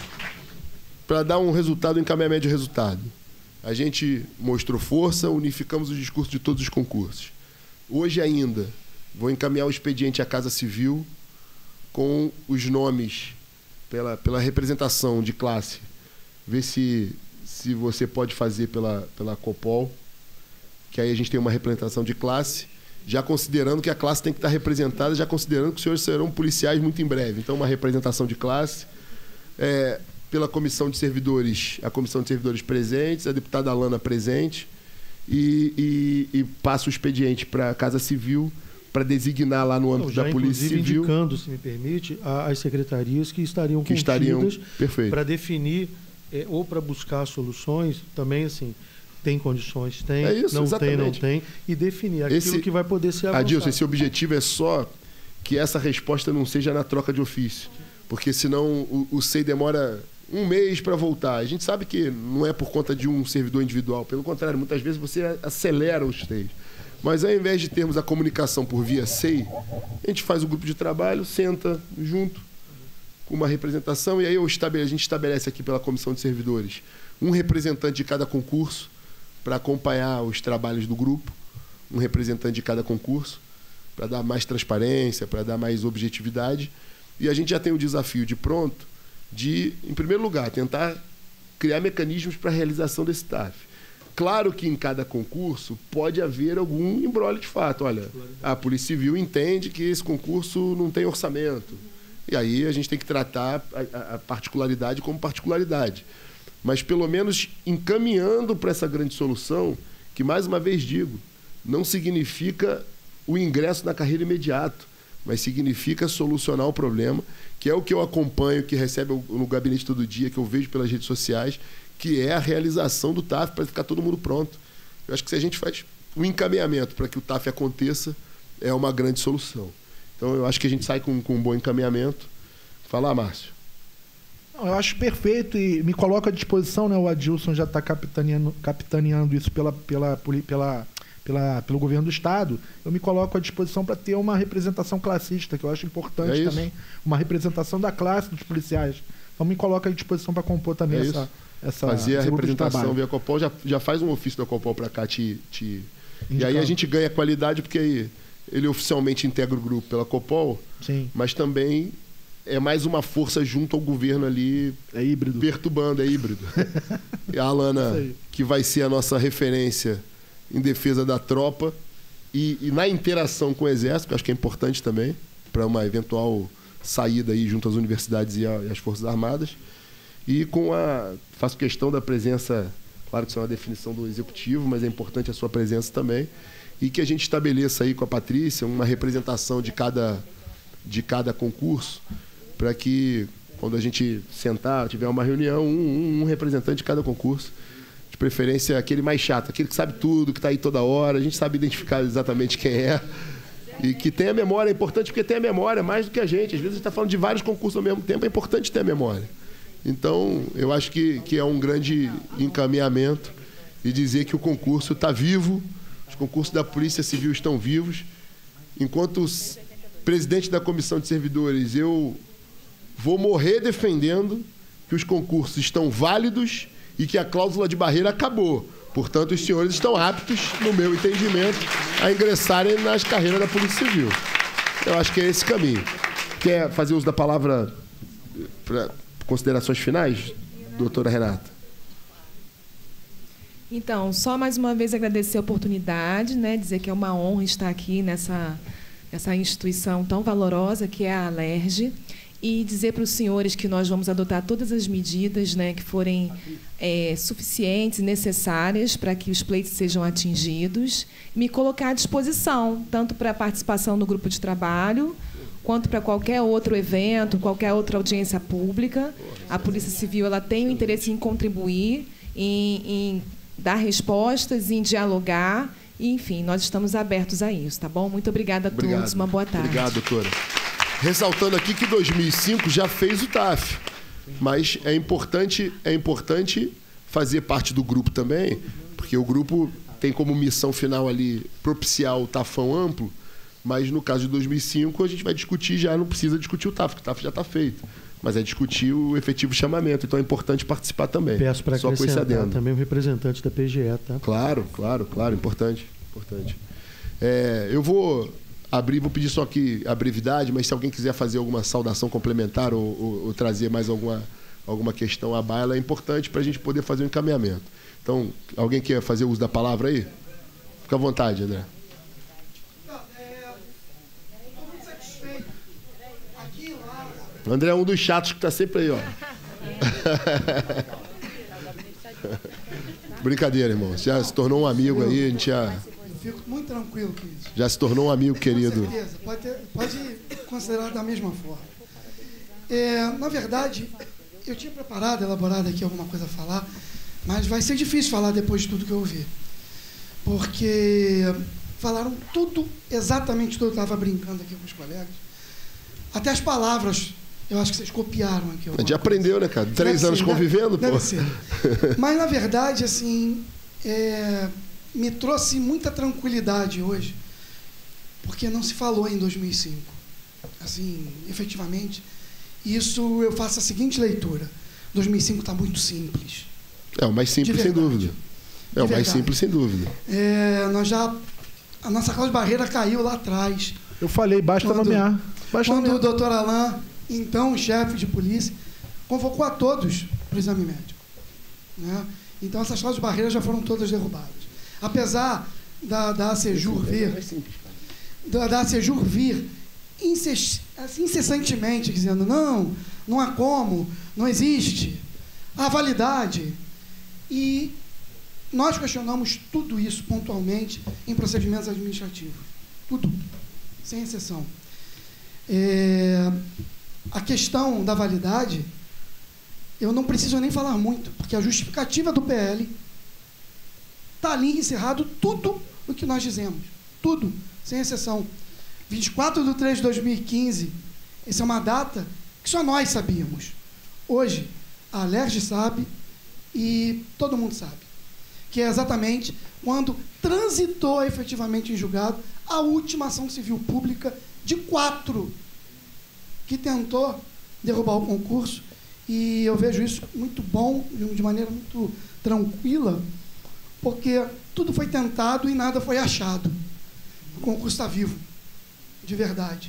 para dar um resultado, um encaminhamento de resultado, a gente mostrou força, unificamos os discursos de todos os concursos. Hoje ainda, vou encaminhar o expediente à Casa Civil com os nomes pela, pela representação de classe. Ver se, se você pode fazer pela, pela Copol, que aí a gente tem uma representação de classe, já considerando que a classe tem que estar representada, já considerando que os senhores serão policiais muito em breve. Então, uma representação de classe. É, pela Comissão de Servidores, a Comissão de Servidores presentes, a deputada Alana presente, e, e, e passa o expediente para a Casa Civil para designar lá no âmbito já, da Polícia Civil. Indicando, se me permite, as secretarias que estariam que estariam para definir é, ou para buscar soluções, também assim, tem condições, tem, é isso, não exatamente. tem, não tem, e definir aquilo esse, que vai poder ser avançado. Adilson, esse objetivo é só que essa resposta não seja na troca de ofício, porque senão o, o S E I demora um mês para voltar. A gente sabe que não é por conta de um servidor individual. Pelo contrário, muitas vezes você acelera os S E Is. Mas ao invés de termos a comunicação por via S E I, a gente faz o grupo de trabalho, senta junto com uma representação e aí eu estabele, a gente estabelece aqui pela Comissão de Servidores um representante de cada concurso para acompanhar os trabalhos do grupo, um representante de cada concurso para dar mais transparência, para dar mais objetividade. E a gente já tem o desafio de pronto de, em primeiro lugar, tentar criar mecanismos para a realização desse T A F. Claro que em cada concurso pode haver algum imbróglio de fato. Olha, a Polícia Civil entende que esse concurso não tem orçamento. E aí a gente tem que tratar a, a particularidade como particularidade. Mas, pelo menos, encaminhando para essa grande solução, que, mais uma vez digo, não significa o ingresso na carreira imediato, mas significa solucionar o problema, que é o que eu acompanho, que recebe no gabinete todo dia, que eu vejo pelas redes sociais, que é a realização do T A F para ficar todo mundo pronto. Eu acho que se a gente faz um encaminhamento para que o T A F aconteça, é uma grande solução. Então, eu acho que a gente sai com, com um bom encaminhamento. Fala, Márcio. Não, eu acho perfeito e me coloco à disposição, né? O Adilson já está capitaneando, capitaneando isso pela, pela, pela, pela, pelo governo do Estado. Eu me coloco à disposição para ter uma representação classista, que eu acho importante é também. Uma representação da classe dos policiais. Então, me coloco à disposição para compor também é essa... Essa, Fazer a representação via Copol, já, já faz um ofício da Copol para cá te, te... E aí a gente ganha qualidade porque aí ele oficialmente integra o grupo pela Copol, sim, mas também é mais uma força junto ao governo ali, é híbrido, perturbando, é híbrido. E a Alana, que vai ser a nossa referência em defesa da tropa e, e na interação com o Exército, que acho que é importante também, para uma eventual saída aí junto às universidades e, a, e às Forças Armadas. E com a... faço questão da presença, claro que isso é uma definição do Executivo, mas é importante a sua presença também, e que a gente estabeleça aí com a Patrícia uma representação de cada, de cada concurso, para que, quando a gente sentar, tiver uma reunião, um, um representante de cada concurso, de preferência aquele mais chato, aquele que sabe tudo, que está aí toda hora, a gente sabe identificar exatamente quem é, e que tem a memória. É importante porque tem a memória mais do que a gente. Às vezes a gente está falando de vários concursos ao mesmo tempo, é importante ter a memória. Então, eu acho que, que é um grande encaminhamento e dizer que o concurso está vivo, os concursos da Polícia Civil estão vivos. Enquanto presidente da Comissão de Servidores, eu vou morrer defendendo que os concursos estão válidos e que a cláusula de barreira acabou. Portanto, os senhores estão aptos, no meu entendimento, a ingressarem nas carreiras da Polícia Civil. Eu acho que é esse caminho. Quer fazer uso da palavra para considerações finais, doutora Renata? Então, só mais uma vez agradecer a oportunidade, né, dizer que é uma honra estar aqui nessa, nessa instituição tão valorosa que é a Alerj, e dizer para os senhores que nós vamos adotar todas as medidas, né, que forem é, suficientes e necessárias para que os pleitos sejam atingidos, me colocar à disposição, tanto para a participação no grupo de trabalho, quanto para qualquer outro evento, qualquer outra audiência pública. A Polícia Civil ela tem o interesse em contribuir, em, em dar respostas, em dialogar. E, enfim, nós estamos abertos a isso, tá bom? Muito obrigada a Obrigado. todos. Uma boa tarde. Obrigado, doutora. ressaltando aqui que dois mil e cinco já fez o T A F, mas é importante, é importante fazer parte do grupo também, porque o grupo tem como missão final ali propiciar o Tafão amplo, mas no caso de dois mil e cinco a gente vai discutir, já não precisa discutir o T A F, porque o T A F já está feito, mas é discutir o efetivo chamamento, então é importante participar também. Peço para acrescentar também o representante da P G E, tá? Claro, claro, claro, importante, importante. É, eu vou abrir, vou pedir só aqui a brevidade, mas se alguém quiser fazer alguma saudação complementar ou, ou, ou trazer mais alguma, alguma questão à baila, é importante para a gente poder fazer um encaminhamento. Então, alguém quer fazer uso da palavra aí? Fica à vontade, André. O André é um dos chatos que está sempre aí, ó. Brincadeira, irmão. Você já se tornou um amigo aí, a gente já... Eu fico muito tranquilo com isso. Já se tornou um amigo querido. Com certeza. Pode, ter, pode considerar da mesma forma. É, na verdade, eu tinha preparado, elaborado aqui alguma coisa a falar, mas vai ser difícil falar depois de tudo que eu ouvi. Porque falaram tudo, exatamente tudo. Eu estava brincando aqui com os colegas. Até as palavras... Eu acho que vocês copiaram aqui. A gente aprendeu, né, cara? Três deve anos ser, convivendo, deve, pô. deve ser. Mas, na verdade, assim, é, me trouxe muita tranquilidade hoje, porque não se falou em dois mil e cinco. Assim, efetivamente, isso eu faço a seguinte leitura. dois mil e cinco está muito simples. É o mais simples, sem dúvida. É o mais simples, sem dúvida. É, nós já... A nossa Cláudia Barreira caiu lá atrás. Eu falei, basta quando, nomear. Basta quando nomear. o doutor Alain, então chefe de polícia, convocou a todos para o exame médico. Né? Então essas Cláudias Barreiras já foram todas derrubadas. Apesar da, da ACEJUR vir, da, da ACEJUR vir incess, assim, incessantemente dizendo não, não há como, não existe, há validade. E nós questionamos tudo isso pontualmente em procedimentos administrativos. Tudo, sem exceção. É, a questão da validade, eu não preciso nem falar muito, porque a justificativa do P L está ali encerrado tudo o que nós dizemos. Tudo, sem exceção. vinte e quatro de três de dois mil e quinze, essa é uma data que só nós sabíamos. Hoje, a Alerj sabe e todo mundo sabe. Que é exatamente quando transitou efetivamente em julgado a última ação civil pública de quatro que tentou derrubar o concurso, e eu vejo isso muito bom, de maneira muito tranquila, porque tudo foi tentado e nada foi achado. O concurso está vivo, de verdade.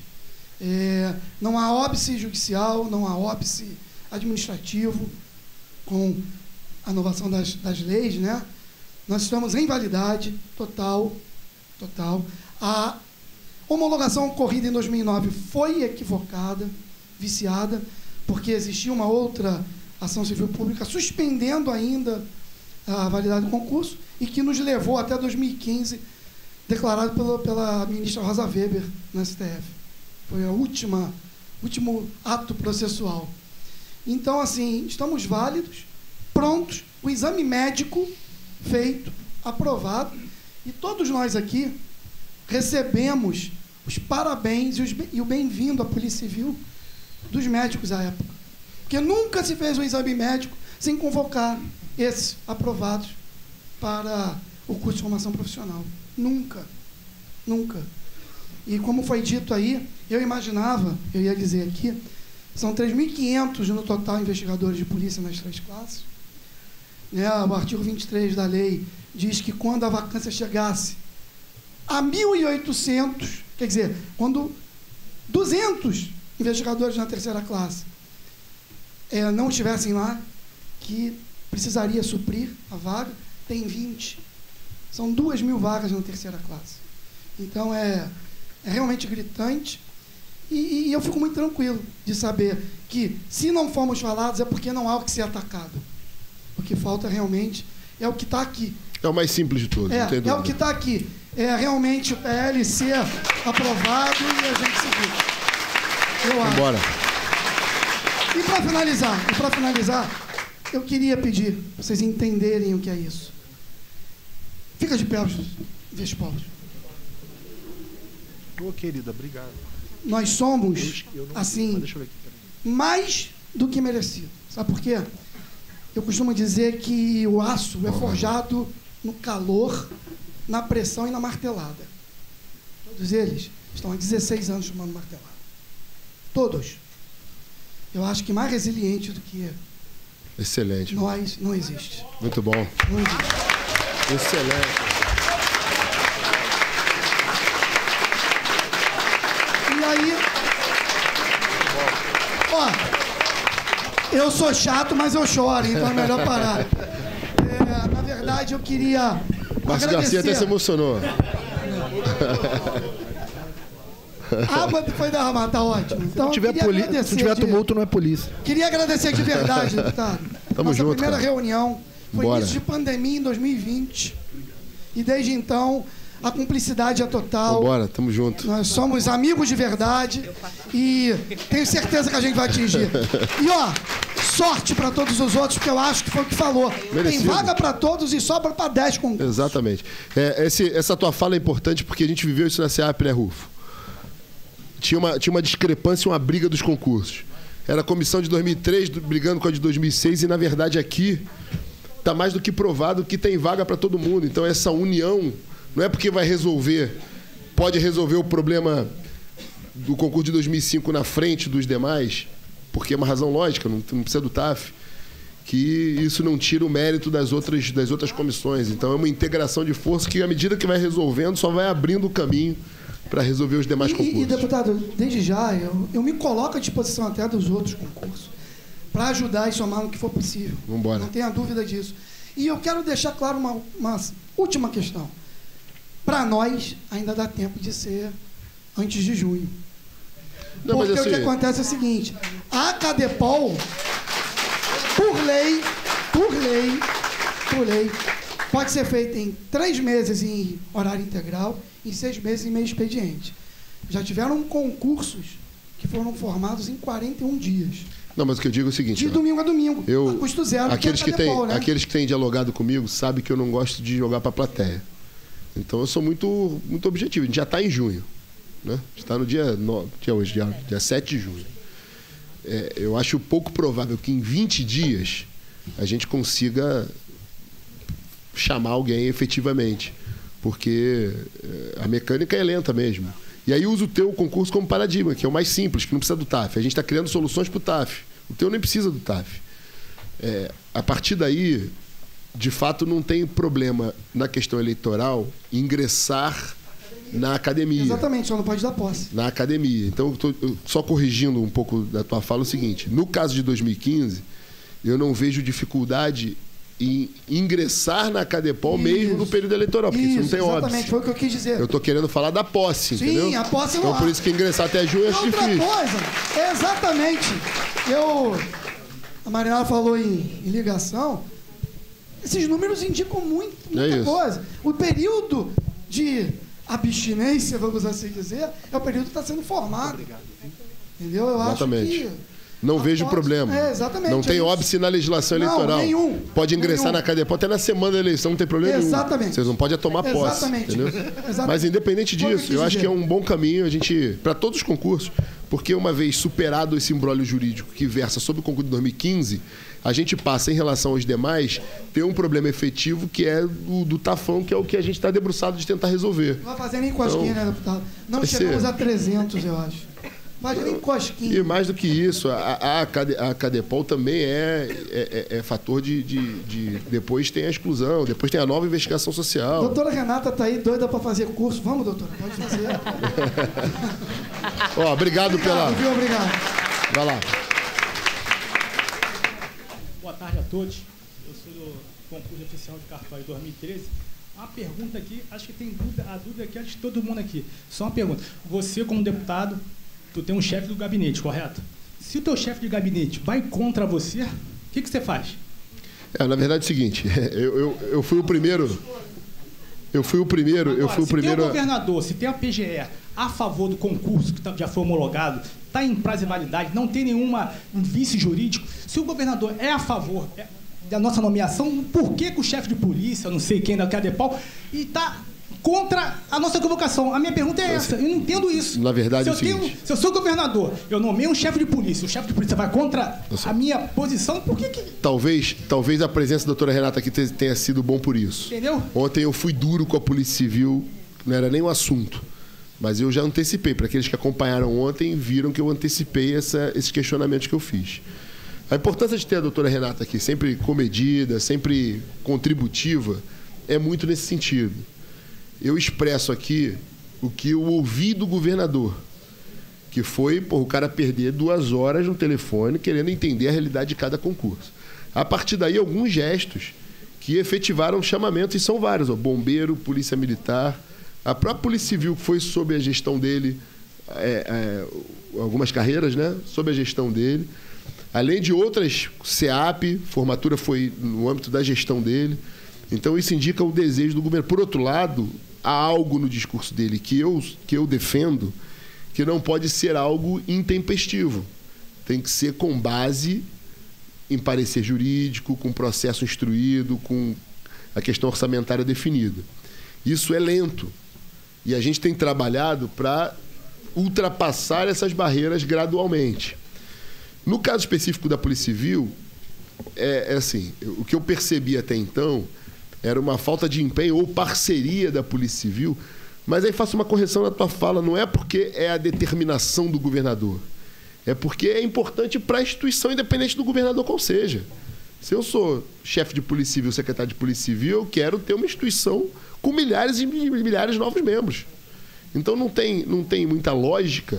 É, não há óbice judicial, não há óbice administrativo, com a inovação das, das leis, né? Nós estamos em validade total, total. A homologação ocorrida em dois mil e nove foi equivocada, viciada, porque existia uma outra ação civil pública suspendendo ainda a validade do concurso e que nos levou até dois mil e quinze, declarado pela, pela ministra Rosa Weber no S T F. Foi a última, último ato processual. Então, assim, estamos válidos, prontos, o exame médico feito, aprovado, e todos nós aqui recebemos os parabéns e, os, e o bem-vindo à Polícia Civil dos médicos à época. Porque nunca se fez um exame médico sem convocar esses aprovados para o curso de formação profissional. Nunca. Nunca. E como foi dito aí, eu imaginava, eu ia dizer aqui, são três mil e quinhentos no total investigadores de polícia nas três classes. Né, o artigo vinte e três da lei diz que quando a vacância chegasse a mil e oitocentos, quer dizer, quando duzentos investigadores na terceira classe é, não estivessem lá, que precisaria suprir a vaga, tem vinte. São duas mil vagas na terceira classe. Então, é, é realmente gritante. E, e eu fico muito tranquilo de saber que, se não formos falados, é porque não há o que ser atacado. O que falta realmente é o que está aqui. É o mais simples de todos. É, não tem dúvida. É o que está aqui. É realmente o P L ser aprovado e a gente seguir. Eu acho. Bora. E para finalizar, e para finalizar, eu queria pedir para vocês entenderem o que é isso. Fica de pé, Vespaulo. Ô, querida, obrigado. nós somos, assim, mais do que merecido. Sabe por quê? Eu costumo dizer que o aço é forjado no calor, na pressão e na martelada. Todos eles estão há dezesseis anos tomando martelada. Todos. Eu acho que mais resiliente do que Excelente. nós não existe. Muito bom. Não existe. Excelente. E aí... Ó, eu sou chato, mas eu choro, então é melhor parar. É, na verdade, eu queria Márcio agradecer... Garcia até se emocionou. Água foi derramada, tá ótimo. Então, Se tiver, queria poli... agradecer Se tiver de- tumulto, não é polícia. Queria agradecer de verdade, deputado. Tamo Nossa junto, primeira cara. reunião foi Bora. início de pandemia em dois mil e vinte. E desde então, a cumplicidade é total. Vambora, tamo junto. Nós somos amigos de verdade e tenho certeza que a gente vai atingir. E, ó, sorte para todos os outros, porque eu acho que foi o que falou. Tem Merecido. vaga para todos e sobra para dez concursos. Exatamente. É, esse, essa tua fala é importante porque a gente viveu isso na C E A P, né, Rufo? Tinha uma, tinha uma discrepância, uma briga dos concursos. Era a comissão de dois mil e três do- brigando com a de dois mil e seis e, na verdade, aqui está mais do que provado que tem vaga para todo mundo. Então, essa união não é porque vai resolver, pode resolver o problema do concurso de dois mil e cinco na frente dos demais, porque é uma razão lógica, não, não precisa do T A F, que isso não tira o mérito das outras, das outras comissões. Então, é uma integração de força que, à medida que vai resolvendo, só vai abrindo o caminho para resolver os demais E, concursos. e, deputado, desde já, eu, eu me coloco à disposição até dos outros concursos para ajudar e somar no que for possível. Vambora. Não tenha dúvida disso. E eu quero deixar claro uma, uma última questão. Para nós, ainda dá tempo de ser antes de junho. Não, mas Porque o que assim- acontece é o seguinte, a Cadepol, por lei, por lei, por lei, pode ser feita em três meses em horário integral, em seis meses em meio expediente. Já tiveram concursos que foram formados em quarenta e um dias. Não, mas o que eu digo é o seguinte... De né? domingo a domingo, Eu, a custo zero, aqueles que que, é a têm, Cadepol, né? aqueles que têm dialogado comigo sabem que eu não gosto de jogar para a plateia. Então eu sou muito, muito objetivo. A gente já está em junho. Né? Está no dia, no, dia, hoje, dia, dia sete de junho. É, eu acho pouco provável que em vinte dias a gente consiga chamar alguém efetivamente. Porque é, a mecânica é lenta mesmo. E aí usa o teu concurso como paradigma, que é o mais simples, que não precisa do T A F. A gente está criando soluções para o T A F. O teu nem precisa do T A F. É, a partir daí, de fato, não tem problema na questão eleitoral ingressar na academia. Exatamente, só não pode dar posse. Na academia. Então, eu tô, eu, só corrigindo um pouco da tua fala, o seguinte. No caso de dois mil e quinze, eu não vejo dificuldade em ingressar na Cadepol mesmo no período eleitoral, porque isso, Isso, não tem exatamente, óbice. foi o que eu quis dizer. Eu estou querendo falar da posse, Sim, entendeu? a posse Então, não há. por isso que ingressar até junho é Outra difícil. coisa, exatamente. Eu, a Mariana falou em, em ligação. Esses números indicam muito, muita É isso. coisa. O período de abstinência, vamos assim dizer, é o período que está sendo formado. Entendeu? Eu Exatamente. acho que... Não a vejo posse- problema. É, exatamente. Não tem é isso. óbice na legislação Não, eleitoral. nenhum. Pode ingressar Nenhum. na Cadepol até na semana da eleição, não tem problema Exatamente. nenhum. Vocês não podem tomar posse. Exatamente. Entendeu? Exatamente. Mas independente Foi o que eu disso, quis eu acho que é dizer. um bom caminho a gente para todos os concursos, porque uma vez superado esse imbróglio jurídico que versa sobre o concurso de dois mil e quinze, a gente passa em relação aos demais ter um problema efetivo que é o do Tafão, que é o que a gente está debruçado de tentar resolver. Não vai fazer nem cosquinha, Então, né, deputado? Não vai chegamos ser. a trezentos, eu acho. Vai nem cosquinha. E mais do que isso, a, a, a Cade- a Cadepol também é, é, é- é fator de, de, de... Depois tem a exclusão, depois tem a nova investigação social. Doutora Renata tá aí doida para fazer curso. Vamos, doutora, pode fazer. Ó, obrigado, pela... Viu? Obrigado. Vai lá. Boa tarde a todos. Eu sou do concurso oficial de cartório de dois mil e treze. Uma pergunta aqui, acho que tem dúvida, a dúvida aqui é de todo mundo aqui. Só uma pergunta. Você, como deputado, tu tem um chefe do gabinete, correto? Se o teu chefe de gabinete vai contra você, o que, que você faz? É, na verdade é o seguinte, eu, eu, eu fui o primeiro... Eu fui o primeiro... eu Agora, fui o se primeiro... tem o governador, se tem a P G E a favor do concurso que tá- já foi homologado, está em prazo de validade, não tem nenhuma um vício jurídico, se o governador é a favor é, da nossa nomeação, por que, que o chefe de polícia, não sei quem da Cadepol, e está contra a nossa convocação. A minha pergunta é essa, eu não entendo isso. Na verdade, se eu, é o seguinte... tenho, se eu sou governador, eu nomeio um chefe de polícia, o chefe de polícia vai contra a minha posição, por que que... Talvez, talvez a presença da doutora Renata aqui tenha sido bom por isso. Entendeu? Ontem eu fui duro com a Polícia Civil, não era nem um assunto, mas eu já antecipei. Para aqueles que acompanharam ontem, viram que eu antecipei essa, esses questionamentos que eu fiz. A importância de ter a doutora Renata aqui, sempre comedida, sempre contributiva, é muito nesse sentido. Eu expresso aqui o que eu ouvi do governador, que foi pô, o cara perder duas horas no telefone querendo entender a realidade de cada concurso. A partir daí, alguns gestos que efetivaram chamamentos, e são vários, ó, bombeiro, polícia militar, a própria Polícia Civil, que foi sob a gestão dele, é, é, algumas carreiras, né, sob a gestão dele, além de outras, C E A P, formatura foi no âmbito da gestão dele. Então, isso indica o desejo do governo. Por outro lado, há algo no discurso dele que eu, que eu defendo que não pode ser algo intempestivo. Tem que ser com base em parecer jurídico, com processo instruído, com a questão orçamentária definida. Isso é lento. E a gente tem trabalhado para ultrapassar essas barreiras gradualmente. No caso específico da Polícia Civil, é, é assim, o que eu percebi até então era uma falta de empenho ou parceria da Polícia Civil, mas aí faço uma correção na tua fala, não é porque é a determinação do governador, é porque é importante para a instituição, independente do governador qual seja. Se eu sou chefe de Polícia Civil, secretário de Polícia Civil, eu quero ter uma instituição com milhares e milhares de novos membros. Então não tem, não tem muita lógica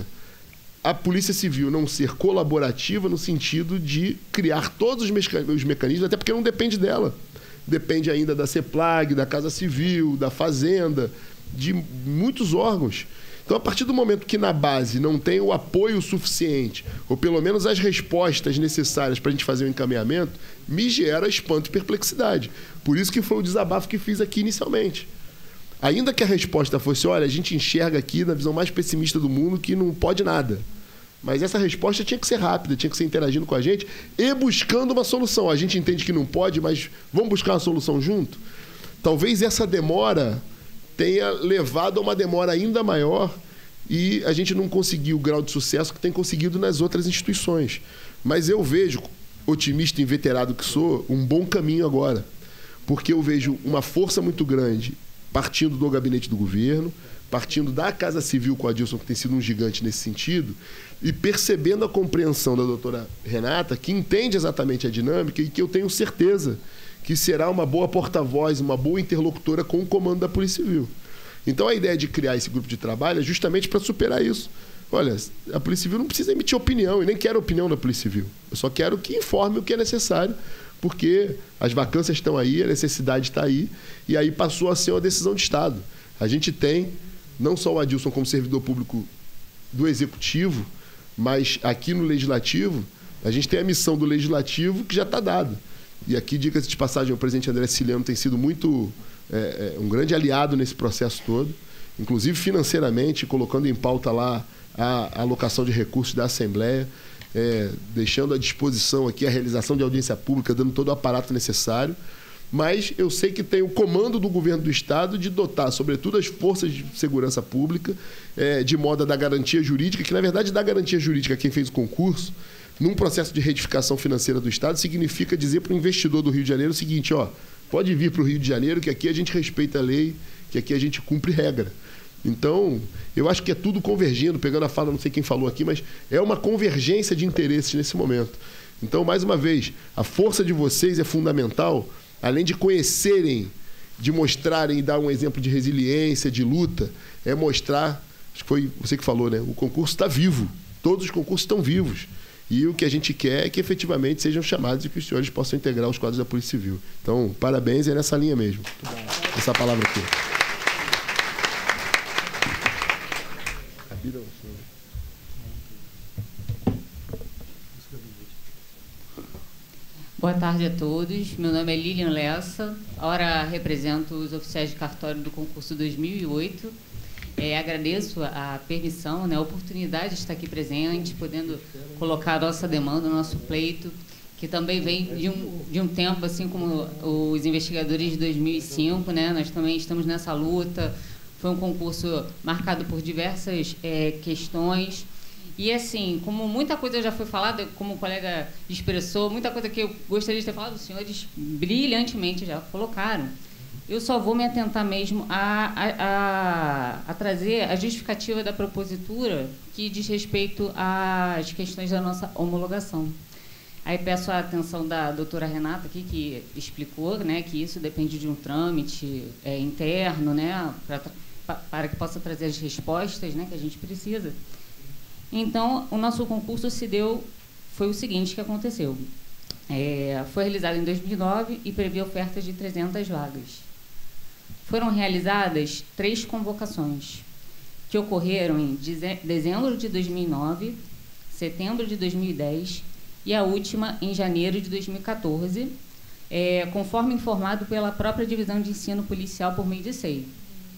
a Polícia Civil não ser colaborativa no sentido de criar todos os mecanismos, até porque não depende dela. Depende ainda da CEPLAG, da Casa Civil, da Fazenda, de muitos órgãos. Então, a partir do momento que na base não tem o apoio suficiente, ou pelo menos as respostas necessárias para a gente fazer o encaminhamento, me gera espanto e perplexidade. Por isso que foi o desabafo que fiz aqui inicialmente. Ainda que a resposta fosse, olha, a gente enxerga aqui na visão mais pessimista do mundo que não pode nada. Mas essa resposta tinha que ser rápida, tinha que ser interagindo com a gente e buscando uma solução. A gente entende que não pode, mas vamos buscar uma solução junto? Talvez essa demora tenha levado a uma demora ainda maior e a gente não conseguiu o grau de sucesso que tem conseguido nas outras instituições. Mas eu vejo, otimista e inveterado que sou, um bom caminho agora. Porque eu vejo uma força muito grande partindo do gabinete do governo, partindo da Casa Civil com a Adilson, que tem sido um gigante nesse sentido, e percebendo a compreensão da doutora Renata, que entende exatamente a dinâmica e que eu tenho certeza que será uma boa porta-voz, uma boa interlocutora com o comando da Polícia Civil. Então, a ideia de criar esse grupo de trabalho é justamente para superar isso. Olha, a Polícia Civil não precisa emitir opinião, e nem quero opinião da Polícia Civil. Eu só quero que informe o que é necessário, porque as vacâncias estão aí, a necessidade está aí, e aí passou a ser uma decisão de Estado. A gente tem, não só o Adilson como servidor público do Executivo, mas aqui no Legislativo, a gente tem a missão do Legislativo que já está dada. E aqui, diga-se de passagem, o presidente André Ciliano tem sido muito é, é, um grande aliado nesse processo todo, inclusive financeiramente, colocando em pauta lá a, a alocação de recursos da Assembleia, é, deixando à disposição aqui a realização de audiência pública, dando todo o aparato necessário. Mas eu sei que tem o comando do governo do Estado de dotar, sobretudo, as forças de segurança pública, é, de modo a dar garantia jurídica, que, na verdade, dar garantia jurídica a quem fez o concurso, num processo de retificação financeira do Estado, significa dizer para o investidor do Rio de Janeiro o seguinte, ó, pode vir para o Rio de Janeiro, que aqui a gente respeita a lei, que aqui a gente cumpre regra. Então, eu acho que é tudo convergindo, pegando a fala, não sei quem falou aqui, mas é uma convergência de interesses nesse momento. Então, mais uma vez, a força de vocês é fundamental, além de conhecerem, de mostrarem e dar um exemplo de resiliência, de luta, é mostrar, acho que foi você que falou, né? O concurso está vivo, todos os concursos estão vivos. E o que a gente quer é que efetivamente sejam chamados e que os senhores possam integrar os quadros da Polícia Civil. Então, parabéns, é nessa linha mesmo. Essa palavra aqui. Boa tarde a todos. Meu nome é Lilian Lessa. Ora, represento os oficiais de cartório do concurso dois mil e oito. É, agradeço a permissão, né, a oportunidade de estar aqui presente, podendo colocar a nossa demanda, o nosso pleito, que também vem de um, de um tempo, assim como os investigadores de dois mil e cinco, né, nós também estamos nessa luta Foi um concurso marcado por diversas é, questões. E, assim, como muita coisa já foi falada, como o colega expressou, muita coisa que eu gostaria de ter falado, os senhores brilhantemente já colocaram. Eu só vou me atentar mesmo a, a, a, a trazer a justificativa da propositura que diz respeito às questões da nossa homologação. Aí peço a atenção da doutora Renata aqui, que explicou, né, que isso depende de um trâmite é, interno, né, pra, para que possa trazer as respostas, né, que a gente precisa. Então, o nosso concurso se deu, foi o seguinte que aconteceu. É, foi realizado em dois mil e nove e previa ofertas de trezentas vagas. Foram realizadas três convocações, que ocorreram em dezembro de dois mil e nove, setembro de dois mil e dez e a última em janeiro de dois mil e quatorze, é, conforme informado pela própria Divisão de Ensino Policial por meio de S E I.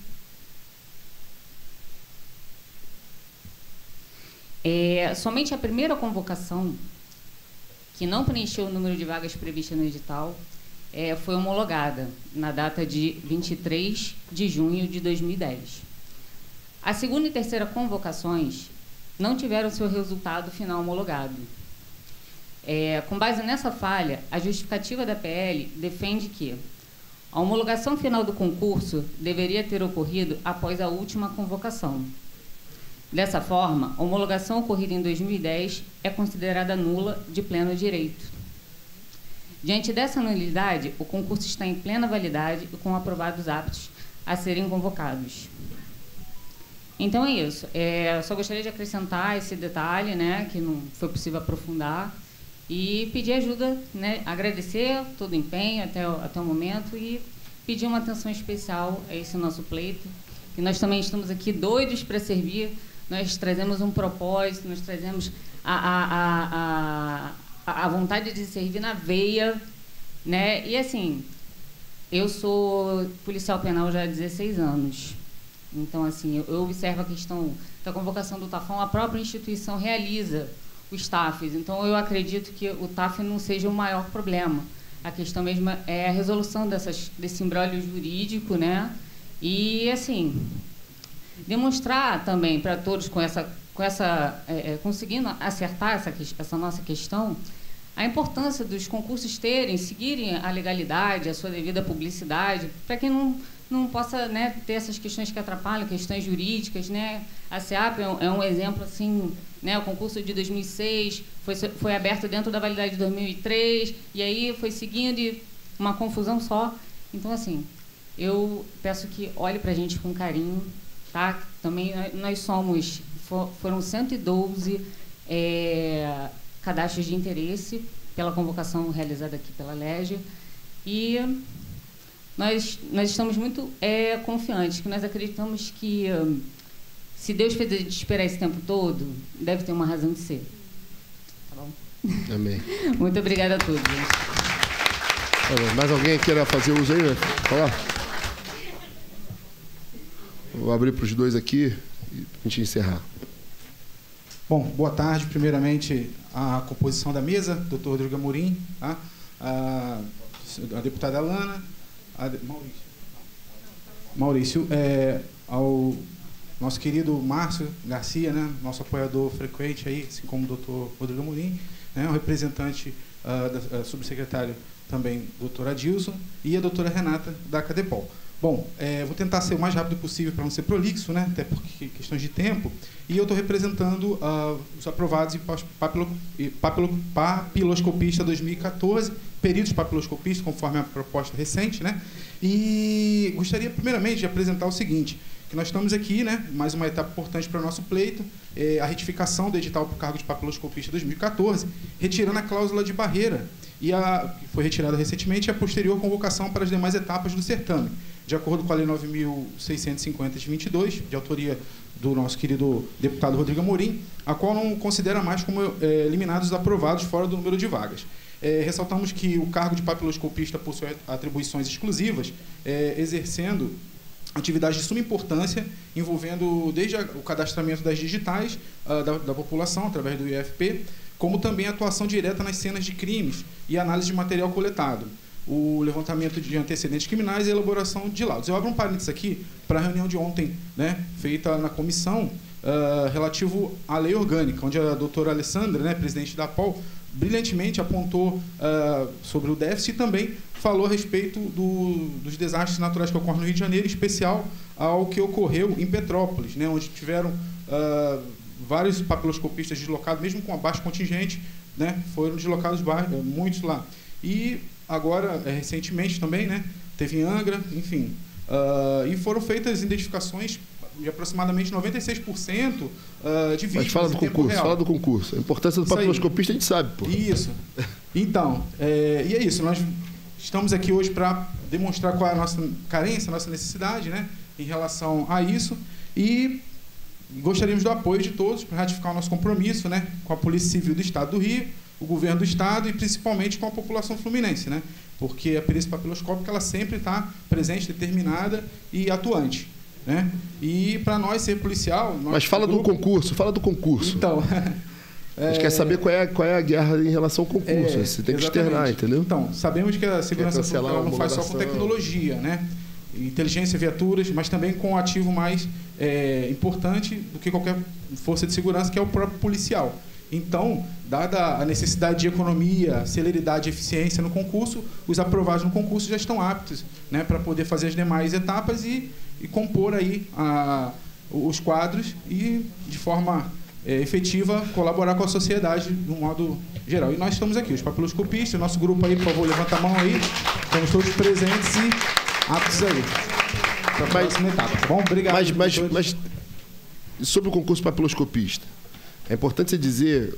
É, somente a primeira convocação, que não preencheu o número de vagas previstas no edital, é, foi homologada na data de vinte e três de junho de dois mil e dez. A segunda e terceira convocações não tiveram seu resultado final homologado. É, com base nessa falha, a justificativa da P L defende que a homologação final do concurso deveria ter ocorrido após a última convocação. Dessa forma, a homologação ocorrida em dois mil e dez é considerada nula de pleno direito. Diante dessa nulidade, o concurso está em plena validade e com aprovados aptos a serem convocados. Então é isso. É, só gostaria de acrescentar esse detalhe, né, que não foi possível aprofundar, e pedir ajuda, né, agradecer todo o empenho até o, até o momento e pedir uma atenção especial a esse nosso pleito, que nós também estamos aqui doidos para servir. Nós trazemos um propósito, nós trazemos a, a, a, a, a vontade de servir na veia, né? E, assim, eu sou policial penal já há dezesseis anos. Então, assim, eu observo a questão da convocação do TAFão, a própria instituição realiza os T A Fs. Então, eu acredito que o T A F não seja o maior problema. A questão mesmo é a resolução dessas, desse imbróglio jurídico, né? E, assim, demonstrar também para todos, com essa, com essa, é, conseguindo acertar essa, essa nossa questão, a importância dos concursos terem, seguirem a legalidade, a sua devida publicidade, para que não, não possa, né, ter essas questões que atrapalham, questões jurídicas, né? A SEAP é um, é um exemplo, assim, né? O concurso de dois mil e seis foi, foi aberto dentro da validade de dois mil e três, e aí foi seguindo e uma confusão só. Então, assim, eu peço que olhe para a gente com carinho, tá? Também nós somos, for, foram cento e doze é, cadastros de interesse pela convocação realizada aqui pela Légio, e nós, nós estamos muito é, confiantes, que nós acreditamos que, se Deus fez a gente esperar esse tempo todo, deve ter uma razão de ser. Tá bom? Amém. Muito obrigada a todos, gente. Mais alguém queira fazer uso aí? Falar? Vou abrir para os dois aqui e a gente encerrar. Bom, boa tarde. Primeiramente, a composição da mesa, doutor Rodrigo Amorim, tá? a, a deputada Alana, a, Maurício, Maurício é, ao nosso querido Márcio Garcia, né? Nosso apoiador frequente, aí, assim como o doutor Rodrigo Amorim, né? O representante uh, da uh, subsecretário também, doutor Adilson, e a doutora Renata, da Cadepol. Bom, é, vou tentar ser o mais rápido possível para não ser prolixo, né? Até porque questões de tempo. E eu estou representando uh, os aprovados em papilo, papilo, papiloscopista dois mil e quatorze, peritos papiloscopistas, conforme a proposta recente, né? E gostaria, primeiramente, de apresentar o seguinte, que nós estamos aqui, né? Mais uma etapa importante para o nosso pleito, é a retificação do edital para o cargo de papiloscopista dois mil e quatorze, retirando a cláusula de barreira, e a, que foi retirada recentemente, e a posterior convocação para as demais etapas do certame, de acordo com a Lei nove mil seiscentos e cinquenta de vinte e dois, de autoria do nosso querido deputado Rodrigo Amorim, a qual não considera mais como é, eliminados aprovados fora do número de vagas. É, ressaltamos que o cargo de papiloscopista possui atribuições exclusivas, é, exercendo atividades de suma importância, envolvendo desde a, o cadastramento das digitais uh, da, da população, através do I F P, como também a atuação direta nas cenas de crimes e análise de material coletado. o levantamento de antecedentes criminais e a elaboração de laudos. Eu abro um parênteses aqui para a reunião de ontem, né, feita na comissão, uh, relativo à lei orgânica, onde a doutora Alessandra, né, presidente da P O L, brilhantemente apontou uh, sobre o déficit e também falou a respeito do, dos desastres naturais que ocorrem no Rio de Janeiro, em especial ao que ocorreu em Petrópolis, né, onde tiveram uh, vários papiloscopistas deslocados, mesmo com a baixo contingente, né, foram deslocados muitos lá. E agora, recentemente também, né, teve em Angra, enfim, uh, e foram feitas identificações de aproximadamente noventa e seis por cento uh, de vítimas. Mas fala do concurso, fala do concurso. A importância do papiloscopista a gente sabe, pô. Isso. Então, é, e é isso. Nós estamos aqui hoje para demonstrar qual é a nossa carência, a nossa necessidade, né, em relação a isso. E gostaríamos do apoio de todos para ratificar o nosso compromisso, né, com a Polícia Civil do Estado do Rio, o governo do Estado e principalmente com a população fluminense, né, porque a perícia papiloscópica ela sempre está presente, determinada e atuante, né? E para nós ser policial... Nós, Mas fala grupo, do concurso, fala do concurso. Então... A gente é, quer saber qual é, qual é a guerra em relação ao concurso. É, Você tem que exatamente. externar, entendeu? Então, sabemos que a segurança pública ela não faz só com tecnologia, né? Inteligência, viaturas, mas também com um ativo mais é, importante do que qualquer força de segurança, que é o próprio policial. Então, dada a necessidade de economia, celeridade e eficiência no concurso, os aprovados no concurso já estão aptos, né, para poder fazer as demais etapas e, e compor aí a, os quadros e, de forma é, efetiva, colaborar com a sociedade de um modo geral. E nós estamos aqui, os papiloscopistas, nosso grupo aí, por favor, levanta a mão aí, estamos todos presentes e aptos aí. Para a próxima etapa, tá bom? Obrigado. Mas, mas, mas sobre o concurso papiloscopista, é importante você dizer,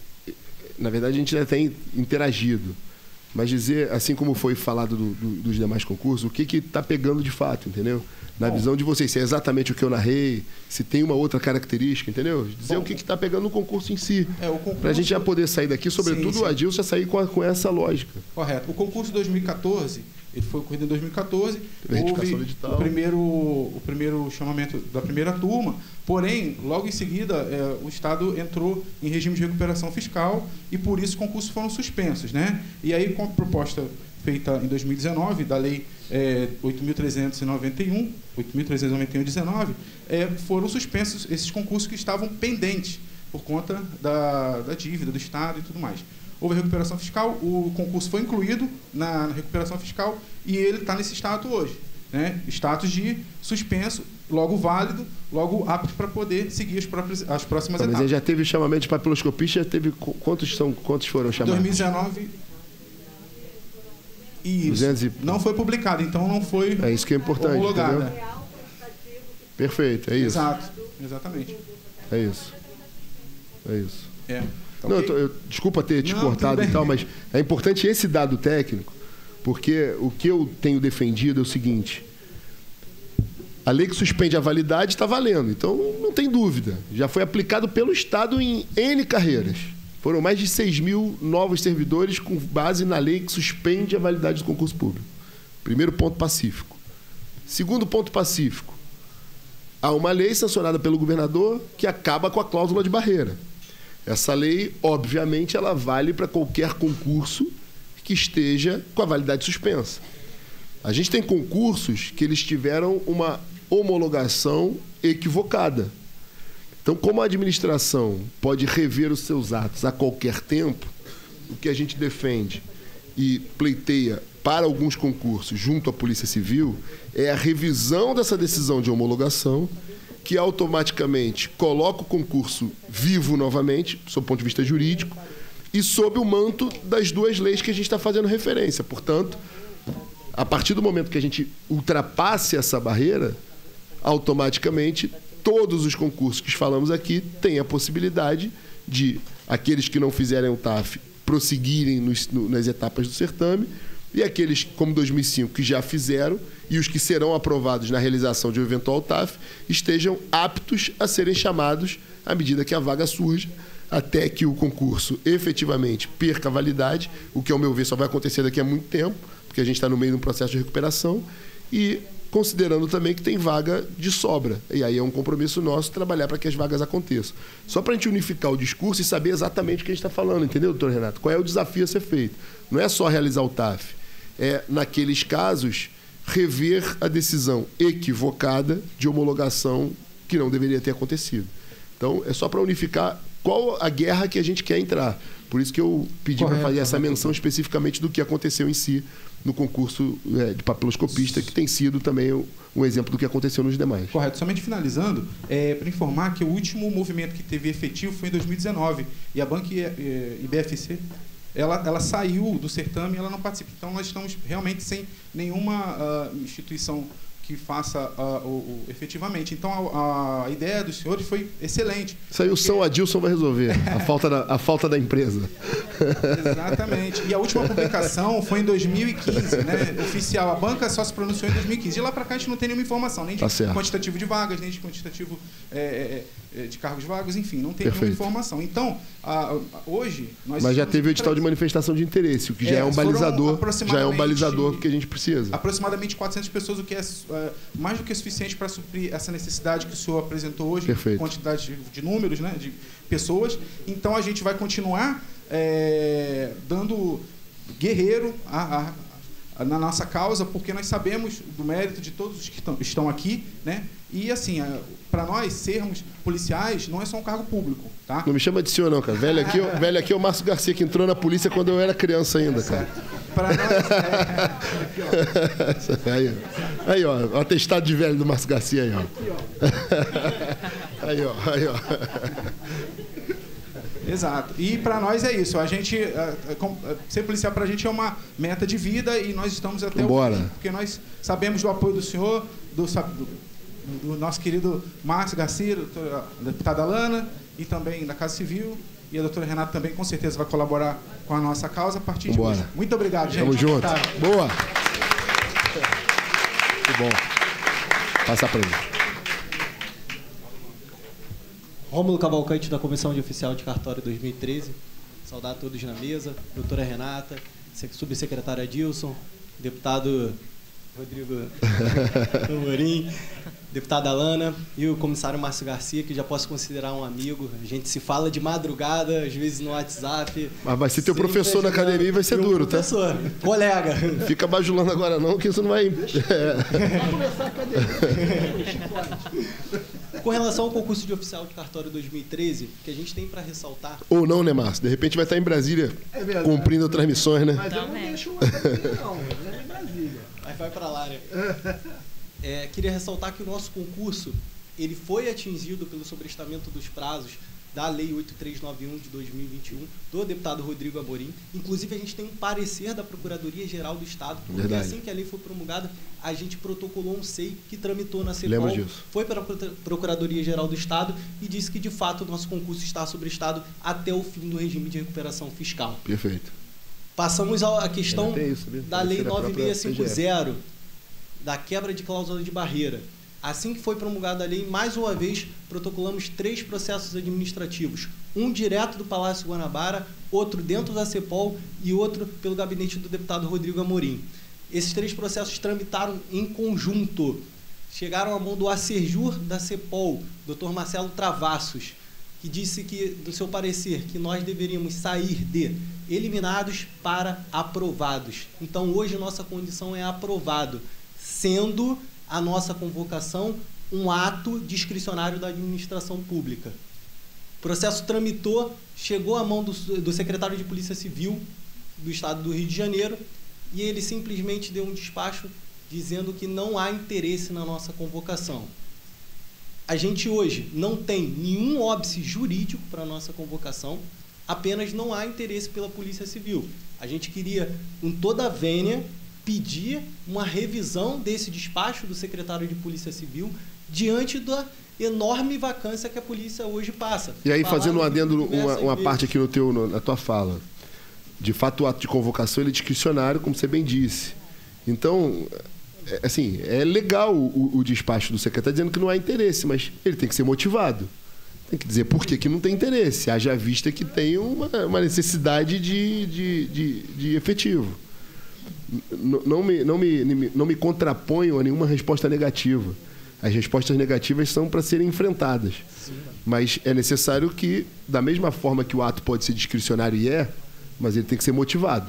na verdade a gente já tem interagido, mas dizer, assim como foi falado do, do, dos demais concursos, o que que está pegando de fato, entendeu? Na Bom, visão de vocês, se é exatamente o que eu narrei, se tem uma outra característica, entendeu? Dizer Bom, o que está pegando no concurso em si. É, concurso... Para a gente já poder sair daqui, sobretudo sim, sim. o Adilson já sair com, a, com essa lógica. Correto. O concurso dois mil e quatorze, ele foi ocorrido em dois mil e quatorze, houve o primeiro, o primeiro chamamento da primeira turma, porém, logo em seguida, é, o Estado entrou em regime de recuperação fiscal e, por isso, os concursos foram suspensos, né? E aí, com a proposta feita em dois mil e dezenove, da Lei é, oito mil trezentos e noventa e um, oito mil trezentos e noventa e um, dezenove, é, foram suspensos esses concursos que estavam pendentes por conta da, da dívida do Estado e tudo mais. Houve a recuperação fiscal, o concurso foi incluído na, na recuperação fiscal e ele está nesse status hoje, né? Status de suspenso, logo válido, logo apto para poder seguir as, próprias, as próximas tá, etapas. Mas ele já teve chamamento de papiloscopista, já teve quantos, são, quantos foram chamados? Em dois mil e dezenove... Isso, e... não foi publicado, então não foi é isso que é importante, homologada. Entendeu? Perfeito, é isso. Exato, exatamente. É isso. É isso. É. Não, okay. eu tô, eu, desculpa ter te não, cortado e tal, mas é importante esse dado técnico, porque o que eu tenho defendido é o seguinte: a lei que suspende a validade está valendo, então não tem dúvida. Já foi aplicado pelo Estado em N carreiras. Foram mais de seis mil novos servidores com base na lei que suspende a validade do concurso público. Primeiro ponto pacífico. Segundo ponto pacífico. Há uma lei sancionada pelo governador que acaba com a cláusula de barreira. Essa lei, obviamente, ela vale para qualquer concurso que esteja com a validade suspensa. A gente tem concursos que eles tiveram uma homologação equivocada. Então, como a administração pode rever os seus atos a qualquer tempo, o que a gente defende e pleiteia para alguns concursos junto à Polícia Civil é a revisão dessa decisão de homologação, que automaticamente coloca o concurso vivo novamente, do seu ponto de vista jurídico, e sob o manto das duas leis que a gente está fazendo referência. Portanto, a partir do momento que a gente ultrapasse essa barreira, automaticamente todos os concursos que falamos aqui têm a possibilidade de aqueles que não fizerem o T A F prosseguirem nos, no, nas etapas do certame, e aqueles, como dois mil e cinco, que já fizeram, e os que serão aprovados na realização de um eventual T A F, estejam aptos a serem chamados à medida que a vaga surja, até que o concurso efetivamente perca a validade, o que, ao meu ver, só vai acontecer daqui a muito tempo, porque a gente está no meio de um processo de recuperação, e considerando também que tem vaga de sobra. E aí é um compromisso nosso trabalhar para que as vagas aconteçam. Só para a gente unificar o discurso e saber exatamente o que a gente está falando, entendeu, doutor Renato? Qual é o desafio a ser feito? Não é só realizar o T A F, é, naqueles casos, rever a decisão equivocada de homologação que não deveria ter acontecido. Então, é só para unificar qual a guerra que a gente quer entrar. Por isso que eu pedi para fazer essa menção especificamente do que aconteceu em si no concurso é, de papiloscopista, que tem sido também um exemplo do que aconteceu nos demais. Correto. Somente finalizando, é, para informar que o último movimento que teve efetivo foi em dois mil e dezenove, e a Banca I B F C, ela, ela saiu do certame e ela não participa. Então, nós estamos realmente sem nenhuma uh, instituição que faça uh, o, o, efetivamente. Então, a, a ideia dos senhores foi excelente. Isso aí porque... o São Adilson vai resolver, a falta da, a falta da empresa. Exatamente. E a última publicação foi em dois mil e quinze, né? Oficial. A banca só se pronunciou em dois mil e quinze. De lá para cá, a gente não tem nenhuma informação, nem de tá quantitativo de vagas, nem de quantitativo é, é, de cargos vagos, enfim, não tem Perfeito. nenhuma informação. Então, a, a, hoje... Nós Mas já teve o edital de manifestação de interesse, o que já é, é um balizador, já é um balizador que a gente precisa. Aproximadamente quatrocentas pessoas, o que é Uh, mais do que suficiente para suprir essa necessidade que o senhor apresentou hoje, Perfeito. quantidade de, de números, né, de pessoas. Então, a gente vai continuar é, dando guerreiro a, a, a, na nossa causa, porque nós sabemos do mérito de todos os que estão, estão aqui, né? E, assim, para nós sermos policiais não é só um cargo público, tá? Não me chama de senhor, não, cara. Velho aqui, velho aqui é o Márcio Garcia, que entrou na polícia quando eu era criança ainda, cara. Para nós... É... aí, aí, ó. O atestado de velho do Márcio Garcia aí, ó. Aí, ó. Aí, ó. Exato. E para nós é isso. A gente, ser policial para a gente é uma meta de vida e nós estamos até Vambora. o fim, porque nós sabemos do apoio do senhor, do, do do nosso querido Márcio Garcia, a deputada Alana, e também da Casa Civil, e a doutora Renata também, com certeza, vai colaborar com a nossa causa a partir Vambora. de hoje. Muito obrigado, gente. Tamo junto. Tá. Boa. Muito bom. Passa para ele. Rômulo Cavalcante, da Comissão de Oficial de Cartório dois mil e treze. Saudar a todos na mesa. Doutora Renata, subsecretária Adilson, deputado Rodrigo Amorim, deputada Alana e o comissário Márcio Garcia, que já posso considerar um amigo. A gente se fala de madrugada, às vezes no WhatsApp. Mas vai ser teu professor na academia e vai ser duro, tá? Professor, colega. Fica bajulando agora não, que isso não vai... É. Vai começar a academia. Com relação ao concurso de oficial de cartório dois mil e treze, que a gente tem para ressaltar... Ou não, né, Márcio? De repente vai estar em Brasília, é cumprindo outras missões, né? Mas eu não deixo uma academia, não. Eu não é em Brasília. Mas vai para lá, né? É, queria ressaltar que o nosso concurso ele foi atingido pelo sobrestamento dos prazos da Lei oito três nove um de dois mil e vinte e um, do deputado Rodrigo Amorim. Inclusive, a gente tem um parecer da Procuradoria-Geral do Estado, porque Verdade. assim que a lei foi promulgada, a gente protocolou um S E I que tramitou na CEPOL, foi para a Procuradoria-Geral do Estado e disse que, de fato, o nosso concurso está sobrestado até o fim do regime de recuperação fiscal. Perfeito. Passamos à questão isso, da Lei nove seis cinco zero, da quebra de cláusula de barreira. Assim que foi promulgada a lei, mais uma vez, protocolamos três processos administrativos. Um direto do Palácio Guanabara, outro dentro da CEPOL e outro pelo gabinete do deputado Rodrigo Amorim. Esses três processos tramitaram em conjunto. Chegaram à mão do Acerjur da CEPOL, doutor Marcelo Travassos, que disse que, do seu parecer, que nós deveríamos sair de eliminados para aprovados. Então, hoje, nossa condição é aprovado, sendo a nossa convocação um ato discricionário da administração pública. O processo tramitou, chegou à mão do, do secretário de Polícia Civil do Estado do Rio de Janeiro e ele simplesmente deu um despacho dizendo que não há interesse na nossa convocação. A gente hoje não tem nenhum óbice jurídico para a nossa convocação, apenas não há interesse pela Polícia Civil. A gente queria, com toda a vênia, pedir uma revisão desse despacho do secretário de Polícia Civil diante da enorme vacância que a polícia hoje passa. E aí, fazendo um adendo, uma, uma parte aqui no teu, no, na tua fala. De fato, o ato de convocação ele é discricionário, como você bem disse. Então, é, assim, é legal o, o despacho do secretário dizendo que não há interesse, mas ele tem que ser motivado. Tem que dizer por que, que não tem interesse, haja vista que tem uma, uma necessidade de, de, de, de efetivo. Não me, não, me, não me contraponho a nenhuma resposta negativa. As respostas negativas são para serem enfrentadas. Sim. Mas é necessário que, da mesma forma que o ato pode ser discricionário e é, mas ele tem que ser motivado.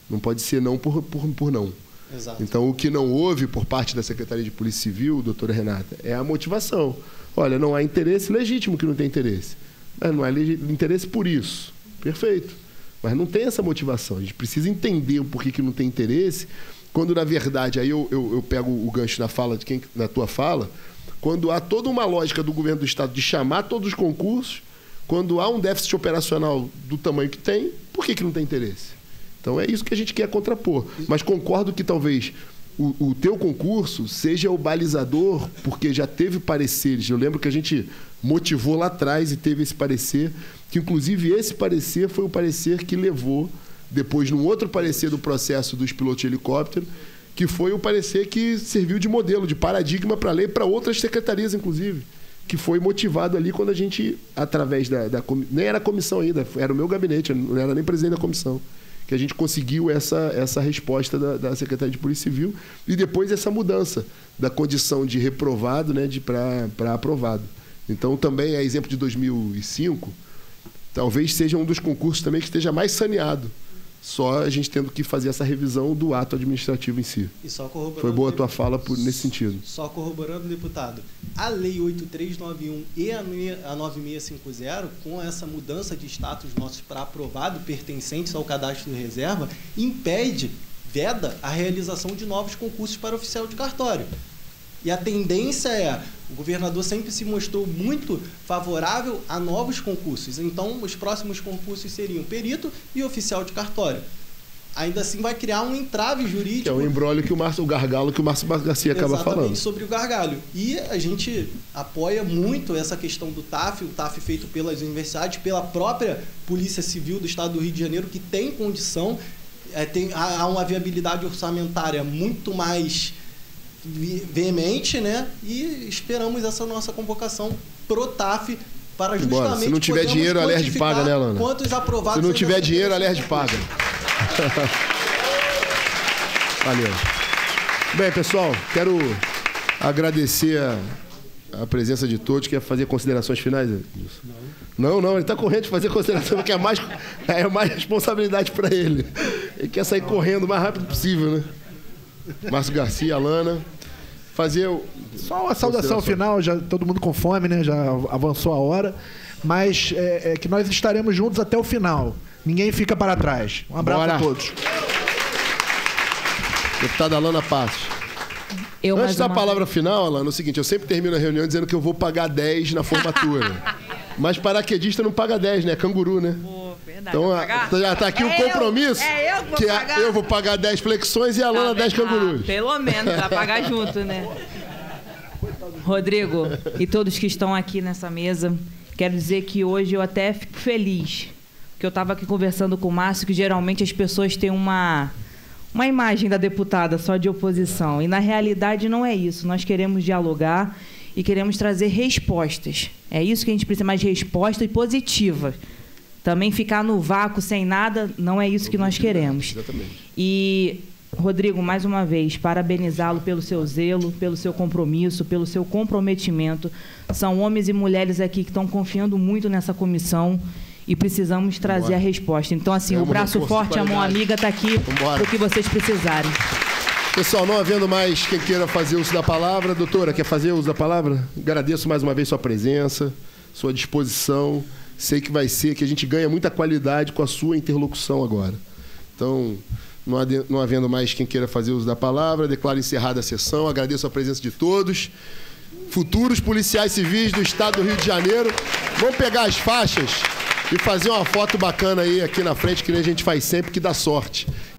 Não pode ser não por, por, por não. Exato. Então, o que não houve por parte da Secretaria de Polícia Civil, doutora Renata, é a motivação. Olha, não há interesse, legítimo que não tem interesse. Mas não há interesse por isso. Perfeito. Mas não tem essa motivação. A gente precisa entender o porquê que não tem interesse, quando, na verdade, aí eu, eu, eu pego o gancho na fala de quem, na tua fala, quando há toda uma lógica do governo do Estado de chamar todos os concursos, quando há um déficit operacional do tamanho que tem, por que que não tem interesse? Então, é isso que a gente quer contrapor. Mas concordo que talvez o, o teu concurso seja o balizador, porque já teve pareceres. Eu lembro que a gente motivou lá atrás e teve esse parecer, que inclusive esse parecer foi o parecer que levou, depois, num outro parecer do processo dos pilotos de helicóptero, que foi o parecer que serviu de modelo, de paradigma para a lei, para outras secretarias, inclusive, que foi motivado ali quando a gente, através da... da nem era comissão ainda, era o meu gabinete, não era nem presidente da comissão, que a gente conseguiu essa, essa resposta da, da Secretaria de Polícia Civil e depois essa mudança da condição de reprovado, né, para aprovado. Então, também é exemplo de dois mil e cinco, talvez seja um dos concursos também que esteja mais saneado, só a gente tendo que fazer essa revisão do ato administrativo em si. E só corroborando, foi boa a tua fala por, nesse sentido. Só corroborando, deputado, a Lei oito três nove um e a nove seis cinco zero, com essa mudança de status nossos para aprovado, pertencentes ao cadastro de reserva, impede, veda a realização de novos concursos para oficial de cartório. E a tendência é, o governador sempre se mostrou muito favorável a novos concursos. Então, os próximos concursos seriam perito e oficial de cartório. Ainda assim, vai criar um entrave jurídico. Que é o embrólio que o Márcio, o gargalo que o Márcio Garcia acaba falando. Exatamente, sobre o gargalho. E a gente apoia muito essa questão do T A F, o T A F feito pelas universidades, pela própria Polícia Civil do Estado do Rio de Janeiro, que tem condição, é, tem, há uma viabilidade orçamentária muito mais veemente, né? E esperamos essa nossa convocação pro T A F para justamente... Embora. Se não tiver dinheiro, a Lerj paga, né, Lana? Quantos aprovados... Se não tiver dinheiro, a Lerj paga. Valeu. Bem, pessoal, quero agradecer a, a presença de todos. Quer fazer considerações finais? Não, não, não ele está correndo de fazer consideração, porque é mais, é mais responsabilidade para ele. Ele quer sair correndo o mais rápido possível, né? Márcio Garcia, Alana, fazer o... Só uma saudação final, já todo mundo com fome, né? Já avançou a hora, mas é, é que nós estaremos juntos até o final. Ninguém fica para trás. Um abraço Bora. a todos. Deputada Alana Passos. Eu Antes da uma... palavra final, Alana, é o seguinte, eu sempre termino a reunião dizendo que eu vou pagar dez na formatura. Mas paraquedista não paga dez, né? Canguru, né? Pô, verdade. Então já está aqui o é compromisso. Eu, é eu que vou que pagar. Eu vou pagar dez flexões e a Alana dez cangurus. Ah, pelo menos, vai pagar junto, né? Rodrigo, e todos que estão aqui nessa mesa, quero dizer que hoje eu até fico feliz, porque eu estava aqui conversando com o Márcio, que geralmente as pessoas têm uma, uma imagem da deputada só de oposição, e na realidade não é isso. Nós queremos dialogar e queremos trazer respostas. É isso que a gente precisa, mais respostas positivas. Também ficar no vácuo sem nada, não é isso que nós queremos. Exatamente. E, Rodrigo, mais uma vez, parabenizá-lo pelo seu zelo, pelo seu compromisso, pelo seu comprometimento. São homens e mulheres aqui que estão confiando muito nessa comissão e precisamos trazer Vambora. a resposta. Então, assim, é o braço forte, a mão amiga está aqui para o que vocês precisarem. Pessoal, não havendo mais quem queira fazer uso da palavra, doutora, quer fazer uso da palavra? Agradeço mais uma vez sua presença, sua disposição. Sei que vai ser, que a gente ganha muita qualidade com a sua interlocução agora. Então, não havendo mais quem queira fazer uso da palavra, declaro encerrada a sessão. Agradeço a presença de todos. Futuros policiais civis do Estado do Rio de Janeiro, vão pegar as faixas e fazer uma foto bacana aí aqui na frente, que nem a gente faz sempre, que dá sorte.